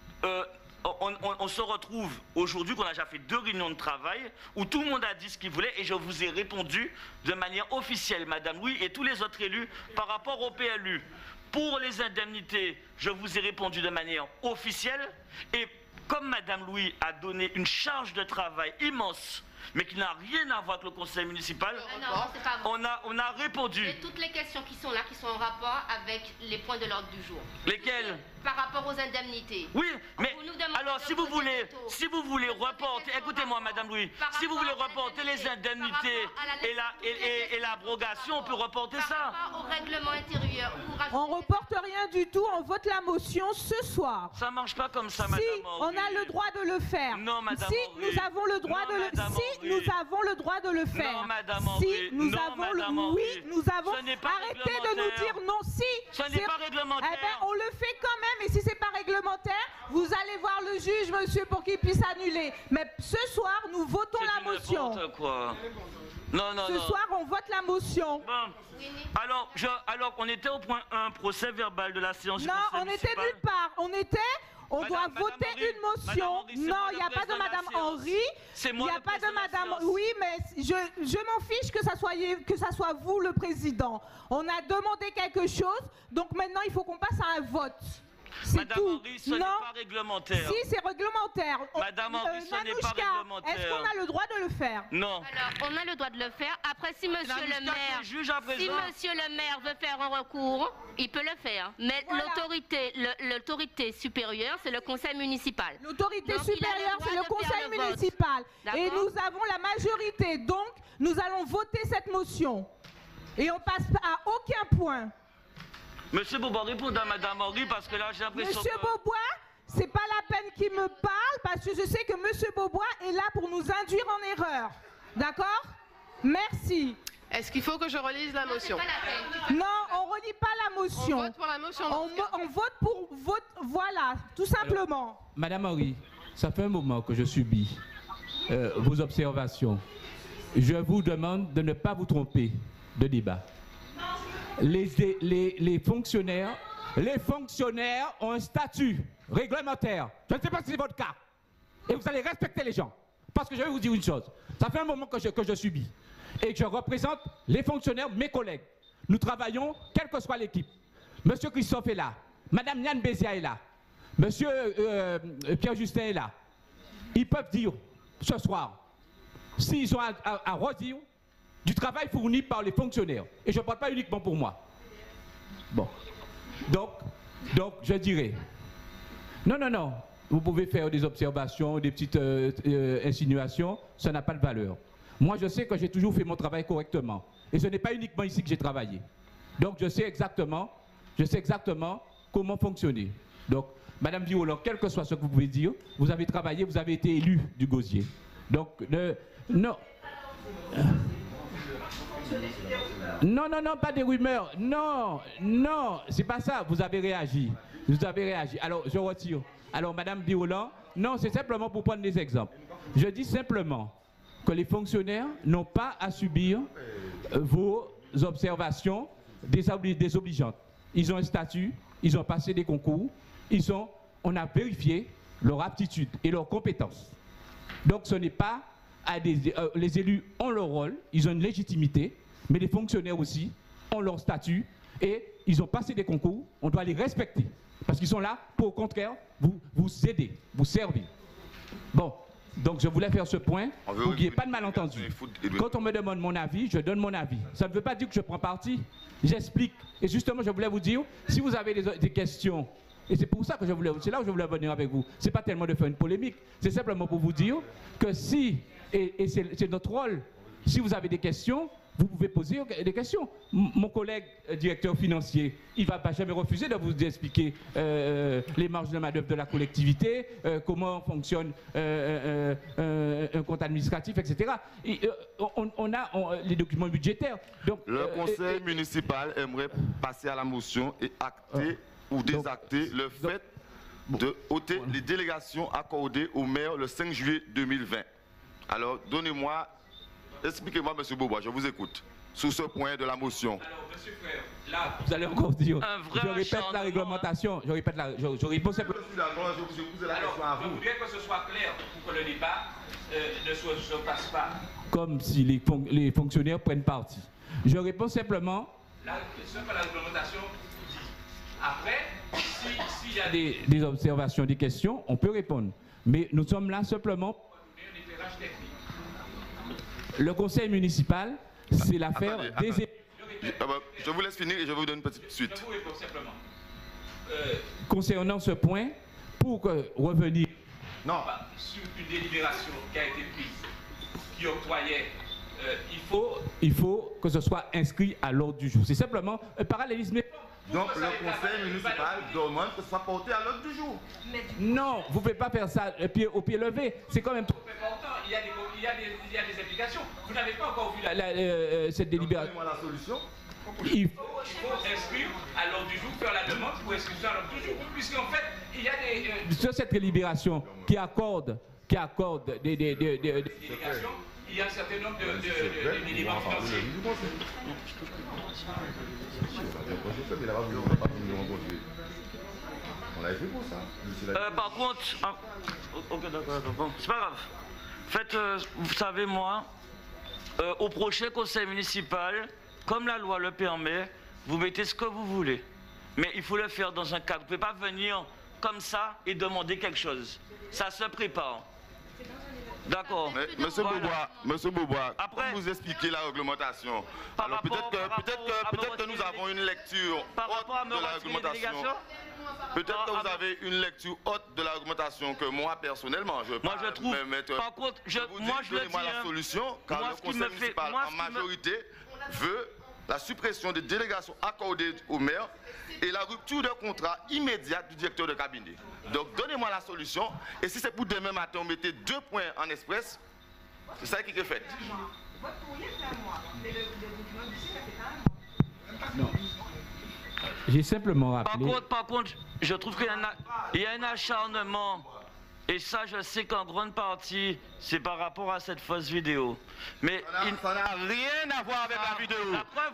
on se retrouve aujourd'hui, qu'on a déjà fait 2 réunions de travail où tout le monde a dit ce qu'il voulait et je vous ai répondu de manière officielle, Madame Louis et tous les autres élus par rapport au PLU. Pour les indemnités, je vous ai répondu de manière officielle et comme Madame Louis a donné une charge de travail immense, mais qui n'a rien à voir avec le conseil municipal, on a répondu. Et toutes les questions qui sont là, qui sont en rapport avec les points de l'ordre du jour. Lesquelles? Par rapport aux indemnités. Oui, mais alors si vous voulez reporter, écoutez-moi Madame Louis, si vous voulez reporter les indemnités et l'abrogation, on peut reporter ça. Par rapport au règlement intérieur. On reporte rien du tout, on vote la motion ce soir. Ça marche pas comme ça, Madame. Si, on a le droit de le faire. Non, Madame. Si, nous avons le droit de le faire. Si, nous avons le droit de le faire. Non, Madame. Si, nous avons le... Oui, nous avons... Arrêtez de nous dire non. Si. Ce n'est pas réglementaire. Eh bien, on le fait quand même. Et si c'est pas réglementaire, vous allez voir le juge, monsieur, pour qu'il puisse annuler. Mais ce soir, nous votons la motion. Quoi. Non. Ce soir, on vote la motion. Bon. Alors, on était au point 1, procès verbal de la séance. Non, on était nulle part. On doit voter une motion. Non, il n'y a pas de Madame Henry. Il n'y a pas de Madame... Oui, mais je m'en fiche que ça soit vous le président. On a demandé quelque chose, donc maintenant il faut qu'on passe à un vote. Madame Henry, ce n'est pas réglementaire. Si, c'est réglementaire. Madame Henry, ce n'est pas réglementaire. Est-ce qu'on a le droit de le faire? Non. Alors, on a le droit de le faire. Après, si monsieur le maire, juge à présent. si monsieur le maire veut faire un recours, il peut le faire. Mais l'autorité supérieure, c'est le conseil municipal. L'autorité supérieure, c'est le conseil municipal. Et nous avons la majorité. Donc, nous allons voter cette motion. Et on passe à aucun point. Monsieur Beaubois, répondez à Madame Henry parce que là, j'ai l'impression Monsieur Beaubois, c'est pas la peine qu'il me parle parce que je sais que Monsieur Beaubois est là pour nous induire en erreur. D'accord? Merci. Est-ce qu'il faut que je relise la motion? Non, on ne relit pas la motion. On vote pour la motion. On vote pour vote. Voilà, tout simplement. Alors, Madame Henry, ça fait un moment que je subis vos observations. Je vous demande de ne pas vous tromper de débat. Les fonctionnaires ont un statut réglementaire. Je ne sais pas si c'est votre cas. Et vous allez respecter les gens. Parce que je vais vous dire une chose. Ça fait un moment que je subis. Et que je représente les fonctionnaires, mes collègues. Nous travaillons, quelle que soit l'équipe. Monsieur Christophe est là. Madame Yann Bézia est là. Monsieur Pierre-Justin est là. Ils peuvent dire ce soir, s'ils ont à redire, du travail fourni par les fonctionnaires. Et je ne parle pas uniquement pour moi. Bon. Donc je dirais, non, vous pouvez faire des observations, des petites insinuations, ça n'a pas de valeur. Moi, je sais que j'ai toujours fait mon travail correctement. Et ce n'est pas uniquement ici que j'ai travaillé. Donc, je sais exactement comment fonctionner. Donc, Madame Violant, quel que soit ce que vous pouvez dire, vous avez travaillé, vous avez été élu du Gosier. Donc, non, pas des rumeurs. Non, c'est pas ça. Vous avez réagi. Alors, je retire. Alors, Madame Violant, non, c'est simplement pour prendre des exemples. Je dis simplement que les fonctionnaires n'ont pas à subir vos observations désobligeantes. Ils ont un statut, ils ont passé des concours, on a vérifié leur aptitude et leurs compétences. Donc ce n'est pas les élus ont leur rôle, ils ont une légitimité, mais les fonctionnaires aussi ont leur statut et ils ont passé des concours, on doit les respecter. Parce qu'ils sont là pour au contraire vous aider, vous servir. Bon. Donc je voulais faire ce point pour qu'il n'y ait pas de malentendu. Quand on me demande mon avis, je donne mon avis. Ça ne veut pas dire que je prends parti. J'explique. Et justement, je voulais vous dire, si vous avez des questions, et c'est pour ça que c'est là où je voulais venir avec vous. C'est pas tellement de faire une polémique, c'est simplement pour vous dire que si, et c'est notre rôle, si vous avez des questions, vous pouvez poser des questions. Mon collègue directeur financier, il ne va pas jamais refuser de vous expliquer les marges de manœuvre de la collectivité, comment fonctionne un compte administratif, etc. On a les documents budgétaires. Donc, le conseil municipal aimerait passer à la motion et acter ou désacter le fait de ôter les délégations accordées au maire le 5 juillet 2020. Alors, expliquez-moi, M. Beaubois, je vous écoute, sur ce point de la motion. Alors, M. Frère, là, vous allez encore dire, je répète la réglementation, je réponds simplement. Je suis d'accord, je vous ai la question à vous. Je voudrais que ce soit clair pour que le débat ne se passe pas comme si les fonctionnaires prennent parti. Je réponds simplement, ce que la réglementation dit. Après, s'il y a des observations, des questions, on peut répondre. Mais nous sommes là simplement pour donner un éclairage technique. Le conseil municipal, c'est l'affaire des élus. Je vous laisse finir et je vous donne une petite suite. Je vous réponds simplement. Concernant ce point, pour revenir sur une délibération qui a été prise, qui octroyait, il faut que ce soit inscrit à l'ordre du jour. C'est simplement un parallélisme. Donc le conseil municipal demande que ce soit porté à l'ordre du jour. Non, vous ne pouvez pas faire ça au pied levé. C'est quand même trop important. Il y a des implications. Vous n'avez pas encore vu cette délibération. Donnez-moi la solution. Il faut inscrire à l'ordre du jour, faire la demande pour inscription à l'ordre du jour. Puisqu'en fait, il y a des... Sur cette délibération qui accorde des délégations, il y a un certain nombre d'éléments financiers. Par contre, ok, d'accord, bon, c'est pas grave. Faites, vous savez, moi, au prochain conseil municipal, comme la loi le permet, vous mettez ce que vous voulez. Mais il faut le faire dans un cadre. Vous ne pouvez pas venir comme ça et demander quelque chose. Ça se prépare. D'accord. Monsieur Bobois, après vous expliquer la réglementation. Alors peut-être que nous avons une lecture haute de la réglementation. Peut-être que vous avez une lecture haute de la réglementation que moi personnellement je trouve. Par contre, moi je le dis. La solution, car le conseil municipal en majorité veut la suppression des délégations accordées au maire et la rupture de contrat immédiate du directeur de cabinet. Donc donnez-moi la solution et si c'est pour demain matin on mettez 2 points en express, c'est ça qui est fait. Non. J'ai simplement rappelé... Par contre, je trouve qu'il y a un acharnement. Et ça, je sais qu'en grande partie, c'est par rapport à cette fausse vidéo. Mais ça n'a rien à voir avec la vidéo. La preuve,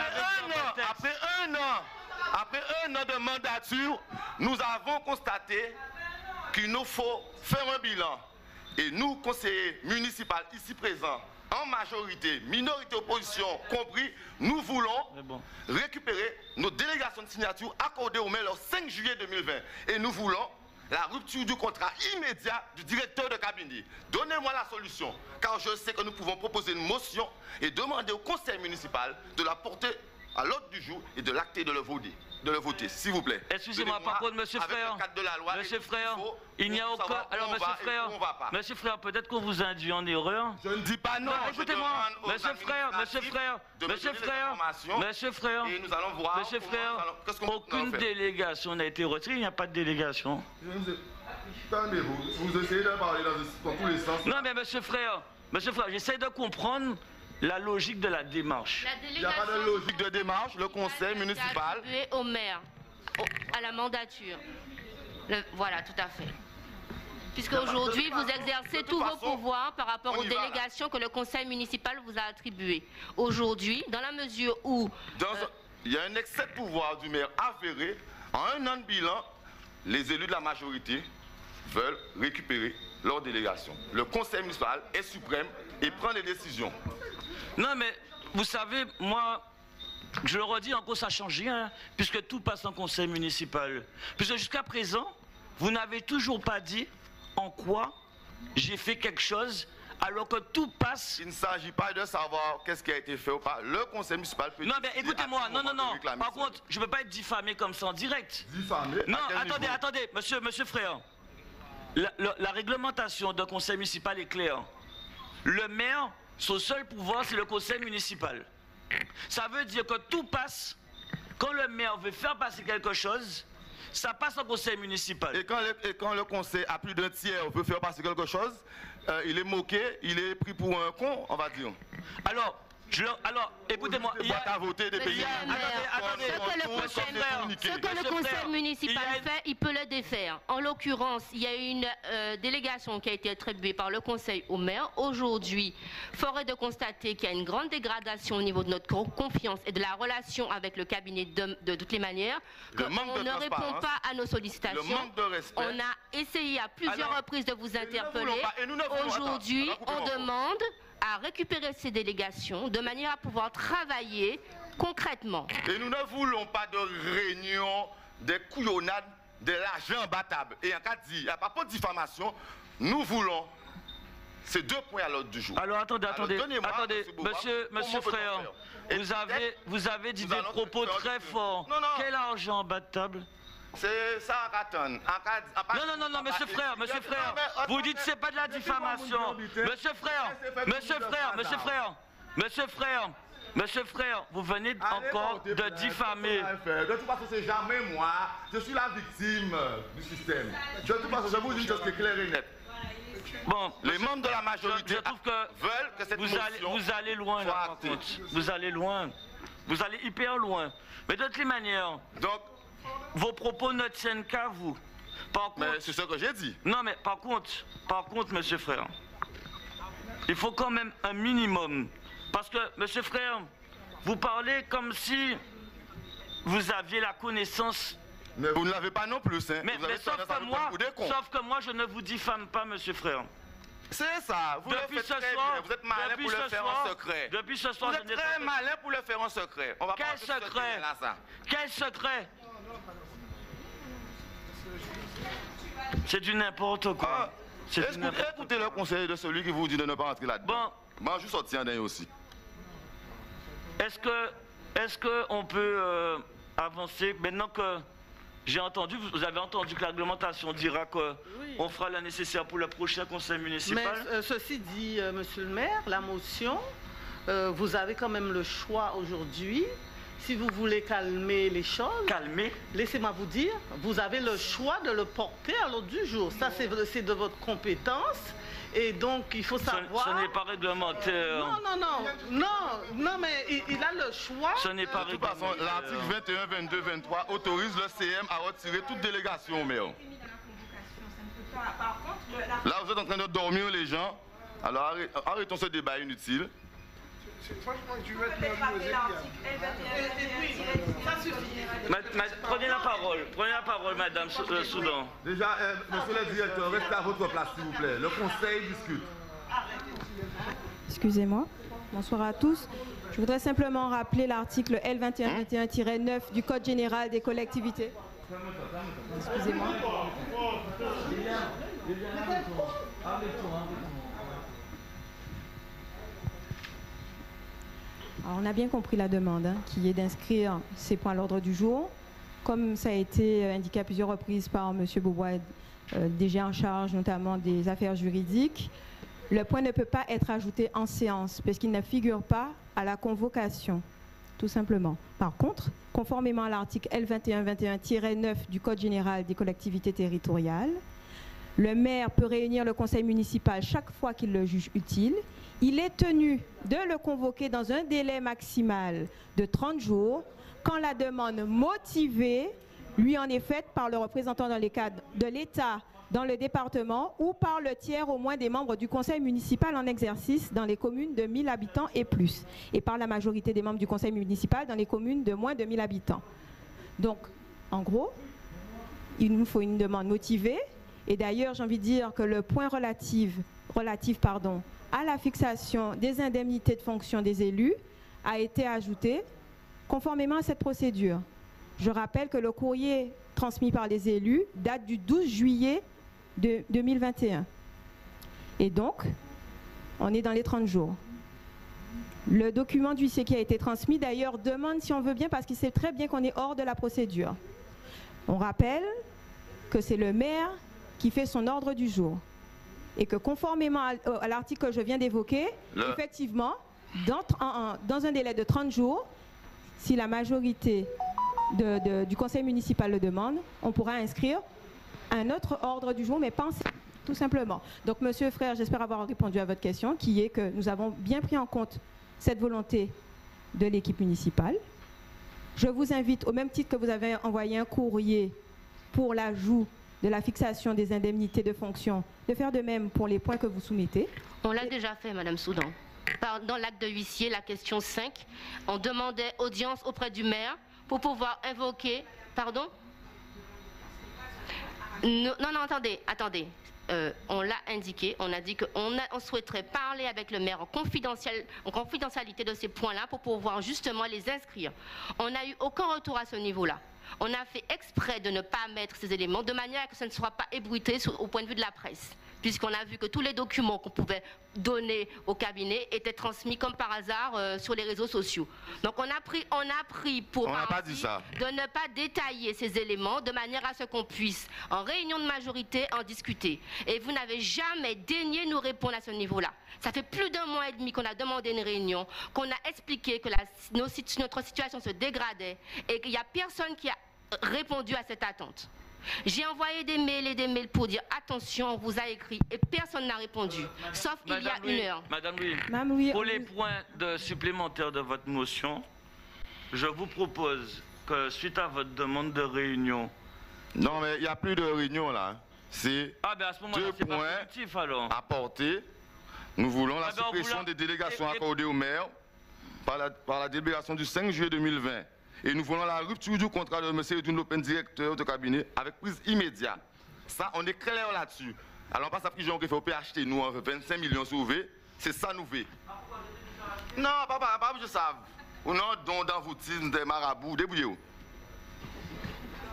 après un an de mandature, nous avons constaté qu'il nous faut faire un bilan. Et nous, conseillers municipaux ici présents, en majorité, minorité, opposition compris, nous voulons récupérer nos délégations de signature accordées au maire le 5 juillet 2020. Et nous voulons la rupture du contrat immédiat du directeur de cabinet. Donnez-moi la solution, car je sais que nous pouvons proposer une motion et demander au conseil municipal de la porter à l'ordre du jour et de l'acter de le voter, s'il vous plaît. Excusez-moi, par contre, monsieur frère, il n'y a aucun... Alors, monsieur frère, peut-être qu'on vous induit en erreur. Je ne dis pas non. Écoutez-moi, monsieur frère, et nous allons voir. Monsieur frère, aucune délégation n'a été retirée, il n'y a pas de délégation. Vous essayez de parler dans tous les sens. Non, mais monsieur frère, j'essaie de comprendre la logique de la démarche. Il n'y a pas de logique de démarche. Le conseil municipal... Au maire, à la mandature. Voilà, tout à fait. Puisque aujourd'hui, vous exercez tous vos pouvoirs par rapport aux délégations que le conseil municipal vous a attribuées. Aujourd'hui, dans la mesure où... Il y a un excès de pouvoir du maire avéré. En un an de bilan, les élus de la majorité veulent récupérer leur délégation. Le conseil municipal est suprême et prend les décisions. Non, mais vous savez, moi, je le redis encore, ça ne change rien, puisque tout passe en conseil municipal. Puisque jusqu'à présent, vous n'avez toujours pas dit en quoi j'ai fait quelque chose, alors que tout passe... Il ne s'agit pas de savoir qu'est-ce qui a été fait ou pas. Le conseil municipal peut... Non, mais écoutez-moi, non. Par contre, je ne peux pas être diffamé comme ça en direct. Diffamé? Non, attendez, monsieur frère. La réglementation d'un conseil municipal est claire. Le maire... Son seul pouvoir, c'est le conseil municipal. Ça veut dire que tout passe, quand le maire veut faire passer quelque chose, ça passe au conseil municipal. Et quand le conseil a plus d'un tiers veut faire passer quelque chose, il est moqué, il est pris pour un con, on va dire. Alors, écoutez-moi, il y a... voter des pays. Ce que le conseil municipal fait, il peut le défaire. En l'occurrence, il y a une délégation qui a été attribuée par le conseil au maire. Aujourd'hui, fort est de constater qu'il y a une grande dégradation au niveau de notre confiance et de la relation avec le cabinet de toutes les manières. On ne répond pas à nos sollicitations. On a essayé à plusieurs reprises de vous interpeller. Aujourd'hui, on demande à récupérer ces délégations de manière à pouvoir travailler concrètement. Et nous ne voulons pas de réunion, des couillonnades, de l'argent imbattable. Et en cas il n'y a pas de diffamation, nous voulons ces 2 points à l'ordre du jour. Alors attendez, monsieur frère, vous avez dit des propos très forts. Quel argent imbattable? C'est ça, Raton. Non, monsieur frère, vous dites que ce n'est pas de la diffamation. Monsieur frère, vous venez encore de diffamer. De toute façon, c'est jamais moi. Je suis la victime du système. De toute façon, je vous dis une chose qui est claire et nette. Bon, les membres de la majorité veulent que cette motion vous allez loin, là, par contre. Vous allez loin. Vous allez hyper loin. Mais de toutes les manières... Donc, vos propos ne tiennent qu'à vous. Mais c'est ce que j'ai dit. Non, mais par contre, monsieur frère, il faut quand même un minimum. Parce que, monsieur frère, vous parlez comme si vous aviez la connaissance. Mais vous ne l'avez pas non plus, hein. Mais sauf que moi, je ne vous diffame pas, monsieur frère. C'est ça, vous le faites très bien. Vous êtes malin pour le faire en secret. Depuis ce soir, vous êtes très malin pour le faire en secret. On va Quel secret? C'est du n'importe quoi. Écoutez le conseil de celui qui vous dit de ne pas rentrer là-dedans. Bon, je sortis un dernier aussi. Est-ce qu'on peut avancer maintenant que j'ai entendu, vous avez entendu que la réglementation dira qu'on fera le nécessaire pour le prochain conseil municipal? Mais ceci dit, monsieur le maire, la motion, vous avez quand même le choix aujourd'hui. Si vous voulez calmer les choses, laissez-moi vous dire, vous avez le choix de le porter à l'ordre du jour. Ça, c'est de votre compétence. Et donc, il faut savoir... Ce n'est pas réglementaire. Non, mais il a le choix. Ce n'est pas réglementaire. L'article 21, 22, 23 autorise le CM à retirer toute délégation au maire. Là, vous êtes en train de dormir les gens. Alors, arrêtons ce débat inutile. Prenez la parole, madame Soudan. Déjà, monsieur le directeur, restez à votre place, s'il vous plaît. Le conseil discute. Excusez-moi. Bonsoir à tous. Je voudrais simplement rappeler l'article L2121-9 du Code général des collectivités. Excusez-moi. Alors, on a bien compris la demande, qui est d'inscrire ces points à l'ordre du jour. Comme ça a été indiqué à plusieurs reprises par M. Beaubois, DG en charge notamment des affaires juridiques, le point ne peut pas être ajouté en séance parce qu'il ne figure pas à la convocation, tout simplement. Par contre, conformément à l'article L2121-9 du Code général des collectivités territoriales, le maire peut réunir le conseil municipal chaque fois qu'il le juge utile. Il est tenu de le convoquer dans un délai maximal de 30 jours quand la demande motivée lui en est faite par le représentant dans les cadres de l'État dans le département ou par le tiers au moins des membres du conseil municipal en exercice dans les communes de 1000 habitants et plus, et par la majorité des membres du conseil municipal dans les communes de moins de 1000 habitants. Donc, en gros, il nous faut une demande motivée, et d'ailleurs, j'ai envie de dire que le point relatif à la fixation des indemnités de fonction des élus a été ajouté conformément à cette procédure. Je rappelle que le courrier transmis par les élus date du 12 juillet 2021. Et donc, on est dans les 30 jours. Le document d'huissier qui a été transmis, d'ailleurs, demande si on veut bien, parce qu'il sait très bien qu'on est hors de la procédure. On rappelle que c'est le maire qui fait son ordre du jour. Et que conformément à l'article que je viens d'évoquer, effectivement, dans un délai de 30 jours, si la majorité du conseil municipal le demande, on pourra inscrire un autre ordre du jour, mais pas tout simplement. Donc, monsieur Frère, j'espère avoir répondu à votre question, qui est que nous avons bien pris en compte cette volonté de l'équipe municipale. Je vous invite, au même titre que vous avez envoyé un courrier pour l'ajout de la fixation des indemnités de fonction, de faire de même pour les points que vous soumettez. On l'a déjà fait, madame Soudan. Dans l'acte de huissier, la question 5, on demandait audience auprès du maire pour pouvoir invoquer... Pardon? Non, attendez. On l'a indiqué, on a dit qu'on souhaiterait parler avec le maire en confidentialité de ces points-là pour pouvoir justement les inscrire. On n'a eu aucun retour à ce niveau-là. On a fait exprès de ne pas mettre ces éléments de manière à que ça ne soit pas ébruité au point de vue de la presse, puisqu'on a vu que tous les documents qu'on pouvait donner au cabinet étaient transmis comme par hasard sur les réseaux sociaux. Donc on a pris pour parti de ne pas détailler ces éléments de manière à ce qu'on puisse, en réunion de majorité, en discuter. Et vous n'avez jamais daigné nous répondre à ce niveau-là. Ça fait plus d'1 mois et demi qu'on a demandé une réunion, qu'on a expliqué que notre situation se dégradait et qu'il n'y a personne qui a répondu à cette attente. J'ai envoyé des mails et des mails pour dire attention, on vous a écrit et personne n'a répondu, sauf il y a une heure. Madame Louis, pour les points supplémentaires de votre motion, je vous propose que suite à votre demande de réunion... Non, mais il n'y a plus de réunion là. C'est deux points apportés. Nous voulons la suppression des délégations accordées au maire par la délibération du 5 juillet 2020. Et nous voulons la rupture du contrat de M. Edwin Lopin, directeur de cabinet, avec prise immédiate. Ça, on est clair là-dessus. Alors, pas ça qui fait au PHT, nous, 25 millions sauvés. C'est ça, nous fait. Non, papa, je sais. Ou non, dans vous, des marabouts, débrouillez-vous.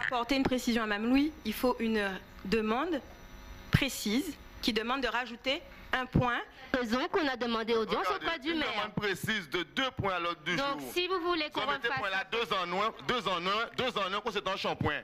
apporter une précision à Mme Louis. Il faut une demande précise qui demande de rajouter un point. Faisons qu'on a demandé audience auprès du maire. Une demande précise de 2 points à l'ordre du jour. Donc, si vous voulez qu'on refasse... point là, 2 en 1, concernant Shampoing.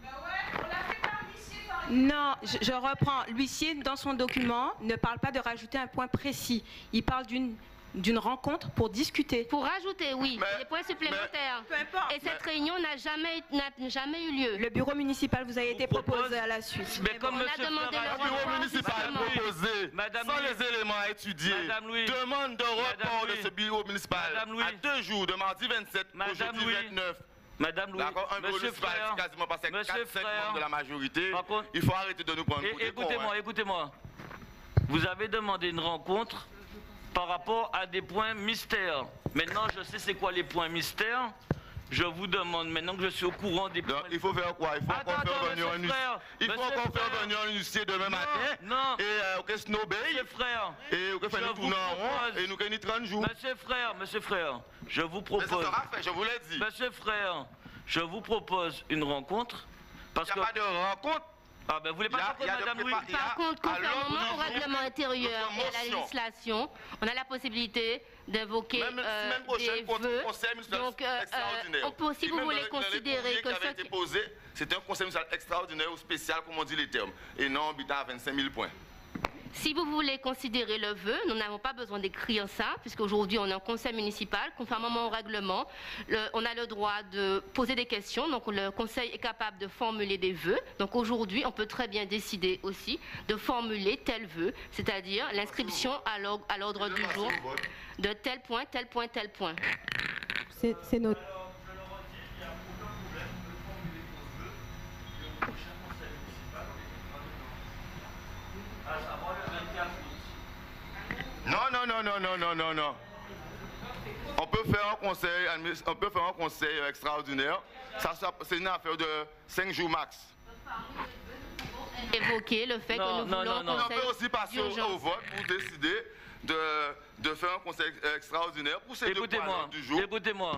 Non, je reprends. L'huissier, dans son document, ne parle pas de rajouter un point précis. Il parle d'une rencontre pour discuter. Pour rajouter, oui, des points supplémentaires. Peu importe. Et cette réunion n'a jamais eu lieu. Le bureau municipal vous a été proposé à la suite. Mais comme on a demandé le bureau municipal proposé, sans les éléments à étudier, demande de report de ce bureau municipal à 2 jours, de mardi 27 au jeudi 29. Madame Louis, d'accord, un bureau municipal quasiment passé 4-5 membres de la majorité. Il faut arrêter de nous prendre pour des cons. Écoutez-moi. Vous avez demandé une rencontre par rapport à des points mystères. Maintenant, je sais c'est quoi les points mystères. Je vous demande, maintenant que je suis au courant des points... Il faut faire quoi? Il faut encore faire venir un huissier demain matin. Non. Et au Snowbay. Monsieur frère. Et au faire nous tourner en rond. Et nous gagnons 30 jours. Monsieur frère, je vous propose... Mais ça sera fait, je vous l'ai dit. Monsieur frère, je vous propose une rencontre. Parce il n'y a pas de rencontre. Ah ben vous voulez pas rencontrer Madame Louis? Par contre, conformément au règlement intérieur et à la législation, on a la possibilité d'invoquer des vœux. Donc, si vous voulez considérer que ce qui été posé, c'est un conseil municipal extraordinaire ou spécial, comme on dit les termes, et non habitant à 25 000 points. Si vous voulez considérer le vœu, nous n'avons pas besoin d'écrire ça, puisqu'aujourd'hui on est en conseil municipal, conformément au règlement, on a le droit de poser des questions, donc le conseil est capable de formuler des vœux. Donc aujourd'hui, on peut très bien décider aussi de formuler tel vœu, c'est-à-dire l'inscription à l'ordre du jour de tel point, tel point, tel point. C'est notre... Non. On peut faire un conseil extraordinaire. Ça, c'est une affaire de 5 jours max. Évoquer le fait que nous voulons un conseil. On peut aussi passer au vote pour décider de faire un conseil extraordinaire pour ces 2 points du jour. Écoutez-moi.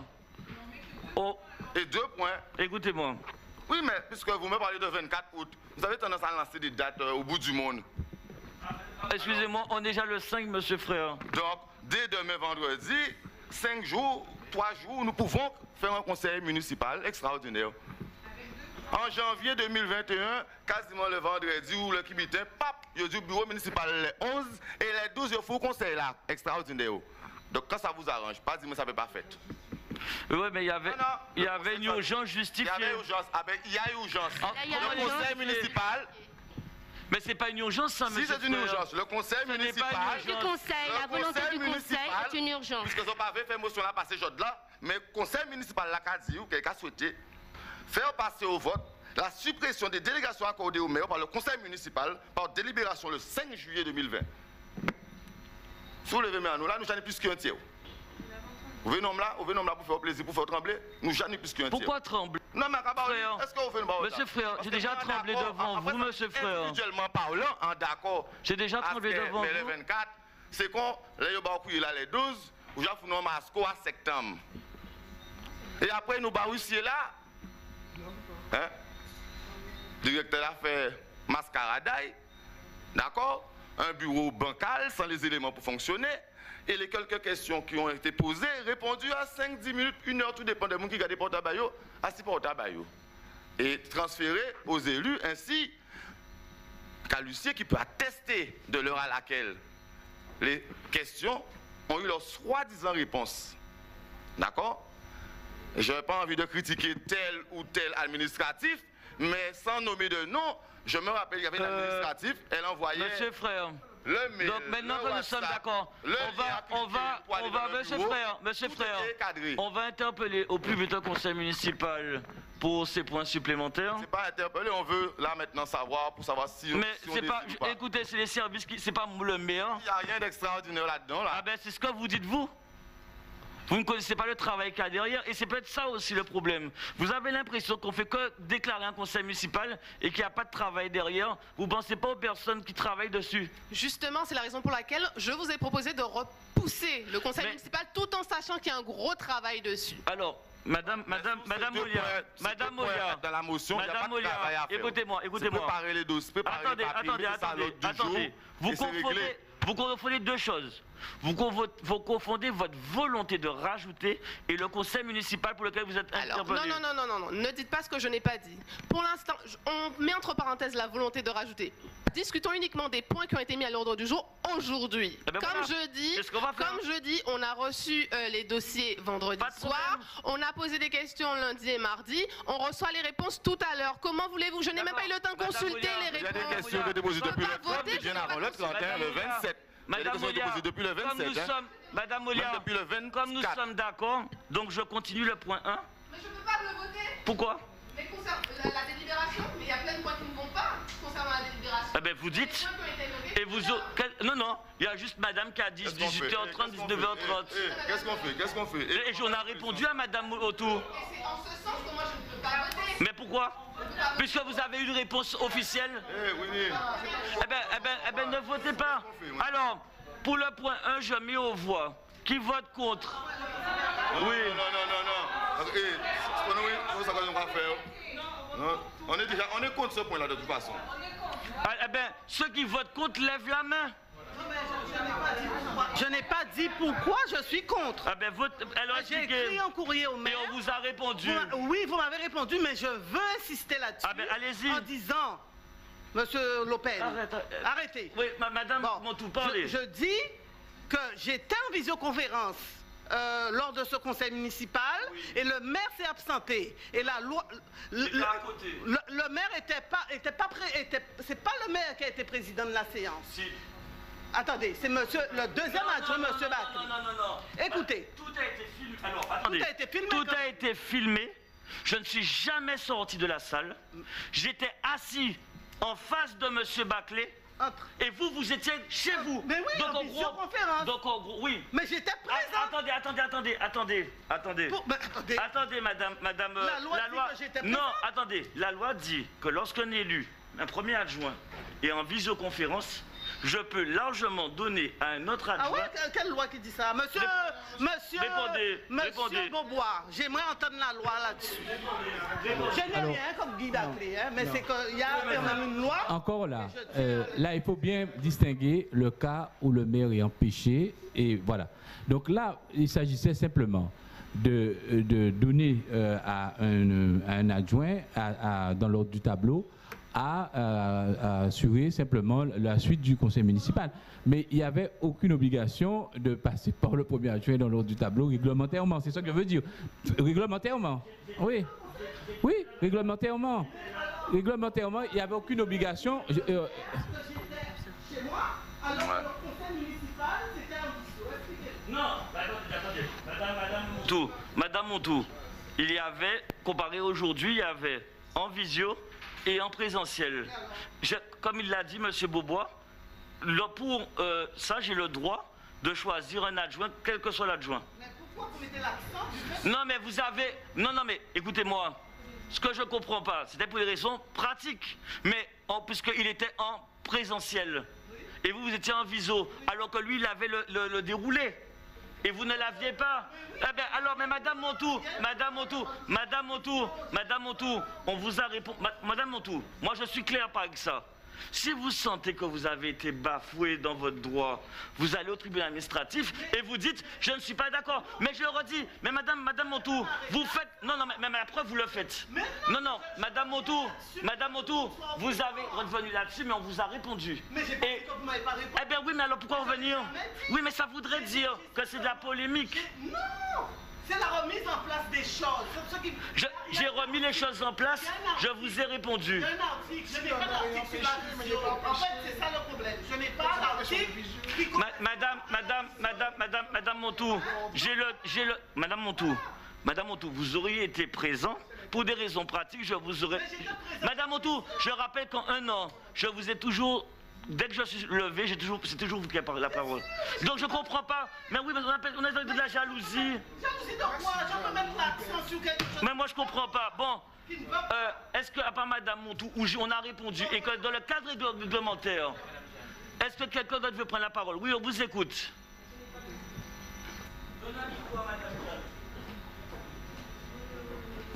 Et 2 points. Écoutez-moi. Oui, mais puisque vous me parlez de 24 août, vous avez tendance à lancer des dates au bout du monde. Excusez-moi, on est déjà le 5, monsieur frère. Donc, dès demain vendredi, 5 jours, 3 jours, nous pouvons faire un conseil municipal extraordinaire. En janvier 2021, quasiment le vendredi ou le kibitin, il y a du bureau municipal les 11 et les 12, il faut un conseil là, extraordinaire. Donc, quand ça vous arrange, pas dire mais ça ne peut pas faire. Oui, mais il y avait une urgence justifiée. Il y avait urgence. Ah ben, il y a urgence. Le conseil municipal... Mais c'est pas une urgence, ça, monsieur. Si c'est une urgence, le conseil municipal... La volonté du conseil est une urgence. Puisque vous avez fait motion là, passer jour là, mais le conseil municipal l'a dit, ou quelqu'un a souhaité faire passer au vote la suppression des délégations accordées au maire par le conseil municipal par délibération le 5 juillet 2020. Soulevez-moi à nous, là, nous n'en avons plus qu'un tiers. Vous venez là pour faire plaisir, pour faire trembler. Nous n'en avons plus qu'un tiers. Pourquoi trembler? Non, mais est-ce que vous faites une Monsieur frère, j'ai déjà tremblé devant vous, monsieur frère. Individuellement parlant, d'accord. J'ai déjà tremblé devant vous. Mais les 24, c'est quand les là les 12, où j'ai fait un masque à septembre. Et après, nous avons aussi là. Hein? Le directeur a fait mascaradaille. D'accord? Un bureau bancal sans les éléments pour fonctionner. Et les quelques questions qui ont été posées, répondues à 5-10 minutes, 1 heure, tout dépend des gens qui gardent des portables à 6 portables. Et transférées aux élus, ainsi qu'à l'huissier qui peut attester de l'heure à laquelle les questions ont eu leur soi-disant réponse. D'accord? Je n'ai pas envie de critiquer tel ou tel administratif, mais sans nommer de nom, je me rappelle qu'il y avait un administratif, elle envoyait... Monsieur frère... Mail, donc maintenant que nous sommes d'accord, on va, monsieur frère, on va interpeller au plus vite le conseil municipal pour ces points supplémentaires. C'est pas interpeller, on veut là maintenant savoir pour savoir si on décide ou pas. Écoutez, c'est les services qui, c'est pas le maire. Il n'y a rien d'extraordinaire là-dedans. Là. Ah ben c'est ce que vous dites vous. Vous ne connaissez pas le travail qu'il y a derrière et c'est peut-être ça aussi le problème. Vous avez l'impression qu'on fait que déclarer un conseil municipal et qu'il n'y a pas de travail derrière. Vous ne pensez pas aux personnes qui travaillent dessus? Justement, c'est la raison pour laquelle je vous ai proposé de repousser le conseil municipal tout en sachant qu'il y a un gros travail dessus. Alors, Madame Molia, Madame Molia, dans la motion, Madame Molia, écoutez-moi. Préparer les dossiers, préparer les papiers, attendez. Vous confondez deux choses. Vous confondez votre volonté de rajouter et le conseil municipal pour lequel vous êtes interpellé. Non, ne dites pas ce que je n'ai pas dit. Pour l'instant, on met entre parenthèses la volonté de rajouter. Discutons uniquement des points qui ont été mis à l'ordre du jour aujourd'hui. Comme je dis, on a reçu les dossiers vendredi soir, on a posé des questions lundi et mardi, on reçoit les réponses tout à l'heure. Comment voulez-vous? Je n'ai même pas eu le temps de consulter les réponses. Il y a des questions que déposées depuis le 30, bien avant le 31, le 27. Madame Molia, depuis le 27, Madame Molia, comme nous sommes d'accord, donc je continue le point 1. Mais je ne peux pas le voter. Pourquoi? Mais concernant la délibération, mais il y a plein de points qui ne vont pas concernant la délibération. Eh bien, vous dites. Et vous. Non, il y a juste Madame qui a dit 18h30, 19h30. Qu'est-ce qu'on fait? Et on a répondu à Madame Autour. Et c'est en ce sens que moi je ne peux pas voter. Mais pourquoi? Puisque vous avez une réponse officielle. Eh bien, ne votez pas. Alors, pour le point 1, je mets aux voix. Qui vote contre? Oui. Non. C'est ça qu'on va faire. Non, on est contre ce point-là de toute façon. Eh bien, ceux qui votent contre lèvent la main. Je n'ai pas dit pourquoi je suis contre. J'ai écrit un courrier au maire. Et on vous a répondu. Oui, vous m'avez répondu, mais je veux insister là-dessus. Allez-y. En disant, Monsieur Lopez, arrêtez. Oui, Madame Montou, parlez. Je dis que j'étais en visioconférence lors de ce conseil municipal et le maire s'est absenté. Et la loi, le maire était pas prêt. C'est pas le maire qui a été président de la séance. Si. Attendez, c'est le deuxième adjoint, monsieur Bacri. Non. Écoutez. Tout a été filmé. Alors, attendez. Tout a été filmé. Tout a été filmé. Je ne suis jamais sorti de la salle. J'étais assis en face de monsieur Baclé. Et vous étiez chez vous. Mais oui, donc, en visioconférence. Donc en gros, oui. Mais j'étais présent. Attendez. Attendez, madame. La loi dit que j'étais présent. Non, attendez. La loi dit que lorsqu'un élu, un premier adjoint, est en visioconférence, je peux largement donner à un autre adjoint. Ah ouais, quelle loi qui dit ça? Monsieur Beaubois, j'aimerais entendre la loi là-dessus. Je n'ai rien comme Guy Baclé, mais c'est qu'il y a quand même une loi. Encore là, là, il faut bien distinguer le cas où le maire est empêché, et voilà. Donc là, il s'agissait simplement de donner à un adjoint, dans l'ordre du tableau, à assurer simplement la suite du conseil municipal. Mais il n'y avait aucune obligation de passer par le premier adjoint dans l'ordre du tableau réglementairement. C'est ça que je veux dire. Réglementairement. Oui, réglementairement. Réglementairement, il n'y avait aucune obligation. Chez moi, alors le conseil municipal, c'était un visio. Non, attendez. Madame Montou, il y avait, comparé aujourd'hui, il y avait en visio et en présentiel. Comme il l'a dit, M. Beaubois, pour ça, j'ai le droit de choisir un adjoint, quel que soit l'adjoint. Mais pourquoi vous mettez l'accent? Non, mais vous avez... Non, mais écoutez-moi. Ce que je ne comprends pas, c'était pour des raisons pratiques. Mais puisqu'il était en présentiel. Et vous étiez en visio, alors que lui, il avait le déroulé. Et vous ne l'aviez pas. Eh bien, alors, mais Madame Montou, on vous a répondu. Madame Montou, moi je suis clair avec ça. Si vous sentez que vous avez été bafoué dans votre droit, vous allez au tribunal administratif et vous dites « je ne suis pas d'accord ». Mais je le redis, mais Madame Montou, vous faites... Non, mais après vous le faites. Non, Madame Montou, vous avez revenu là-dessus, mais on vous a répondu. Mais j'ai pas dit que vous m'avez pas répondu. Eh bien oui, mais alors pourquoi revenir? Oui, mais ça voudrait dire que c'est de la polémique. Non, c'est la remise en place des choses. J'ai remis les choses en place, je vous ai répondu. Il y a un article, je n'ai pas d'article sur la visio. En fait, c'est ça le problème. Je n'ai pas d'article qui... Madame Montou, Madame Montou, vous auriez été présent. Pour des raisons pratiques, je vous aurais... Madame Montou, je rappelle qu'en un an, je vous ai toujours... Dès que je suis levé, c'est toujours vous qui avez la parole. Donc je ne comprends pas. Mais oui, mais on est dans de la jalousie. Jalousie de quoi? Je peux mettre l'accent sur quelque chose. Mais moi je ne comprends pas. Bon, est-ce qu'à part Madame Montou, où on a répondu, et que dans le cadre réglementaire, est-ce que quelqu'un d'autre veut prendre la parole? Oui, on vous écoute.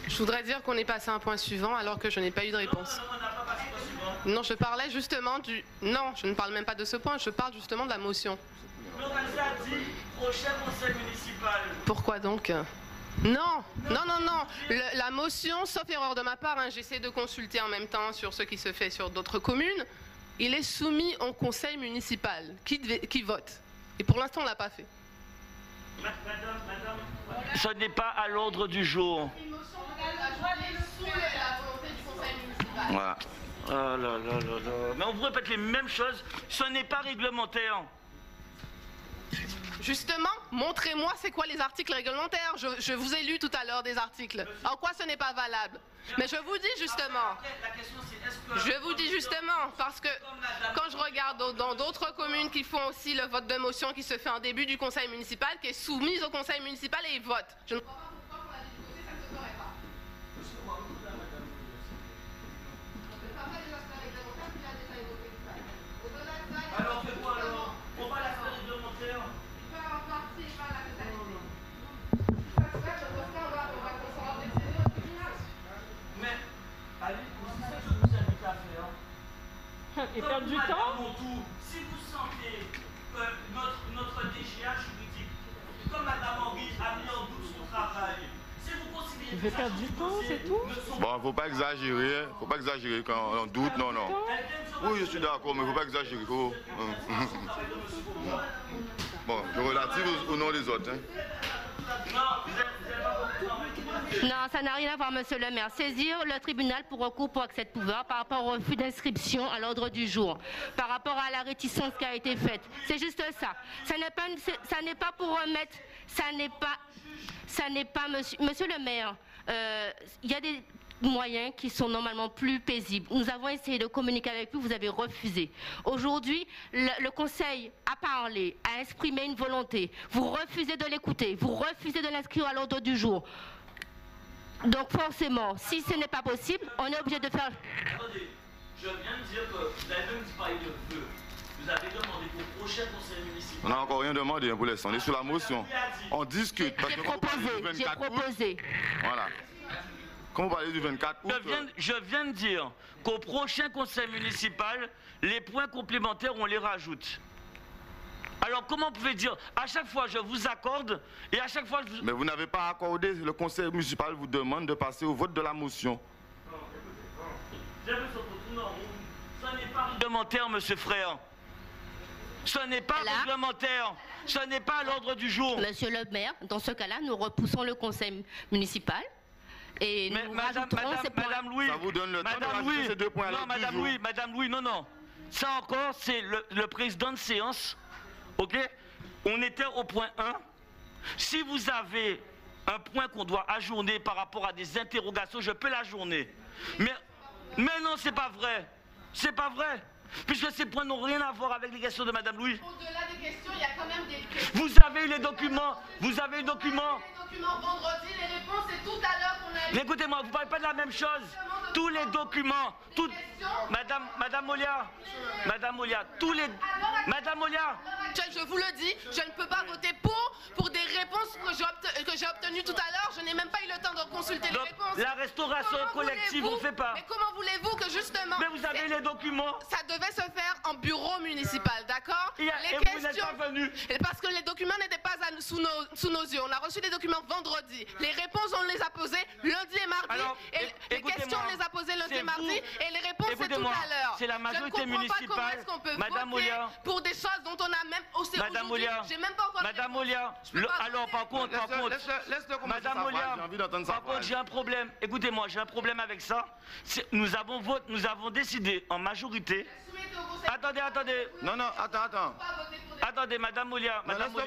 Je voudrais dire qu'on est passé à un point suivant alors que je n'ai pas eu de réponse. Non, je parlais justement du... Non, je ne parle même pas de ce point, je parle justement de la motion. L'organisation a dit prochain conseil municipal. Pourquoi donc? Non, non, non, non. La motion, sauf erreur de ma part, hein, j'essaie de consulter en même temps sur ce qui se fait sur d'autres communes, il est soumis au conseil municipal qui vote. Et pour l'instant, on ne l'a pas fait. Madame, ce n'est pas à l'ordre du jour. Voilà. Oh là là là là. Mais on vous répète les mêmes choses, ce n'est pas réglementaire. Justement, montrez-moi c'est quoi les articles réglementaires. Je vous ai lu tout à l'heure des articles. En quoi ce n'est pas valable? Mais je vous dis justement, parce que quand je regarde dans d'autres communes qui font aussi le vote de motion qui se fait en début du conseil municipal, qui est soumise au conseil municipal et ils votent. Je ne crois pas pourquoi pour la déposer, ça ne se ferait pas. Alors c'est quoi alors? On va la faire réglementaire. Mais, allez, c'est ça que je vous invite à faire. Et perdre du temps? Si vous sentez que notre DGA juridique, comme Mme Henry a mis en doute son travail, si vous considérez Je vais perdre du temps, c'est tout? Bon, faut pas exagérer, quand on doute, non. Oui, je suis d'accord, mais faut pas exagérer. Bon, je relative au nom des autres. Non, ça n'a rien à voir, monsieur le maire. Saisir le tribunal pour recours pour accès de pouvoir par rapport au refus d'inscription à l'ordre du jour, par rapport à la réticence qui a été faite. C'est juste ça. Ça n'est pas pour remettre, ça n'est pas, monsieur le maire, il y a des moyens qui sont normalement plus paisibles. Nous avons essayé de communiquer avec vous, vous avez refusé. Aujourd'hui, le conseil a parlé, a exprimé une volonté. Vous refusez de l'écouter, vous refusez de l'inscrire à l'ordre du jour. Donc forcément, si ce n'est pas possible, on est obligé de faire... Attendez, je viens de dire que vous avez même parlé de feu. Vous avez demandé au prochain conseil municipal. On n'a encore rien demandé pour l'instant, on est sur la motion. On discute. J'ai proposé. Voilà. Quand vous parlez du 24 août... Je viens de dire qu'au prochain conseil municipal, les points complémentaires, on les rajoute. Alors comment vous pouvez dire, à chaque fois je vous accorde, et à chaque fois je... Mais vous n'avez pas accordé, le conseil municipal vous demande de passer au vote de la motion. Ce n'est pas réglementaire, monsieur Frère. Ce n'est pas réglementaire. Ce n'est pas à l'ordre du jour. Monsieur le maire, dans ce cas-là, nous repoussons le conseil municipal. Et nous rajouterons ces points. Madame Louis, ça vous donne le temps de rajouter ces 2 points-là. Non, Madame Louis, non. Ça encore, c'est le président de séance. Ok? On était au point 1. Si vous avez un point qu'on doit ajourner par rapport à des interrogations, je peux l'ajourner. Mais non, c'est pas vrai. C'est pas vrai. Puisque ces points n'ont rien à voir avec les questions de Madame Louis. Au-delà des questions, il y a quand même des questions. Vous avez eu les documents. Vous avez eu les documents. Les documents vendredi, les réponses, c'est tout à l'heure qu'on a eu. Écoutez-moi, vous ne parlez pas de la même chose. Tous les documents, Madame Molia, tous les... Madame Molia. Je vous le dis, je ne peux pas voter pour des réponses que j'ai obtenues tout à l'heure. Je n'ai même pas eu le temps de consulter les réponses. La restauration collective, on ne fait pas. Mais comment voulez-vous que justement... Mais vous avez les documents. Ça devait se faire en bureau municipal, d'accord? Et vous n'êtes pas venu. Parce que les documents n'étaient pas sous nos yeux. On a reçu les documents vendredi. Les réponses, on les a posées lundi et mardi. Alors, les questions, on les a posées lundi et mardi. Et les réponses, c'est tout à l'heure. C'est la majorité municipale. Madame Molia, pour des choses dont on a même aussi Madame Molia, j'ai même pas encore... Madame Molia, alors par contre, Madame Molia, par contre, j'ai un problème. Écoutez-moi, j'ai un problème avec ça. Nous avons décidé en majorité. Attendez. Non, attends. Attendez, Madame Molia,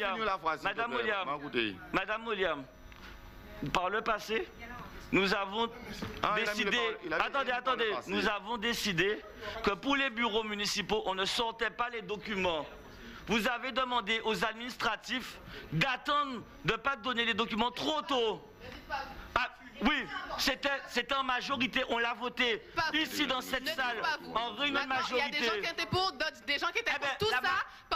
Madame Molia, par le passé, nous avons décidé, nous avons décidé que pour les bureaux municipaux, on ne sortait pas les documents. Vous avez demandé aux administratifs d'attendre, de ne pas donner les documents trop tôt. Ah, oui, c'était en majorité, on l'a voté ici dans cette salle, en réunion de majorité. Il y a des gens qui étaient pour, des gens qui étaient pour tout ça, parce qu'un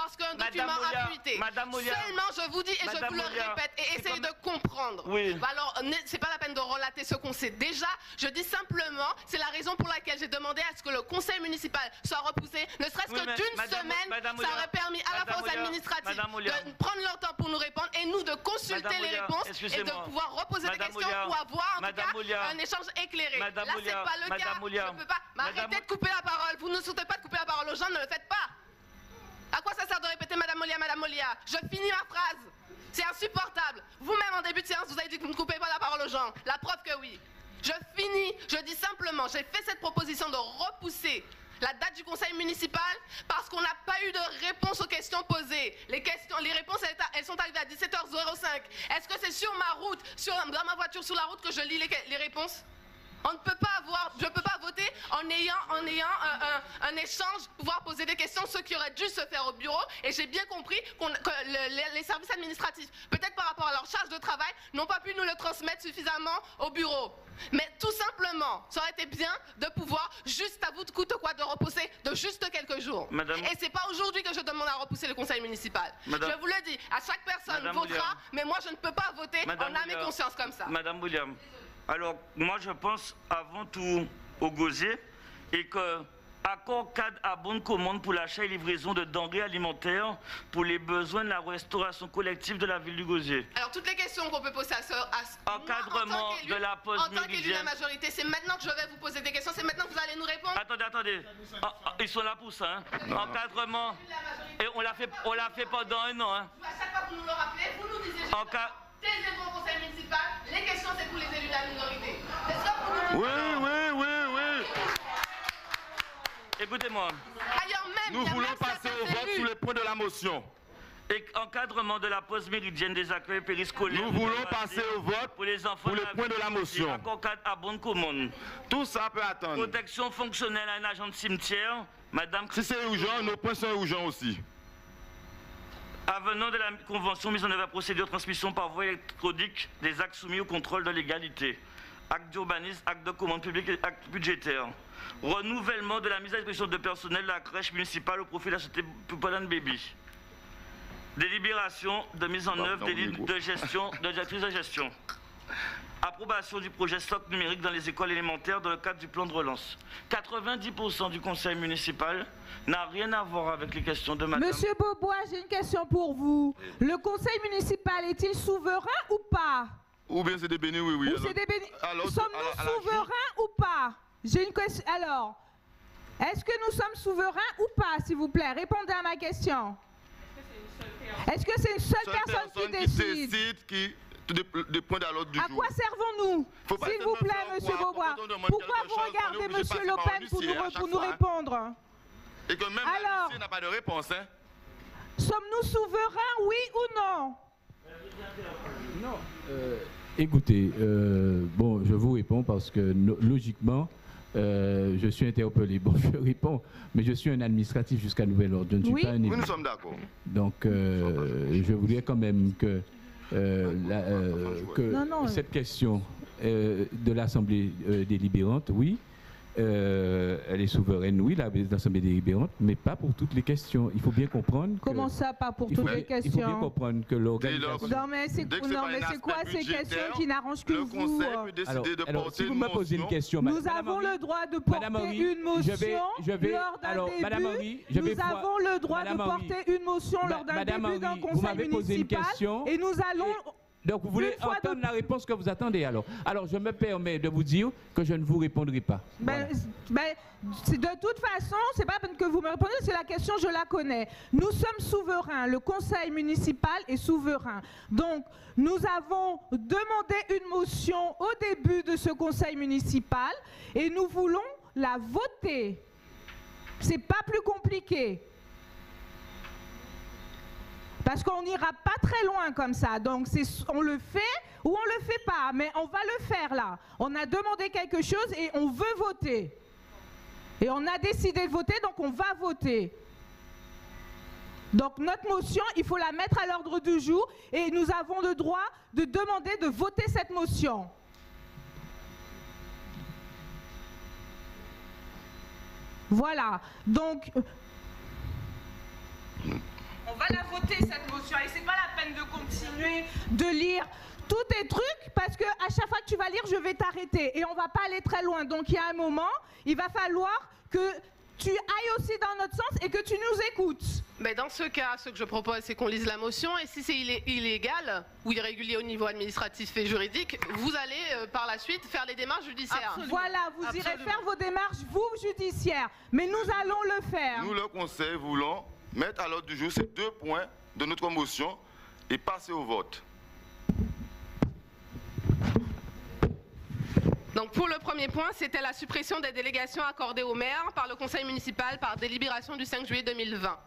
argument appuité. Madame Molia. Seulement, je vous dis et je vous le répète, et essayez de comprendre. Oui. Alors, c'est pas la peine de relater ce qu'on sait déjà. Je dis simplement, c'est la raison pour laquelle j'ai demandé à ce que le conseil municipal soit repoussé, ne serait-ce que d'une semaine. Ça aurait permis à la fois aux administratifs de prendre leur temps pour nous répondre et nous de consulter les réponses et de pouvoir reposer des questions ou avoir en tout cas un échange éclairé. Là, c'est pas le cas. Je peux pas. Arrêtez de couper la parole. Vous ne souhaitez pas de couper la parole aux gens, ne le faites pas. À quoi ça sert de répéter Madame Molia? Je finis ma phrase. C'est insupportable. Vous-même, en début de séance, vous avez dit que vous ne coupez pas la parole aux gens. La preuve que oui. Je finis. Je dis simplement, j'ai fait cette proposition de repousser la date du conseil municipal parce qu'on n'a pas eu de réponse aux questions posées. Les réponses, elles sont arrivées à 17h05. Est-ce que c'est sur ma route, dans ma voiture, sur la route que je lis les réponses? On ne peut pas avoir, je ne peux pas voter en ayant un échange, pouvoir poser des questions, ce qui aurait dû se faire au bureau. Et j'ai bien compris que les services administratifs, peut-être par rapport à leur charge de travail, n'ont pas pu nous le transmettre suffisamment au bureau. Mais tout simplement, ça aurait été bien de pouvoir, juste à vous de coûte quoi, de repousser de juste quelques jours. Madame... Et c'est pas aujourd'hui que je demande à repousser le conseil municipal. Madame... Je vous le dis, à chaque personne Madame votera, William. mais moi je ne peux pas voter Madame en âme et conscience comme ça. Madame William, alors moi je pense avant tout au gosier et que accord cadre à bonne commande pour l'achat et livraison de denrées alimentaires pour les besoins de la restauration collective de la ville du Gosier. Alors toutes les questions qu'on peut poser encadrement de la pause en tant qu'élu de la majorité, c'est maintenant que je vais vous poser des questions, c'est maintenant que vous allez nous répondre. Attendez. Ils sont là pour ça. Hein. Encadrement. Et on l'a fait pendant un an. Hein. À chaque fois que vous nous le rappelez, vous nous disiez taisez-vous au conseil municipal, les questions c'est pour les élus de la minorité. Oui. Écoutez-moi. Nous voulons passer au vote sur le point de la motion. Et encadrement de la pause méridienne des accueils périscolaires. Nous voulons passer au vote pour les enfants pour le point de la motion. Accord cadre à bonne commande. Tout ça peut attendre. Protection fonctionnelle à un agent de cimetière. Madame... Si c'est urgent, nos points sont urgents aussi. Avenant de la convention mise en œuvre à procédure de transmission par voie électronique des actes soumis au contrôle de légalité. Acte d'urbanisme, acte de commande publique et acte budgétaire. Renouvellement de la mise à disposition de personnel de la crèche municipale au profit de la société Poupolane Baby. Délibération de mise en œuvre des lignes de gestion, de directrice de gestion. Approbation du projet stock numérique dans les écoles élémentaires dans le cadre du plan de relance. 90% du conseil municipal n'a rien à voir avec les questions de madame. Monsieur Beaubois, j'ai une question pour vous. Le conseil municipal est-il souverain ou pas? Ou bien c'est des bénis, oui. Sommes-nous souverains ou pas? J'ai une question. Alors, est-ce que nous sommes souverains ou pas, s'il vous plaît? Répondez à ma question. Est-ce que c'est une seule personne qui décide? Des points à l'ordre du jour. À quoi servons-nous? S'il vous plaît, monsieur Beaubois. Pourquoi vous regardez monsieur Le Pen pour nous répondre? Et que même la n'a pas de réponse. Hein? Sommes-nous souverains, oui ou non? Non. Écoutez, bon, je vous réponds parce que logiquement, je suis interpellé. Bon, je réponds, mais je suis un administratif jusqu'à nouvel ordre. Je ne suis pas un élu. Oui, nous sommes d'accord. Donc, je voudrais quand même que, cette question de l'Assemblée délibérante, oui, elle est souveraine, oui, l'Assemblée délibérante, mais pas pour toutes les questions. Il faut bien comprendre. Comment ça, pas pour toutes les questions? Il faut bien comprendre que l'organisation... Non, mais c'est quoi ces questions qui n'arrangent que vous? Le conseil peut décider de porter si vous me posez une question, nous avons le droit de porter une motion lors d'un début. Nous avons le droit de porter une motion lors d'un début d'un conseil municipal. Et nous allons... Donc vous voulez entendre la réponse que vous attendez alors. Alors je me permets de vous dire que je ne vous répondrai pas. Voilà. De toute façon, c'est pas que vous me répondez, c'est la question, je la connais. Nous sommes souverains, le conseil municipal est souverain. Donc nous avons demandé une motion au début de ce conseil municipal et nous voulons la voter. C'est pas plus compliqué. Parce qu'on n'ira pas très loin comme ça. Donc, on le fait ou on le fait pas. Mais on va le faire là. On a demandé quelque chose et on veut voter. Et on a décidé de voter, donc on va voter. Donc, notre motion, il faut la mettre à l'ordre du jour. Et nous avons le droit de demander de voter cette motion. Voilà. Donc, on va la continuer de lire tous tes trucs parce que à chaque fois que tu vas lire, je vais t'arrêter et on va pas aller très loin. Donc il y a un moment, il va falloir que tu ailles aussi dans notre sens et que tu nous écoutes. Mais dans ce cas, ce que je propose, c'est qu'on lise la motion et si c'est illégal ou irrégulier au niveau administratif et juridique, vous allez par la suite faire les démarches judiciaires. Absolument. Voilà, vous irez faire vos démarches, vous, judiciaires. Mais nous allons le faire. Nous, le Conseil, voulons mettre à l'ordre du jour ces 2 points de notre motion et passer au vote. Donc pour le premier point, c'était la suppression des délégations accordées au maire par le conseil municipal par délibération du 5 juillet 2020.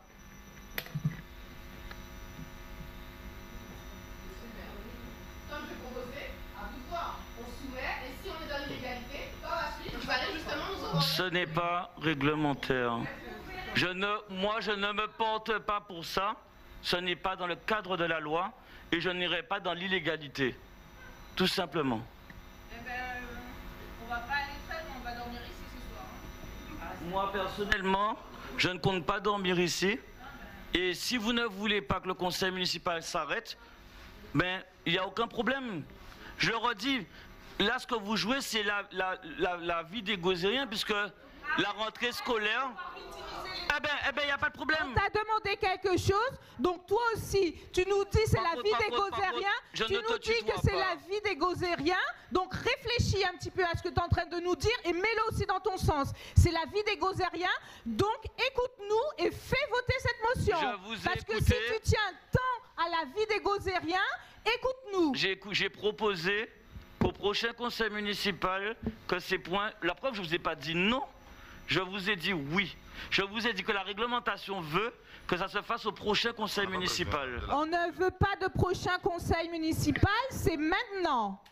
Comme je proposais, à vous de voir, on soumet et si on est dans l'illégalité, par la suite, vous allez justement nous envoyer. Ce n'est pas réglementaire. Moi, je ne me porte pas pour ça. Ce n'est pas dans le cadre de la loi et je n'irai pas dans l'illégalité. Tout simplement. On va pas aller très loin, on va dormir ici ce soir. Moi, personnellement, je ne compte pas dormir ici. Et si vous ne voulez pas que le conseil municipal s'arrête, ben, il n'y a aucun problème. Je le redis, là, ce que vous jouez, c'est la vie des Gozériens, puisque la rentrée scolaire... Eh ben, il n'y a pas de problème. On t'a demandé quelque chose, donc toi aussi, tu nous dis c'est la vie des Gozériens, tu nous dis que c'est la vie des Gozériens, donc réfléchis un petit peu à ce que tu es en train de nous dire et mets-le aussi dans ton sens. C'est la vie des Gozériens, donc écoute-nous et fais voter cette motion. Je vous ai Parce que écouté. si tu tiens tant à la vie des Gozériens, écoute-nous. J'ai proposé qu'au prochain conseil municipal, que ces points... La preuve, je ne vous ai pas dit non, je vous ai dit oui. Je vous ai dit que la réglementation veut que ça se fasse au prochain conseil municipal. On ne veut pas de prochain conseil municipal, c'est maintenant.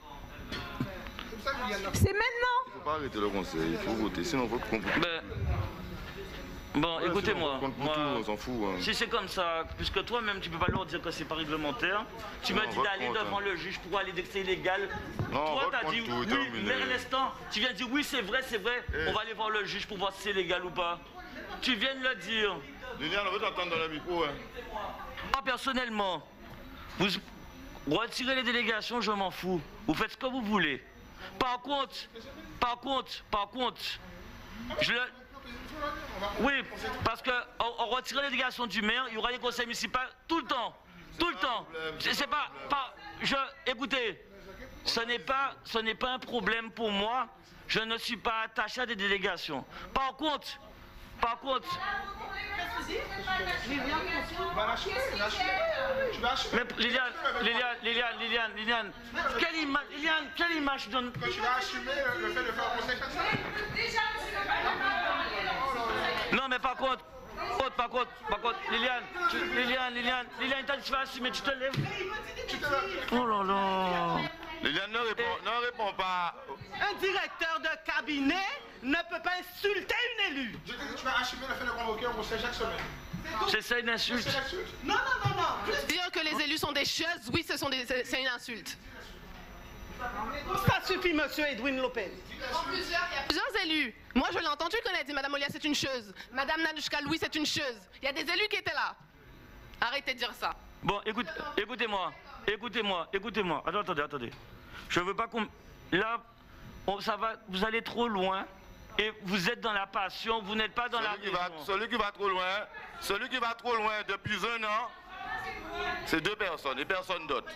C'est maintenant. Il ne faut pas arrêter le conseil, il faut voter, sinon on vote contre. Bon, Ouais, écoutez-moi. on s'en fout. Hein. Si c'est comme ça, puisque toi-même tu ne peux pas leur dire que c'est pas réglementaire, tu Non, m'as dit vote d'aller contre, devant hein. le juge pour aller dire que c'est illégal. Non, Toi, vote tu as contre dit tout, oui, terminé. mais à l'instant, tu viens de dire oui, c'est vrai, on va aller voir le juge pour voir si c'est légal ou pas. Tu viens de le dire. Liliane, on veut t'entendre dans le micro. Hein. Moi, personnellement, vous retirez les délégations, je m'en fous. Vous faites ce que vous voulez. Par contre, oui, parce que en retirant les délégations du maire, il y aura les conseils municipaux tout le temps. Tout le temps. C'est pas, écoutez, ce n'est pas un problème pour moi. Je ne suis pas attaché à des délégations. Par contre, mais Liliane, quelle image donne... Tu vas assumer le fait de faire un conseil personnel. Non, mais par contre, Liliane, tu vas assumer, tu te lèves. Oh là là. Liliane ne répond pas. Un directeur de cabinet ne peut pas insulter une élue. Je dis que tu vas assumer le fait de convoquer un conseil chaque semaine. C'est ça une insulte. Non. Dire que les élus sont des choses, oui, c'est une insulte. Ça suffit, monsieur Edwin Lopez. Il y a plusieurs élus. Moi, je l'ai entendu qu'on a dit Madame Olia, c'est une chose. Madame Nanushka Louis, c'est une chose. Il y a des élus qui étaient là. Arrêtez de dire ça. Bon, écoutez-moi. Attendez. Je veux pas qu'on... Là, vous allez trop loin. Et vous êtes dans la passion, vous n'êtes pas dans la raison. Celui qui va trop loin depuis 1 an, c'est 2 personnes et personne d'autre.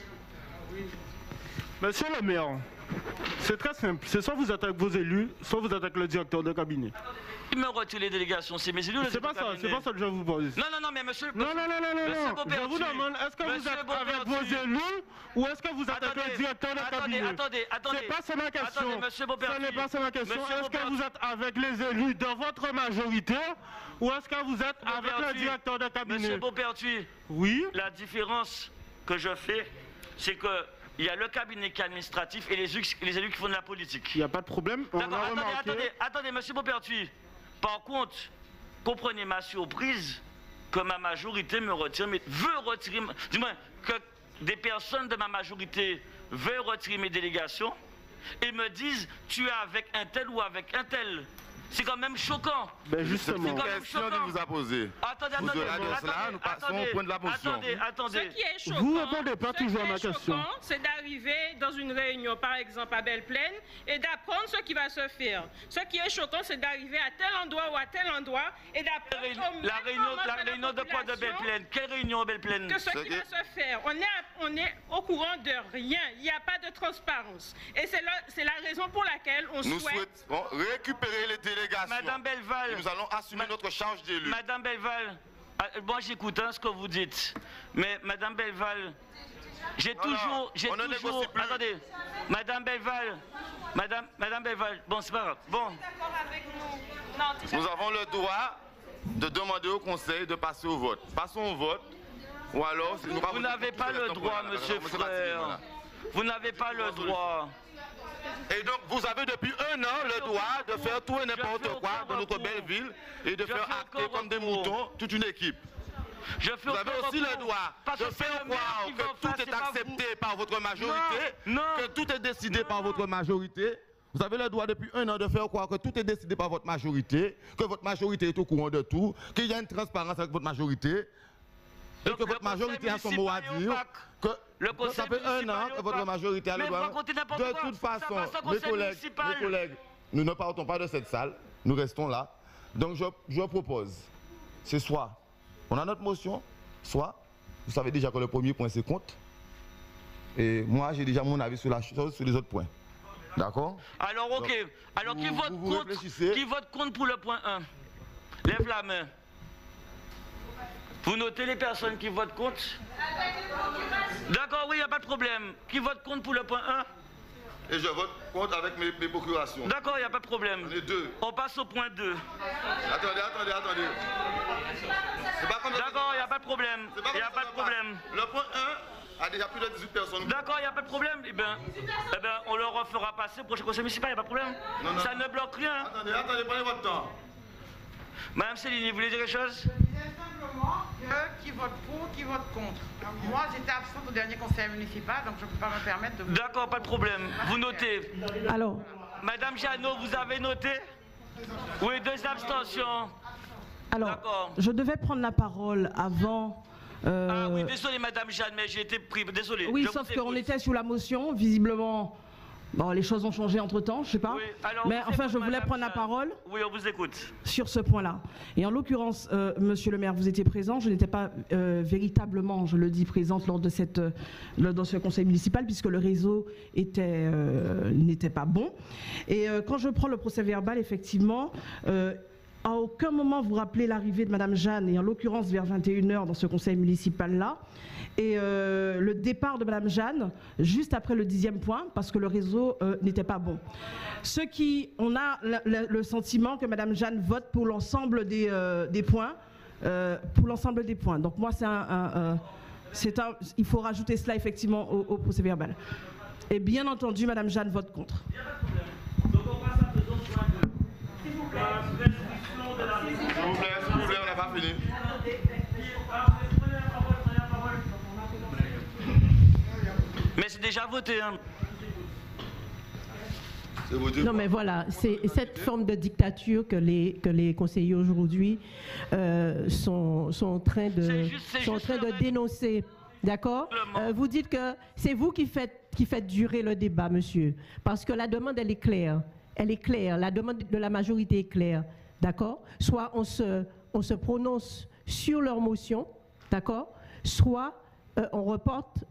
Monsieur le maire, c'est très simple. C'est soit vous attaquez vos élus, soit vous attaquez le directeur de cabinet. Il me retire les délégations, c'est mes élus. C'est pas ça que je vous pose. Non, mais monsieur... Non. Je vous demande, est-ce que vous êtes avec vos élus ou est-ce que vous attaquez le directeur de cabinet? Attendez. C'est pas ça ma question. Attendez, monsieur Beaupertuis. Ce n'est pas ça ma question. Monsieur Est-ce que vous êtes avec les élus de votre majorité ou est-ce que vous êtes avec le directeur de cabinet? Monsieur Beaupertuis. Oui. La différence que je fais, c'est que il y a le cabinet qui est administratif et les élus qui font de la politique. Il n'y a pas de problème. D'accord, attendez, monsieur Beaupertuis. Par contre, comprenez ma surprise que ma majorité veut retirer, du moins que des personnes de ma majorité veulent retirer mes délégations et me disent tu es avec un tel ou avec un tel. C'est quand même choquant. Ben justement, une question qu'il vous a posée. Attendez, nous nous passons au point de la motion. Attendez. Ce qui est choquant, vous répondez pas toujours à ma question. C'est d'arriver dans une réunion, par exemple à Belle-Plaine, et d'apprendre ce qui va se faire. Ce qui est choquant, c'est d'arriver à tel endroit ou à tel endroit et d'apprendre la réunion de quoi de Belle-Plaine? Quelle réunion à Belle-Plaine? Que ce qui va se faire. On est au courant de rien. Il n'y a pas de transparence. Et c'est la raison pour laquelle nous souhaitons récupérer les délégations. Madame Belleval, et nous allons assumer notre charge d'élu. Madame Belleval, bon j'écoute ce que vous dites, mais Madame Belleval, attendez, Madame Belleval, Madame Belleval, bon c'est pas grave, bon. Nous avons le droit de demander au Conseil de passer au vote. Passons au vote, ou alors... Vous n'avez pas le droit, monsieur Frère, vous n'avez pas le droit. Et donc, vous avez depuis 1 an le droit de faire tout et n'importe quoi dans notre belle ville et de faire acter comme des moutons toute une équipe. Vous avez aussi le droit de faire croire que tout est accepté par votre majorité, que tout est décidé par votre majorité. Vous avez le droit depuis 1 an de faire croire que tout est décidé par votre majorité, que votre majorité est au courant de tout, qu'il y a une transparence avec votre majorité. Et que votre majorité a son mot à dire, que ça fait 1 an que votre majorité a le droit. De toute façon, mes collègues, nous ne partons pas de cette salle, nous restons là. Donc je propose, c'est soit on a notre motion, soit, vous savez déjà que le premier point c'est compte, et moi j'ai déjà mon avis sur la chose, sur les autres points. D'accord? Alors ok, alors qui vote contre pour le point 1? Lève la main. Vous notez les personnes qui votent contre? D'accord, oui, il n'y a pas de problème. Qui vote contre pour le point 1? Et je vote contre avec mes procurations. D'accord, il n'y a pas de problème. On est 2. On passe au point 2. Attendez. D'accord, il n'y a pas de problème. Il n'y a pas de problème. Le point 1 a déjà plus de 18 personnes. D'accord, il n'y a pas de problème. Eh bien, on le refera passer au prochain conseil municipal, il n'y a pas de problème. Non. Ça ne bloque rien. Attendez, prenez votre temps. Madame Céline, vous voulez dire quelque chose? Simplement qui vote pour, qui vote contre. Moi, j'étais absente au dernier conseil municipal, donc je ne peux pas me permettre de... D'accord, pas de problème. Vous notez. Alors. Madame Jeannot, vous avez noté? Oui, 2 abstentions. Alors, je devais prendre la parole avant... Ah oui, désolé Madame Jeanne, mais j'ai été pris, désolé. Oui, sauf qu'on était sous la motion, visiblement... Bon, les choses ont changé entre-temps, je ne sais pas. Oui, alors, mais enfin, je voulais prendre la parole. Oui, on vous écoute. Sur ce point-là. Et en l'occurrence, monsieur le maire, vous étiez présent. Je n'étais pas véritablement, je le dis, présente lors de dans ce conseil municipal, puisque le réseau n'était pas bon. Et quand je prends le procès verbal, effectivement, à aucun moment vous rappelez l'arrivée de madame Jeanne, et en l'occurrence vers 21h dans ce conseil municipal-là, et le départ de madame Jeanne juste après le 10e point, parce que le réseau n'était pas bon. On a le sentiment que madame Jeanne vote pour l'ensemble des points, Donc moi, il faut rajouter cela effectivement au procès verbal. Et bien entendu, madame Jeanne vote contre. Donc on passe à faisons point 2. S'il vous plaît, on n'a pas fini. Mais c'est déjà voté, hein. Non mais voilà, c'est cette forme de dictature que les conseillers aujourd'hui sont en train de dénoncer. D'accord? Vous dites que c'est vous qui faites durer le débat, monsieur. Parce que la demande, elle est claire. Elle est claire. La demande de la majorité est claire. D'accord? Soit on se prononce sur leur motion, d'accord? Soit on reporte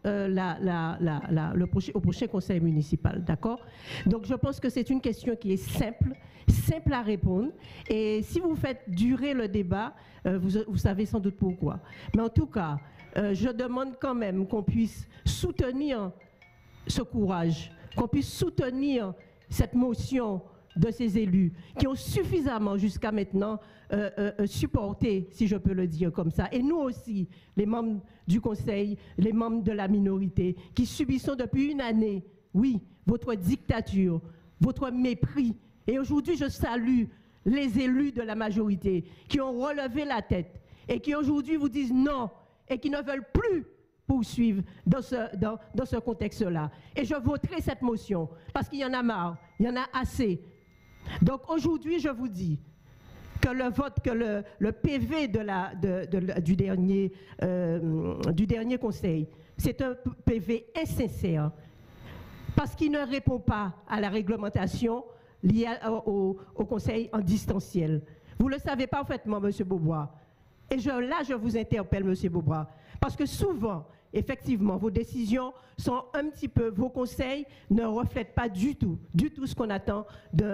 au prochain conseil municipal, d'accord? Donc je pense que c'est une question qui est simple à répondre. Et si vous faites durer le débat, vous savez sans doute pourquoi. Mais en tout cas, je demande quand même qu'on puisse soutenir ce courage, qu'on puisse soutenir cette motion de ces élus qui ont suffisamment jusqu'à maintenant supporté, si je peux le dire comme ça. Et nous aussi, les membres du Conseil, les membres de la minorité, qui subissons depuis une année, oui, votre dictature, votre mépris. Et aujourd'hui, je salue les élus de la majorité qui ont relevé la tête et qui aujourd'hui vous disent non et qui ne veulent plus poursuivre dans ce contexte-là. Et je voterai cette motion parce qu'il y en a marre, il y en a assez. Donc aujourd'hui, je vous dis que le vote, que le PV du dernier conseil, c'est un PV insincère parce qu'il ne répond pas à la réglementation liée au conseil en distanciel. Vous le savez parfaitement, M. Beaubois. Et là, je vous interpelle, M. Beaubois, parce que souvent, effectivement, vos décisions sont un petit peu, vos conseils ne reflètent pas du tout ce qu'on attend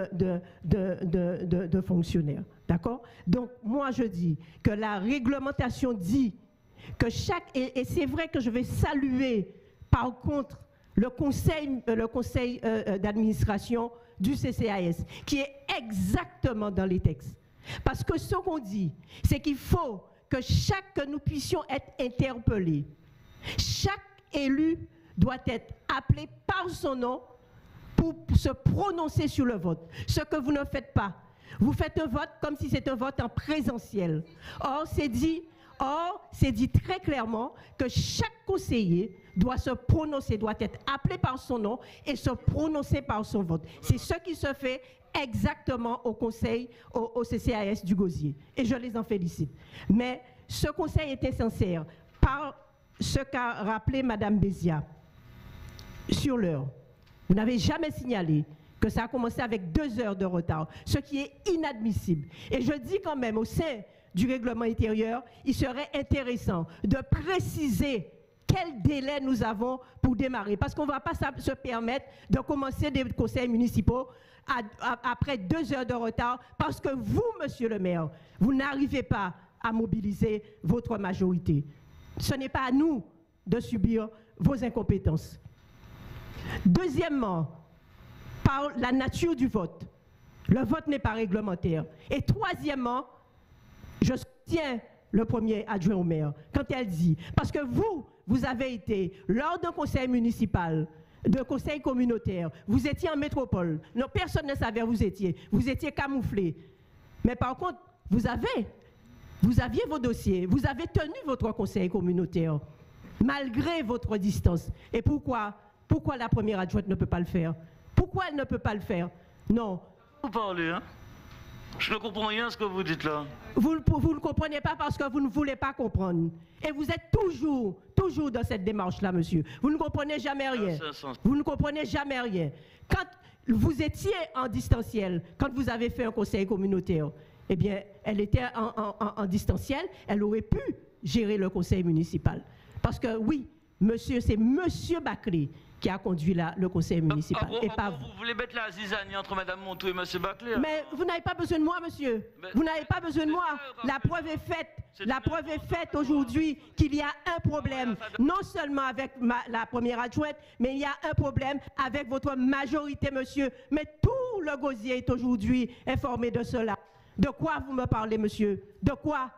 de fonctionnaires. D'accord? Donc, moi, je dis que la réglementation dit que et c'est vrai que je vais saluer, par contre, le conseil d'administration du CCAS, qui est exactement dans les textes. Parce que ce qu'on dit, c'est qu'il faut que nous puissions être interpellés. Chaque élu doit être appelé par son nom pour se prononcer sur le vote. Ce que vous ne faites pas. Vous faites un vote comme si c'était un vote en présentiel. Or, c'est dit très clairement que chaque conseiller doit se prononcer, doit être appelé par son nom et se prononcer par son vote. C'est ce qui se fait exactement au CCAS du Gosier. Et je les en félicite. Mais ce conseil est insincère par ce qu'a rappelé Mme Bézia sur l'heure. Vous n'avez jamais signalé que ça a commencé avec 2 heures de retard, ce qui est inadmissible. Et je dis quand même au sein du règlement intérieur, il serait intéressant de préciser quel délai nous avons pour démarrer. Parce qu'on ne va pas se permettre de commencer des conseils municipaux après 2 heures de retard, parce que vous, monsieur le maire, vous n'arrivez pas à mobiliser votre majorité. Ce n'est pas à nous de subir vos incompétences. Deuxièmement, par la nature du vote. Le vote n'est pas réglementaire. Et troisièmement, je soutiens le premier adjoint au maire quand elle dit, parce que vous avez été, lors d'un conseil municipal, d'un conseil communautaire, vous étiez en métropole, non, personne ne savait où vous étiez camouflé. Mais par contre, vous aviez vos dossiers, vous avez tenu votre conseil communautaire, malgré votre distance. Et pourquoi la première adjointe ne peut pas le faire? Pourquoi elle ne peut pas le faire? Non. Vous parlez, hein? Je ne comprends rien à ce que vous dites là. Vous ne comprenez pas parce que vous ne voulez pas comprendre. Et vous êtes toujours dans cette démarche-là, monsieur. Vous ne comprenez jamais rien. Vous ne comprenez jamais rien. Quand vous étiez en distanciel, quand vous avez fait un conseil communautaire, eh bien, elle était en distanciel, elle aurait pu gérer le conseil municipal. Parce que oui, c'est monsieur Baclé qui a conduit le conseil municipal, et pas vous. Vous voulez mettre la zizanie entre Mme Montou et M. Baclé? Mais vous n'avez pas besoin de moi, monsieur. Vous n'avez pas besoin de moi. La preuve est faite. La preuve est faite aujourd'hui qu'il y a un problème, non seulement avec la première adjointe, mais il y a un problème avec votre majorité, monsieur. Mais tout le Gosier est aujourd'hui informé de cela. De quoi vous me parlez, monsieur? De quoi?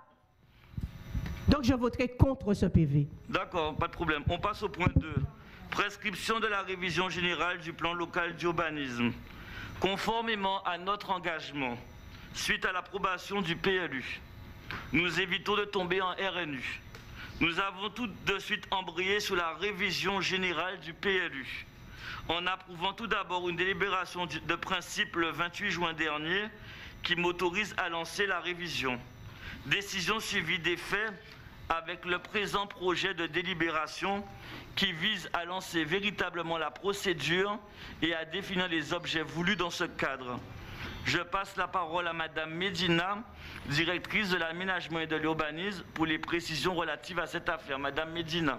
Donc je voterai contre ce PV. D'accord, pas de problème. On passe au point 2. Prescription de la révision générale du plan local d'urbanisme. Conformément à notre engagement, suite à l'approbation du PLU, nous évitons de tomber en RNU. Nous avons tout de suite embrayé sur la révision générale du PLU, en approuvant tout d'abord une délibération de principe le 28 juin dernier qui m'autorise à lancer la révision. Décision suivie des faits avec le présent projet de délibération qui vise à lancer véritablement la procédure et à définir les objets voulus dans ce cadre. Je passe la parole à Madame Medina, directrice de l'aménagement et de l'urbanisme, pour les précisions relatives à cette affaire. Madame Medina.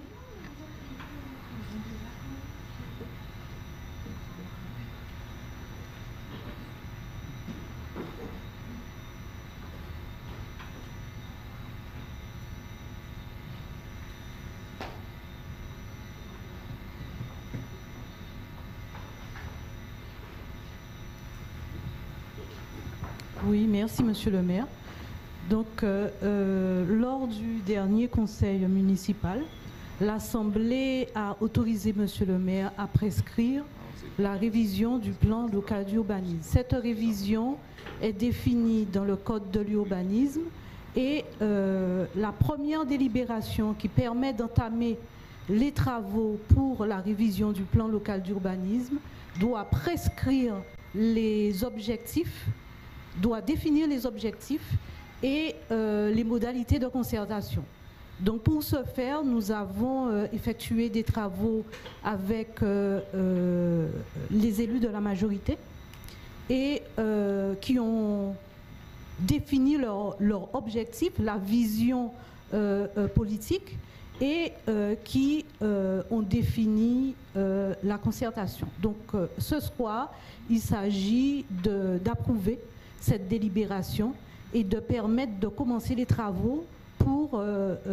Oui, merci Monsieur le maire. Donc, lors du dernier conseil municipal, l'Assemblée a autorisé Monsieur le maire à prescrire la révision du plan local d'urbanisme. Cette révision est définie dans le code de l'urbanisme et la première délibération qui permet d'entamer les travaux pour la révision du plan local d'urbanisme doit prescrire les objectifs, doit définir les objectifs et les modalités de concertation. Donc pour ce faire, nous avons effectué des travaux avec les élus de la majorité et qui ont défini leur objectif, la vision politique et qui ont défini la concertation. Donc ce soir, il s'agit d'approuver cette délibération et de permettre de commencer les travaux pour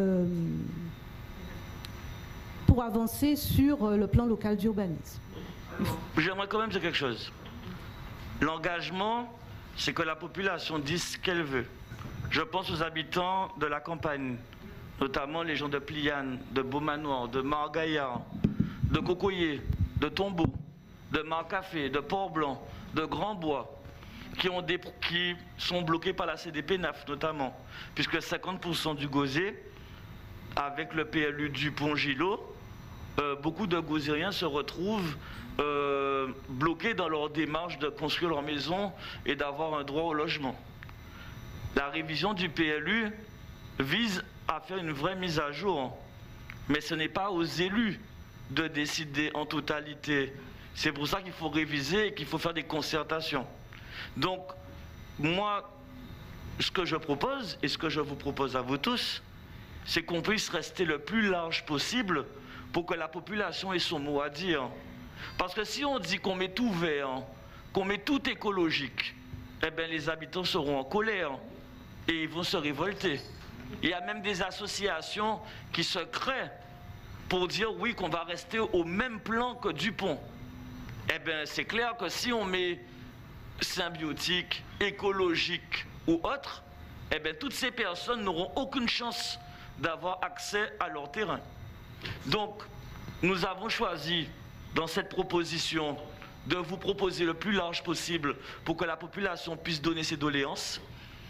avancer sur le plan local d'urbanisme. J'aimerais quand même dire quelque chose. L'engagement, c'est que la population dise ce qu'elle veut. Je pense aux habitants de la campagne, notamment les gens de Pliane, de Beaumanoir, de Margaillard, de Cocoyer, de Tombeau, de Marcafé, de Port-Blanc, de Grand-Bois, qui sont bloqués par la CDP-NAF notamment, puisque 50% du gosier, avec le PLU Dupont-Gillot, beaucoup de gosériens se retrouvent bloqués dans leur démarche de construire leur maison et d'avoir un droit au logement. La révision du PLU vise à faire une vraie mise à jour, mais ce n'est pas aux élus de décider en totalité. C'est pour ça qu'il faut réviser et qu'il faut faire des concertations. Donc, moi, ce que je propose, et ce que je vous propose à vous tous, c'est qu'on puisse rester le plus large possible pour que la population ait son mot à dire. Parce que si on dit qu'on met tout vert, qu'on met tout écologique, eh bien les habitants seront en colère et ils vont se révolter. Il y a même des associations qui se créent pour dire oui qu'on va rester au même plan que Dupont. Eh bien c'est clair que si on met symbiotique, écologique ou autre, eh bien toutes ces personnes n'auront aucune chance d'avoir accès à leur terrain. Donc nous avons choisi dans cette proposition de vous proposer le plus large possible pour que la population puisse donner ses doléances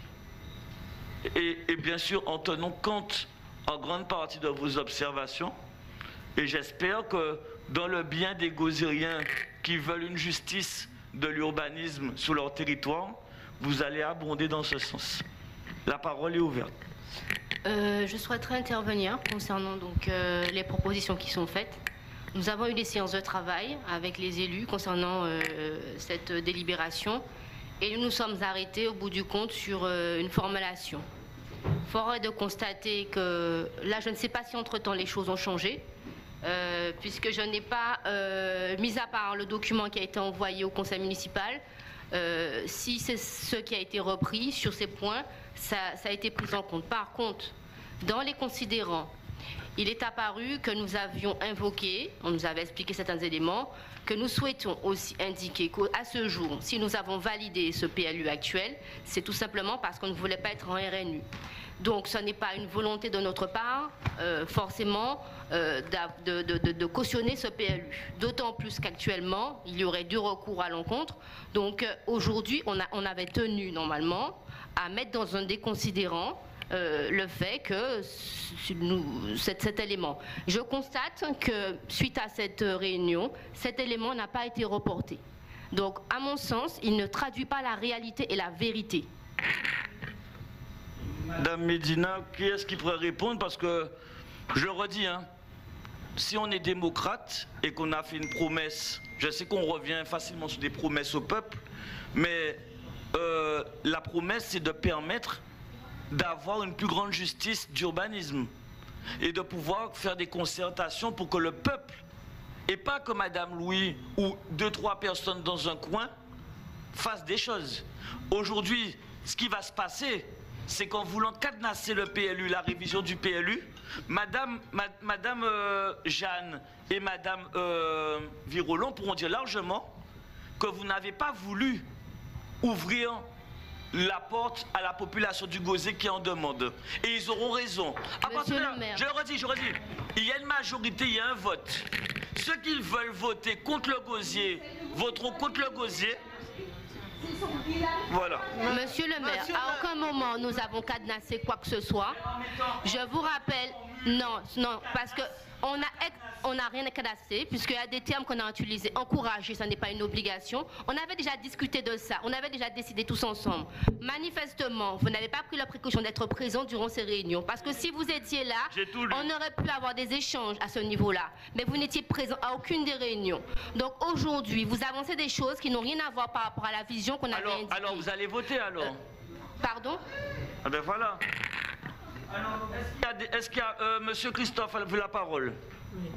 et bien sûr en tenant compte en grande partie de vos observations, et j'espère que dans le bien des gosériens qui veulent une justice de l'urbanisme sur leur territoire, vous allez abonder dans ce sens. La parole est ouverte. Je souhaiterais intervenir concernant donc les propositions qui sont faites. Nous avons eu des séances de travail avec les élus concernant cette délibération et nous nous sommes arrêtés au bout du compte sur une formulation. Fort est de constater que là, je ne sais pas si entre-temps les choses ont changé, puisque je n'ai pas, mis à part le document qui a été envoyé au conseil municipal, si c'est ce qui a été repris sur ces points, ça a été pris en compte. Par contre, dans les considérants, il est apparu que nous avions invoqué, on nous avait expliqué certains éléments, que nous souhaitons aussi indiquer qu'à ce jour, si nous avons validé ce PLU actuel, c'est tout simplement parce qu'on ne voulait pas être en RNU. Donc ce n'est pas une volonté de notre part, forcément, de cautionner ce PLU. D'autant plus qu'actuellement, il y aurait du recours à l'encontre. Donc aujourd'hui, on avait tenu normalement à mettre dans un des considérants le fait que cet élément. Je constate que suite à cette réunion, cet élément n'a pas été reporté. Donc à mon sens, il ne traduit pas la réalité et la vérité. Madame Medina, qui est-ce qui pourrait répondre? Parce que, je le redis, hein, si on est démocrate et qu'on a fait une promesse, je sais qu'on revient facilement sur des promesses au peuple, mais la promesse, c'est de permettre d'avoir une plus grande justice d'urbanisme et de pouvoir faire des concertations pour que le peuple, et pas que Madame Louis ou 2-3 personnes dans un coin, fassent des choses. Aujourd'hui, ce qui va se passer, c'est qu'en voulant cadenasser le PLU, la révision du PLU, Madame Jeanne et Madame Virolon pourront dire largement que vous n'avez pas voulu ouvrir la porte à la population du Gosier qui en demande. Et ils auront raison. À partir de là, je le redis, il y a une majorité, il y a un vote. Ceux qui veulent voter contre le Gosier voteront contre le Gosier. Voilà. Monsieur le maire, à aucun moment nous avons cadenassé quoi que ce soit. Je vous rappelle, non, parce que On n'a rien cadastré, puisqu'il y a des termes qu'on a utilisés. Encourager, ça n'est pas une obligation. On avait déjà discuté de ça, on avait déjà décidé tous ensemble. Manifestement, vous n'avez pas pris la précaution d'être présent durant ces réunions. Parce que si vous étiez là, on aurait pu avoir des échanges à ce niveau-là. Mais vous n'étiez présent à aucune des réunions. Donc aujourd'hui, vous avancez des choses qui n'ont rien à voir par rapport à la vision qu'on avait indiquée. Alors vous allez voter alors Pardon? Ah ben voilà. Est-ce qu'il y a Monsieur Christophe a vu la parole? Oui.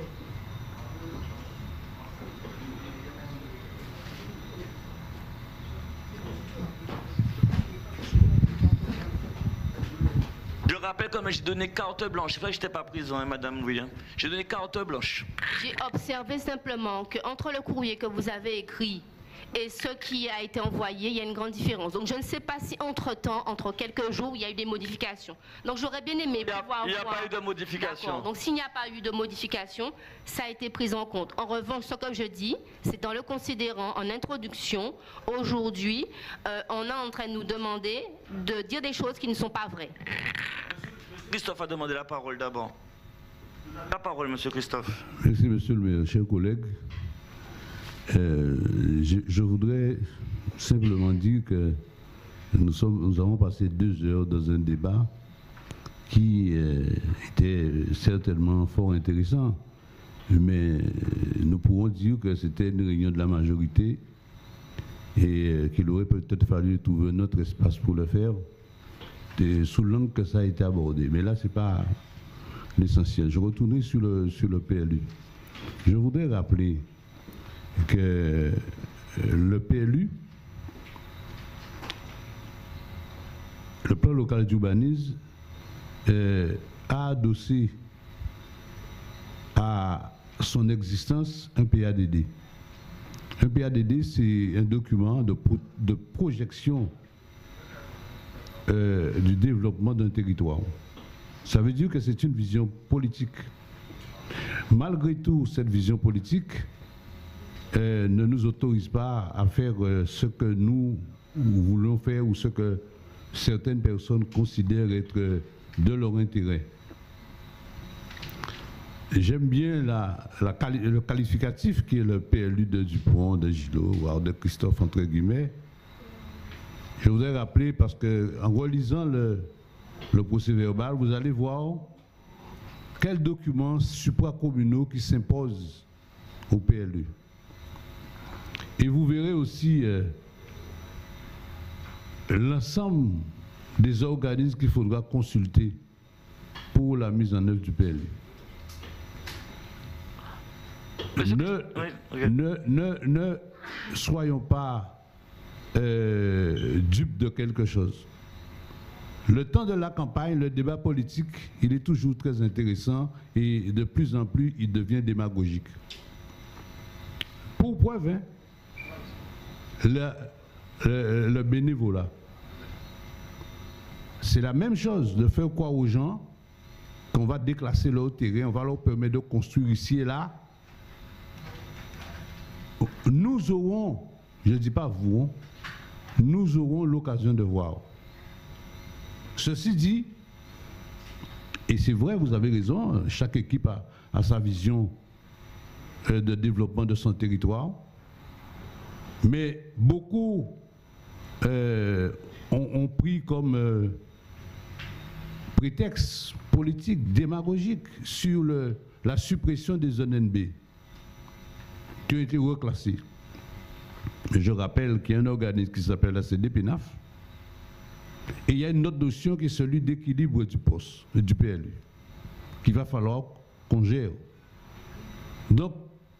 Je rappelle que j'ai donné carte blanche. C'est vrai que je n'étais pas présent, hein, Madame William. J'ai donné carte blanche. J'ai observé simplement qu'entre le courrier que vous avez écrit et ce qui a été envoyé, il y a une grande différence. Donc je ne sais pas si entre-temps, entre quelques jours, il y a eu des modifications. Donc j'aurais bien aimé pouvoir voir... Il n'y a pas eu de modification. Donc s'il n'y a pas eu de modification, ça a été pris en compte. En revanche, ce que je dis, c'est dans le considérant en introduction, aujourd'hui, on est en train de nous demander de dire des choses qui ne sont pas vraies. Christophe a demandé la parole d'abord. La parole, Monsieur Christophe. Merci, Monsieur le maire. Chers collègues, je voudrais simplement dire que nous avons passé 2 heures dans un débat qui était certainement fort intéressant, mais nous pouvons dire que c'était une réunion de la majorité et qu'il aurait peut-être fallu trouver un autre espace pour le faire, sous l'angle que ça a été abordé. Mais là, ce n'est pas l'essentiel. Je retournerai sur le PLU. Je voudrais rappeler que le PLU, le plan local d'urbanisme, a adossé à son existence un PADD. Un PADD, c'est un document de projection du développement d'un territoire. Ça veut dire que c'est une vision politique. Malgré tout, cette vision politique ne nous autorise pas à faire ce que nous voulons faire ou ce que certaines personnes considèrent être de leur intérêt. J'aime bien le qualificatif qui est le PLU de Dupont, de Gillot, voire de Christophe, entre guillemets. Je voudrais rappeler, parce qu'en relisant le procès-verbal, vous allez voir quels documents supracommunaux qui s'imposent au PLU. Et vous verrez aussi l'ensemble des organismes qu'il faudra consulter pour la mise en œuvre du PLU. Ne soyons pas dupes de quelque chose. Le temps de la campagne, le débat politique, il est toujours très intéressant et de plus en plus, il devient démagogique. Pour preuve, hein, le bénévolat. C'est la même chose de faire croire aux gens qu'on va déclasser leur terrain, on va leur permettre de construire ici et là. Nous aurons, je ne dis pas vous, nous aurons l'occasion de voir. Ceci dit, et c'est vrai, vous avez raison, chaque équipe a sa vision de développement de son territoire, mais beaucoup ont pris comme prétexte politique, démagogique, sur la suppression des zones NB qui ont été reclassées. Je rappelle qu'il y a un organisme qui s'appelle la CDPNAF et il y a une autre notion qui est celui d'équilibre du poste, du PLU, qu'il va falloir qu'on gère. Donc,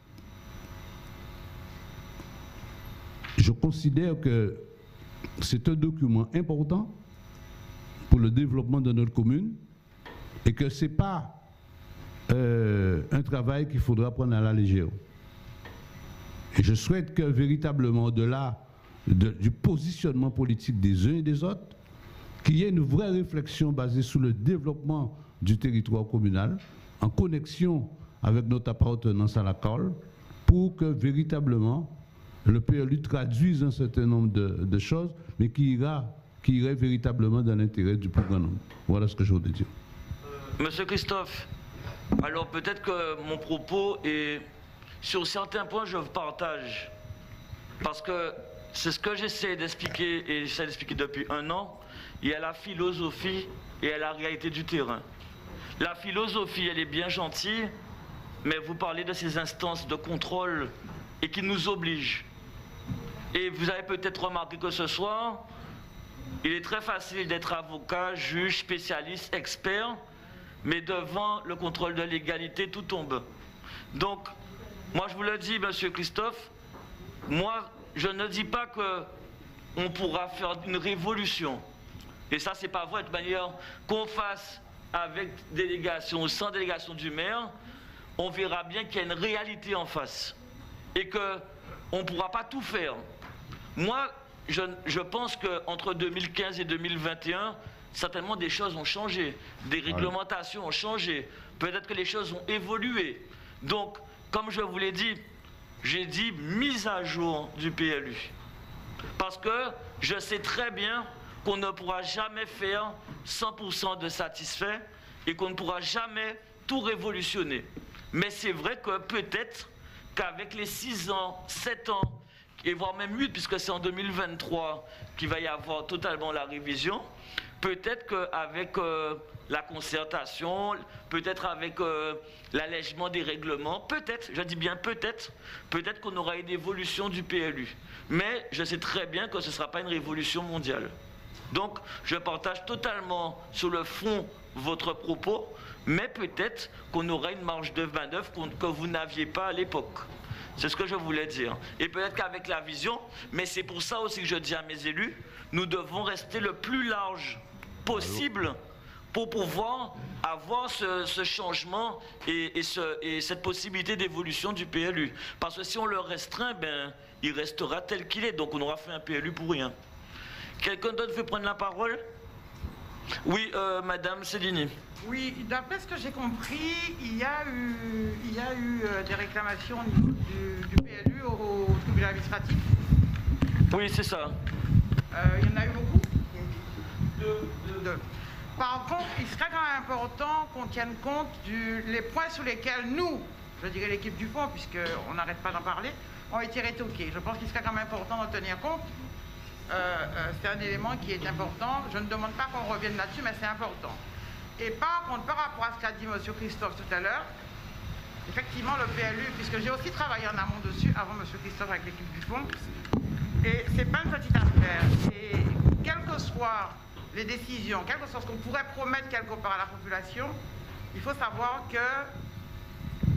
je considère que c'est un document important pour le développement de notre commune et que ce n'est pas un travail qu'il faudra prendre à la légère. Et je souhaite que véritablement, au-delà du positionnement politique des uns et des autres, qu'il y ait une vraie réflexion basée sur le développement du territoire communal, en connexion avec notre appartenance à la CAL, pour que véritablement le PLU traduise un certain nombre de choses, mais qui irait véritablement dans l'intérêt du plus grand nombre. Voilà ce que je voudrais dire. Monsieur Christophe, Alors peut-être que mon propos est... Sur certains points, je partage. Parce que c'est ce que j'essaie d'expliquer, et j'essaie d'expliquer depuis 1 an. Il y a la philosophie et il y a la réalité du terrain. La philosophie, elle est bien gentille, mais vous parlez de ces instances de contrôle et qui nous obligent. Et vous avez peut-être remarqué que ce soir, il est très facile d'être avocat, juge, spécialiste, expert, mais devant le contrôle de l'égalité, tout tombe. Donc, moi je vous le dis, monsieur Christophe, moi je ne dis pas qu'on pourra faire une révolution. Et ça, c'est pas vrai. De toute manière, qu'on fasse avec délégation ou sans délégation du maire, on verra bien qu'il y a une réalité en face. Et qu'on ne pourra pas tout faire. Moi, je pense qu'entre 2015 et 2021, certainement des choses ont changé. Des réglementations ont changé. Peut-être que les choses ont évolué. Donc, comme je vous l'ai dit, j'ai dit mise à jour du PLU. Parce que je sais très bien qu'on ne pourra jamais faire 100% de satisfait et qu'on ne pourra jamais tout révolutionner. Mais c'est vrai que peut-être qu'avec les 6 ans, 7 ans, et voire même 8, puisque c'est en 2023 qu'il va y avoir totalement la révision, peut-être qu'avec la concertation, peut-être avec l'allègement des règlements, peut-être, je dis bien peut-être qu'on aura une évolution du PLU. Mais je sais très bien que ce ne sera pas une révolution mondiale. Donc, je partage totalement sur le fond votre propos, mais peut-être qu'on aura une marge de manœuvre que vous n'aviez pas à l'époque. C'est ce que je voulais dire. Et peut-être qu'avec la vision, mais c'est pour ça aussi que je dis à mes élus, nous devons rester le plus large possible pour pouvoir avoir ce changement et cette possibilité d'évolution du PLU. Parce que si on le restreint, ben, il restera tel qu'il est. Donc on aura fait un PLU pour rien. Quelqu'un d'autre veut prendre la parole? Oui, Madame Céline. Oui, d'après ce que j'ai compris, il y a eu des réclamations au niveau du PLU au tribunal administratif. Oui, c'est ça. Il y en a eu beaucoup? Deux. Par contre, il serait quand même important qu'on tienne compte des points sur lesquels nous, je dirais l'équipe du fond, puisqu'on n'arrête pas d'en parler, ont été rétoqués. Je pense qu'il serait quand même important d'en tenir compte. C'est un élément qui est important. Je ne demande pas qu'on revienne là-dessus, mais c'est important. Et par contre, par rapport à ce qu'a dit M. Christophe tout à l'heure, effectivement, le PLU, puisque j'ai aussi travaillé en amont dessus, avant M. Christophe avec l'équipe du fond, et c'est pas une petite affaire. Et quelles que soient les décisions, quel que soit ce qu'on pourrait promettre quelque part à la population, il faut savoir que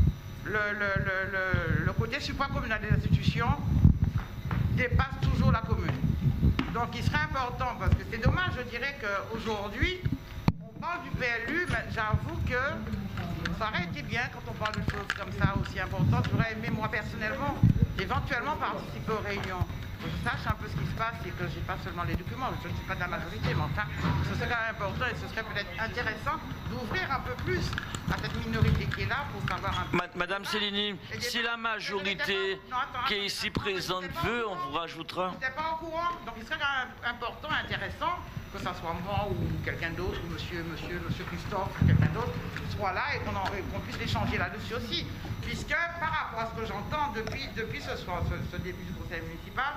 le côté supracommunal des institutions dépasse toujours la commune. Donc il serait important, parce que c'est dommage, je dirais qu'aujourd'hui, on parle du PLU, mais j'avoue que ça aurait été bien quand on parle de choses comme ça aussi importantes. J'aurais aimé, moi personnellement, éventuellement participer aux réunions. Que je sache un peu ce qui se passe et que je n'ai pas seulement les documents, je ne suis pas de la majorité, mais enfin, ce serait quand même important et ce serait peut-être intéressant d'ouvrir un peu plus à cette minorité qui est là pour savoir un peu. Madame Céline, si la majorité qui est ici présente veut, on vous rajoutera. Vous n'êtes pas au courant, donc il serait quand même important, intéressant, que ce soit moi ou quelqu'un d'autre, ou monsieur Christophe, ou quelqu'un d'autre, soit là et qu'on puisse échanger là-dessus aussi. Puisque par rapport à ce que j'entends depuis ce soir, ce début du conseil municipal,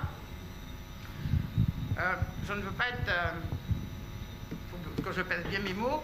je ne veux pas être... faut que je pèse bien mes mots.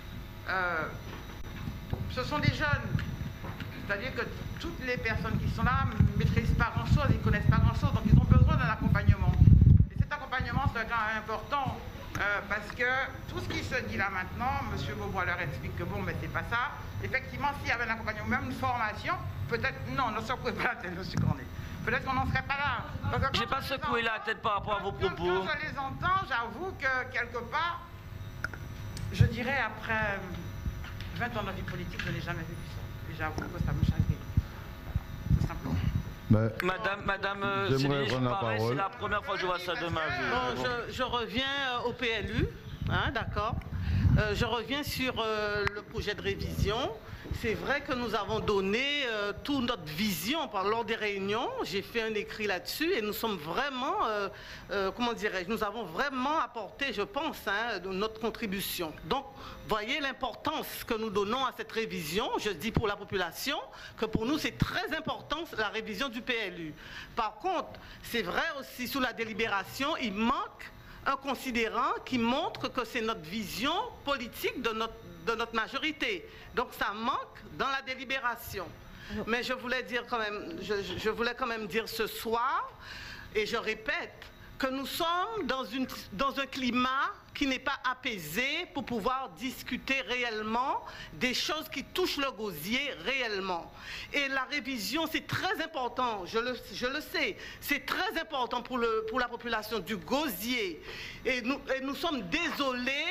Ce sont des jeunes. C'est-à-dire que toutes les personnes qui sont là ne maîtrisent pas grand-chose, ils ne connaissent pas grand-chose, donc ils ont besoin d'un accompagnement. Et cet accompagnement, c'est quand même important. Parce que tout ce qui se dit là maintenant, M. Beaubois leur explique que bon, mais c'est pas ça. Effectivement, s'il y avait un accompagnement, même une formation, peut-être, non, ne secouez pas la tête, M. Cornet. Peut-être qu'on n'en serait pas là. J'ai pas secoué la tête par rapport à vos propos. Quand je les entends, j'avoue que quelque part, je dirais après 20 ans de vie politique, je n'ai jamais vécu ça. Et j'avoue que ça me chagrine. Tout simplement. Madame Céline, c'est la première fois que je vois ça de ma vie. Je reviens au PLU, hein, d'accord. Je reviens sur le projet de révision. C'est vrai que nous avons donné toute notre vision lors des réunions. J'ai fait un écrit là-dessus et nous sommes vraiment, comment dirais-je, nous avons vraiment apporté, je pense, notre contribution. Donc, voyez l'importance que nous donnons à cette révision. Je dis pour la population que pour nous, c'est très important la révision du PLU. Par contre, c'est vrai aussi, sous la délibération, il manque un considérant qui montre que c'est notre vision politique de notre majorité. Donc ça manque dans la délibération. Mais je voulais dire quand même, je voulais quand même dire ce soir, et je répète, que nous sommes dans un climat qui n'est pas apaisé pour pouvoir discuter réellement des choses qui touchent le gosier réellement. Et la révision, c'est très important, je le sais, c'est très important pour la population du gosier. Et nous sommes désolés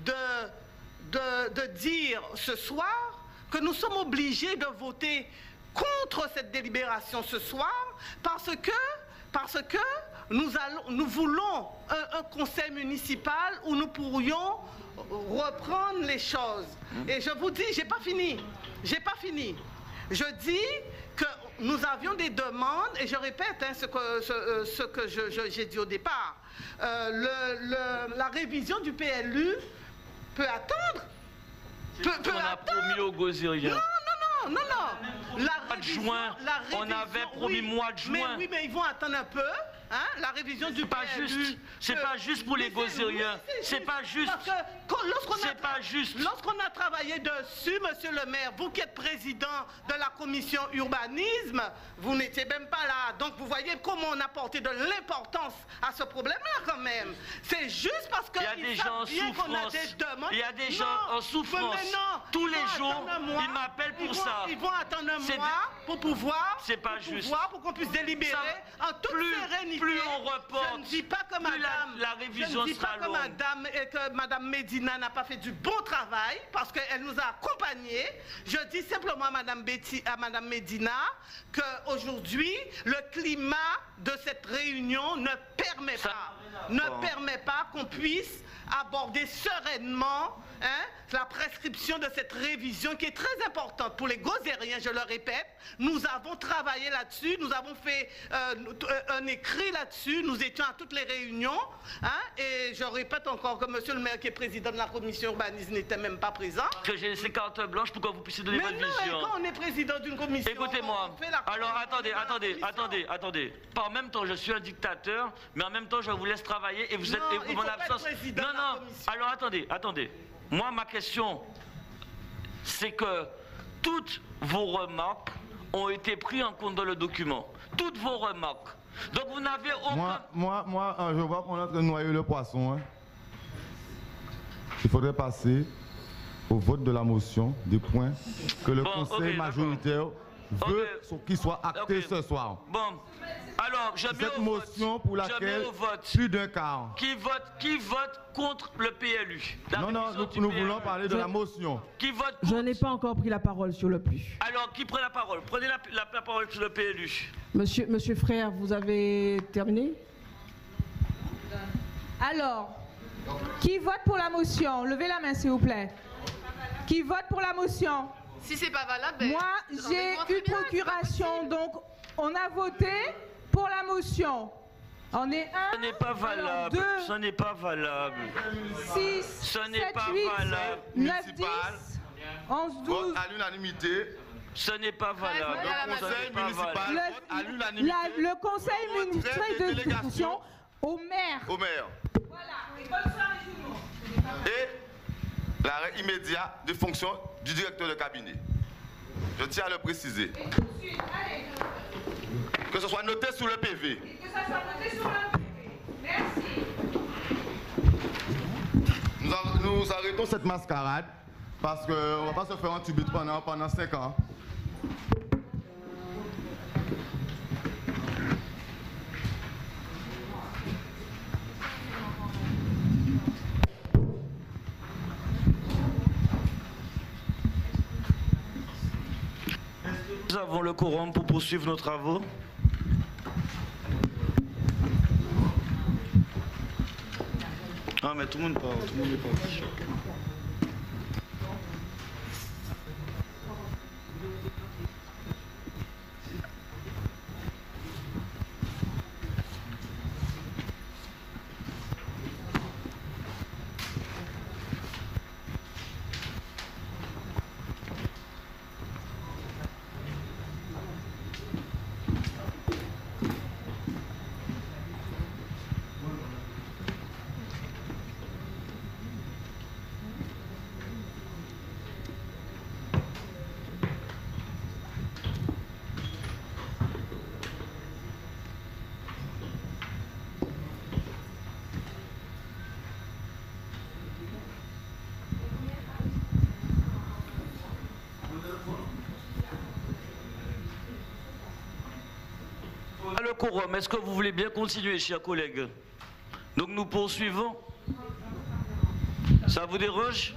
de dire ce soir que nous sommes obligés de voter contre cette délibération ce soir parce que nous voulons un conseil municipal où nous pourrions reprendre les choses. Et je vous dis, j'ai pas fini. Je dis que nous avions des demandes, et je répète ce que j'ai dit au départ. La révision du PLU peut attendre. On a promis aux Gosieriens. Non. On avait promis mois de juin. Mais ils vont attendre un peu. Hein, la révision du PLU. C'est pas juste pour les Gosieriens. C'est pas juste. Lorsqu'on a travaillé dessus, monsieur le maire, vous qui êtes président de la commission urbanisme, vous n'étiez même pas là. Donc vous voyez comment on a porté de l'importance à ce problème-là quand même. C'est juste parce qu'il y a des gens en souffrance. Il y a des gens en souffrance. Tous les jours, ils m'appellent pour ça. Ils vont attendre un mois pour pouvoir. C'est pas juste. Pour qu'on puisse délibérer en toute sérénité. Plus on reporte, je ne dis pas que la révision sera longue. Que Madame Medina n'a pas fait du bon travail parce qu'elle nous a accompagnés. Je dis simplement à Madame Medina qu'aujourd'hui, le climat de cette réunion ne permet pas qu'on puisse aborder sereinement la prescription de cette révision qui est très importante pour les Gosieriens, je le répète. Nous avons travaillé là-dessus, nous avons fait un écrit là-dessus, nous étions à toutes les réunions, et je répète encore que monsieur le maire qui est président de la commission urbanisme n'était même pas présent. Que j'ai laissé carte blanche pour que vous puissiez donner votre vision. Mais quand on est président d'une commission... Écoutez-moi, alors attendez. Pas en même temps, je suis un dictateur, mais en même temps, je vous laisse travailler et vous êtes en absence. Non, alors attendez. Moi, ma question, c'est que toutes vos remarques ont été prises en compte dans le document. Toutes vos remarques. Donc vous n'avez aucun... Moi, je vois qu'on est en train de noyer le poisson. Il faudrait passer au vote de la motion des points que le conseil majoritaire veut qu'il soit acté ce soir. Bon, alors je mets cette motion pour laquelle plus d'un quart. Qui vote contre le PLU? Non, nous voulons parler de la motion. Qui vote contre? Je n'ai pas encore pris la parole sur le PLU. Alors, qui prend la parole? Prenez la parole sur le PLU. Monsieur Frère, vous avez terminé? Alors, qui vote pour la motion? Levez la main, s'il vous plaît. Qui vote pour la motion? Si c'est pas valable... Moi, j'ai eu procuration, donc on a voté pour la motion. On est 1, ce n'est pas valable. 2, ce n'est pas valable. 6, ce n'est 7, pas 8, valable. 9, 10, 11, 12. À l'unanimité. Ce n'est pas valable. Le conseil municipal à l'unanimité. Le conseil municipal de discussion au maire. Au maire. Voilà. Et bonne soirée tout le monde. Et l'arrêt immédiat de fonction du directeur de cabinet. Je tiens à le préciser. Que ce soit noté sur le PV. Que ça soit noté sur le PV. Merci. Nous arrêtons cette mascarade parce qu'on ne va pas se faire entuber pendant 5 ans. Nous avons le quorum pour poursuivre nos travaux. Ah mais tout le monde parle, tout le monde est parti. quorum. Est-ce que vous voulez bien continuer, chers collègues? Donc nous poursuivons. Ça vous dérange?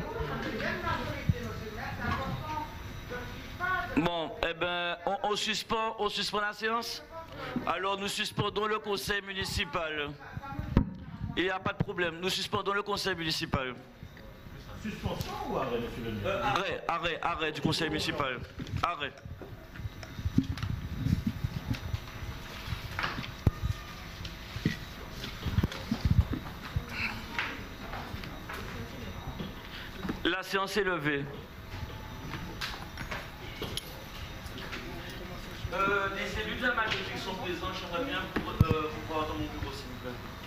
Bon, eh bien, on suspend la séance. Alors nous suspendons le conseil municipal. Il n'y a pas de problème, nous suspendons le conseil municipal. Suspension ou arrêt, monsieur le maire? Arrêt du conseil municipal. Arrêt. La séance est levée. Les élus de la majorité qui sont présents, j'aimerais bien vous voir dans mon bureau, s'il vous plaît.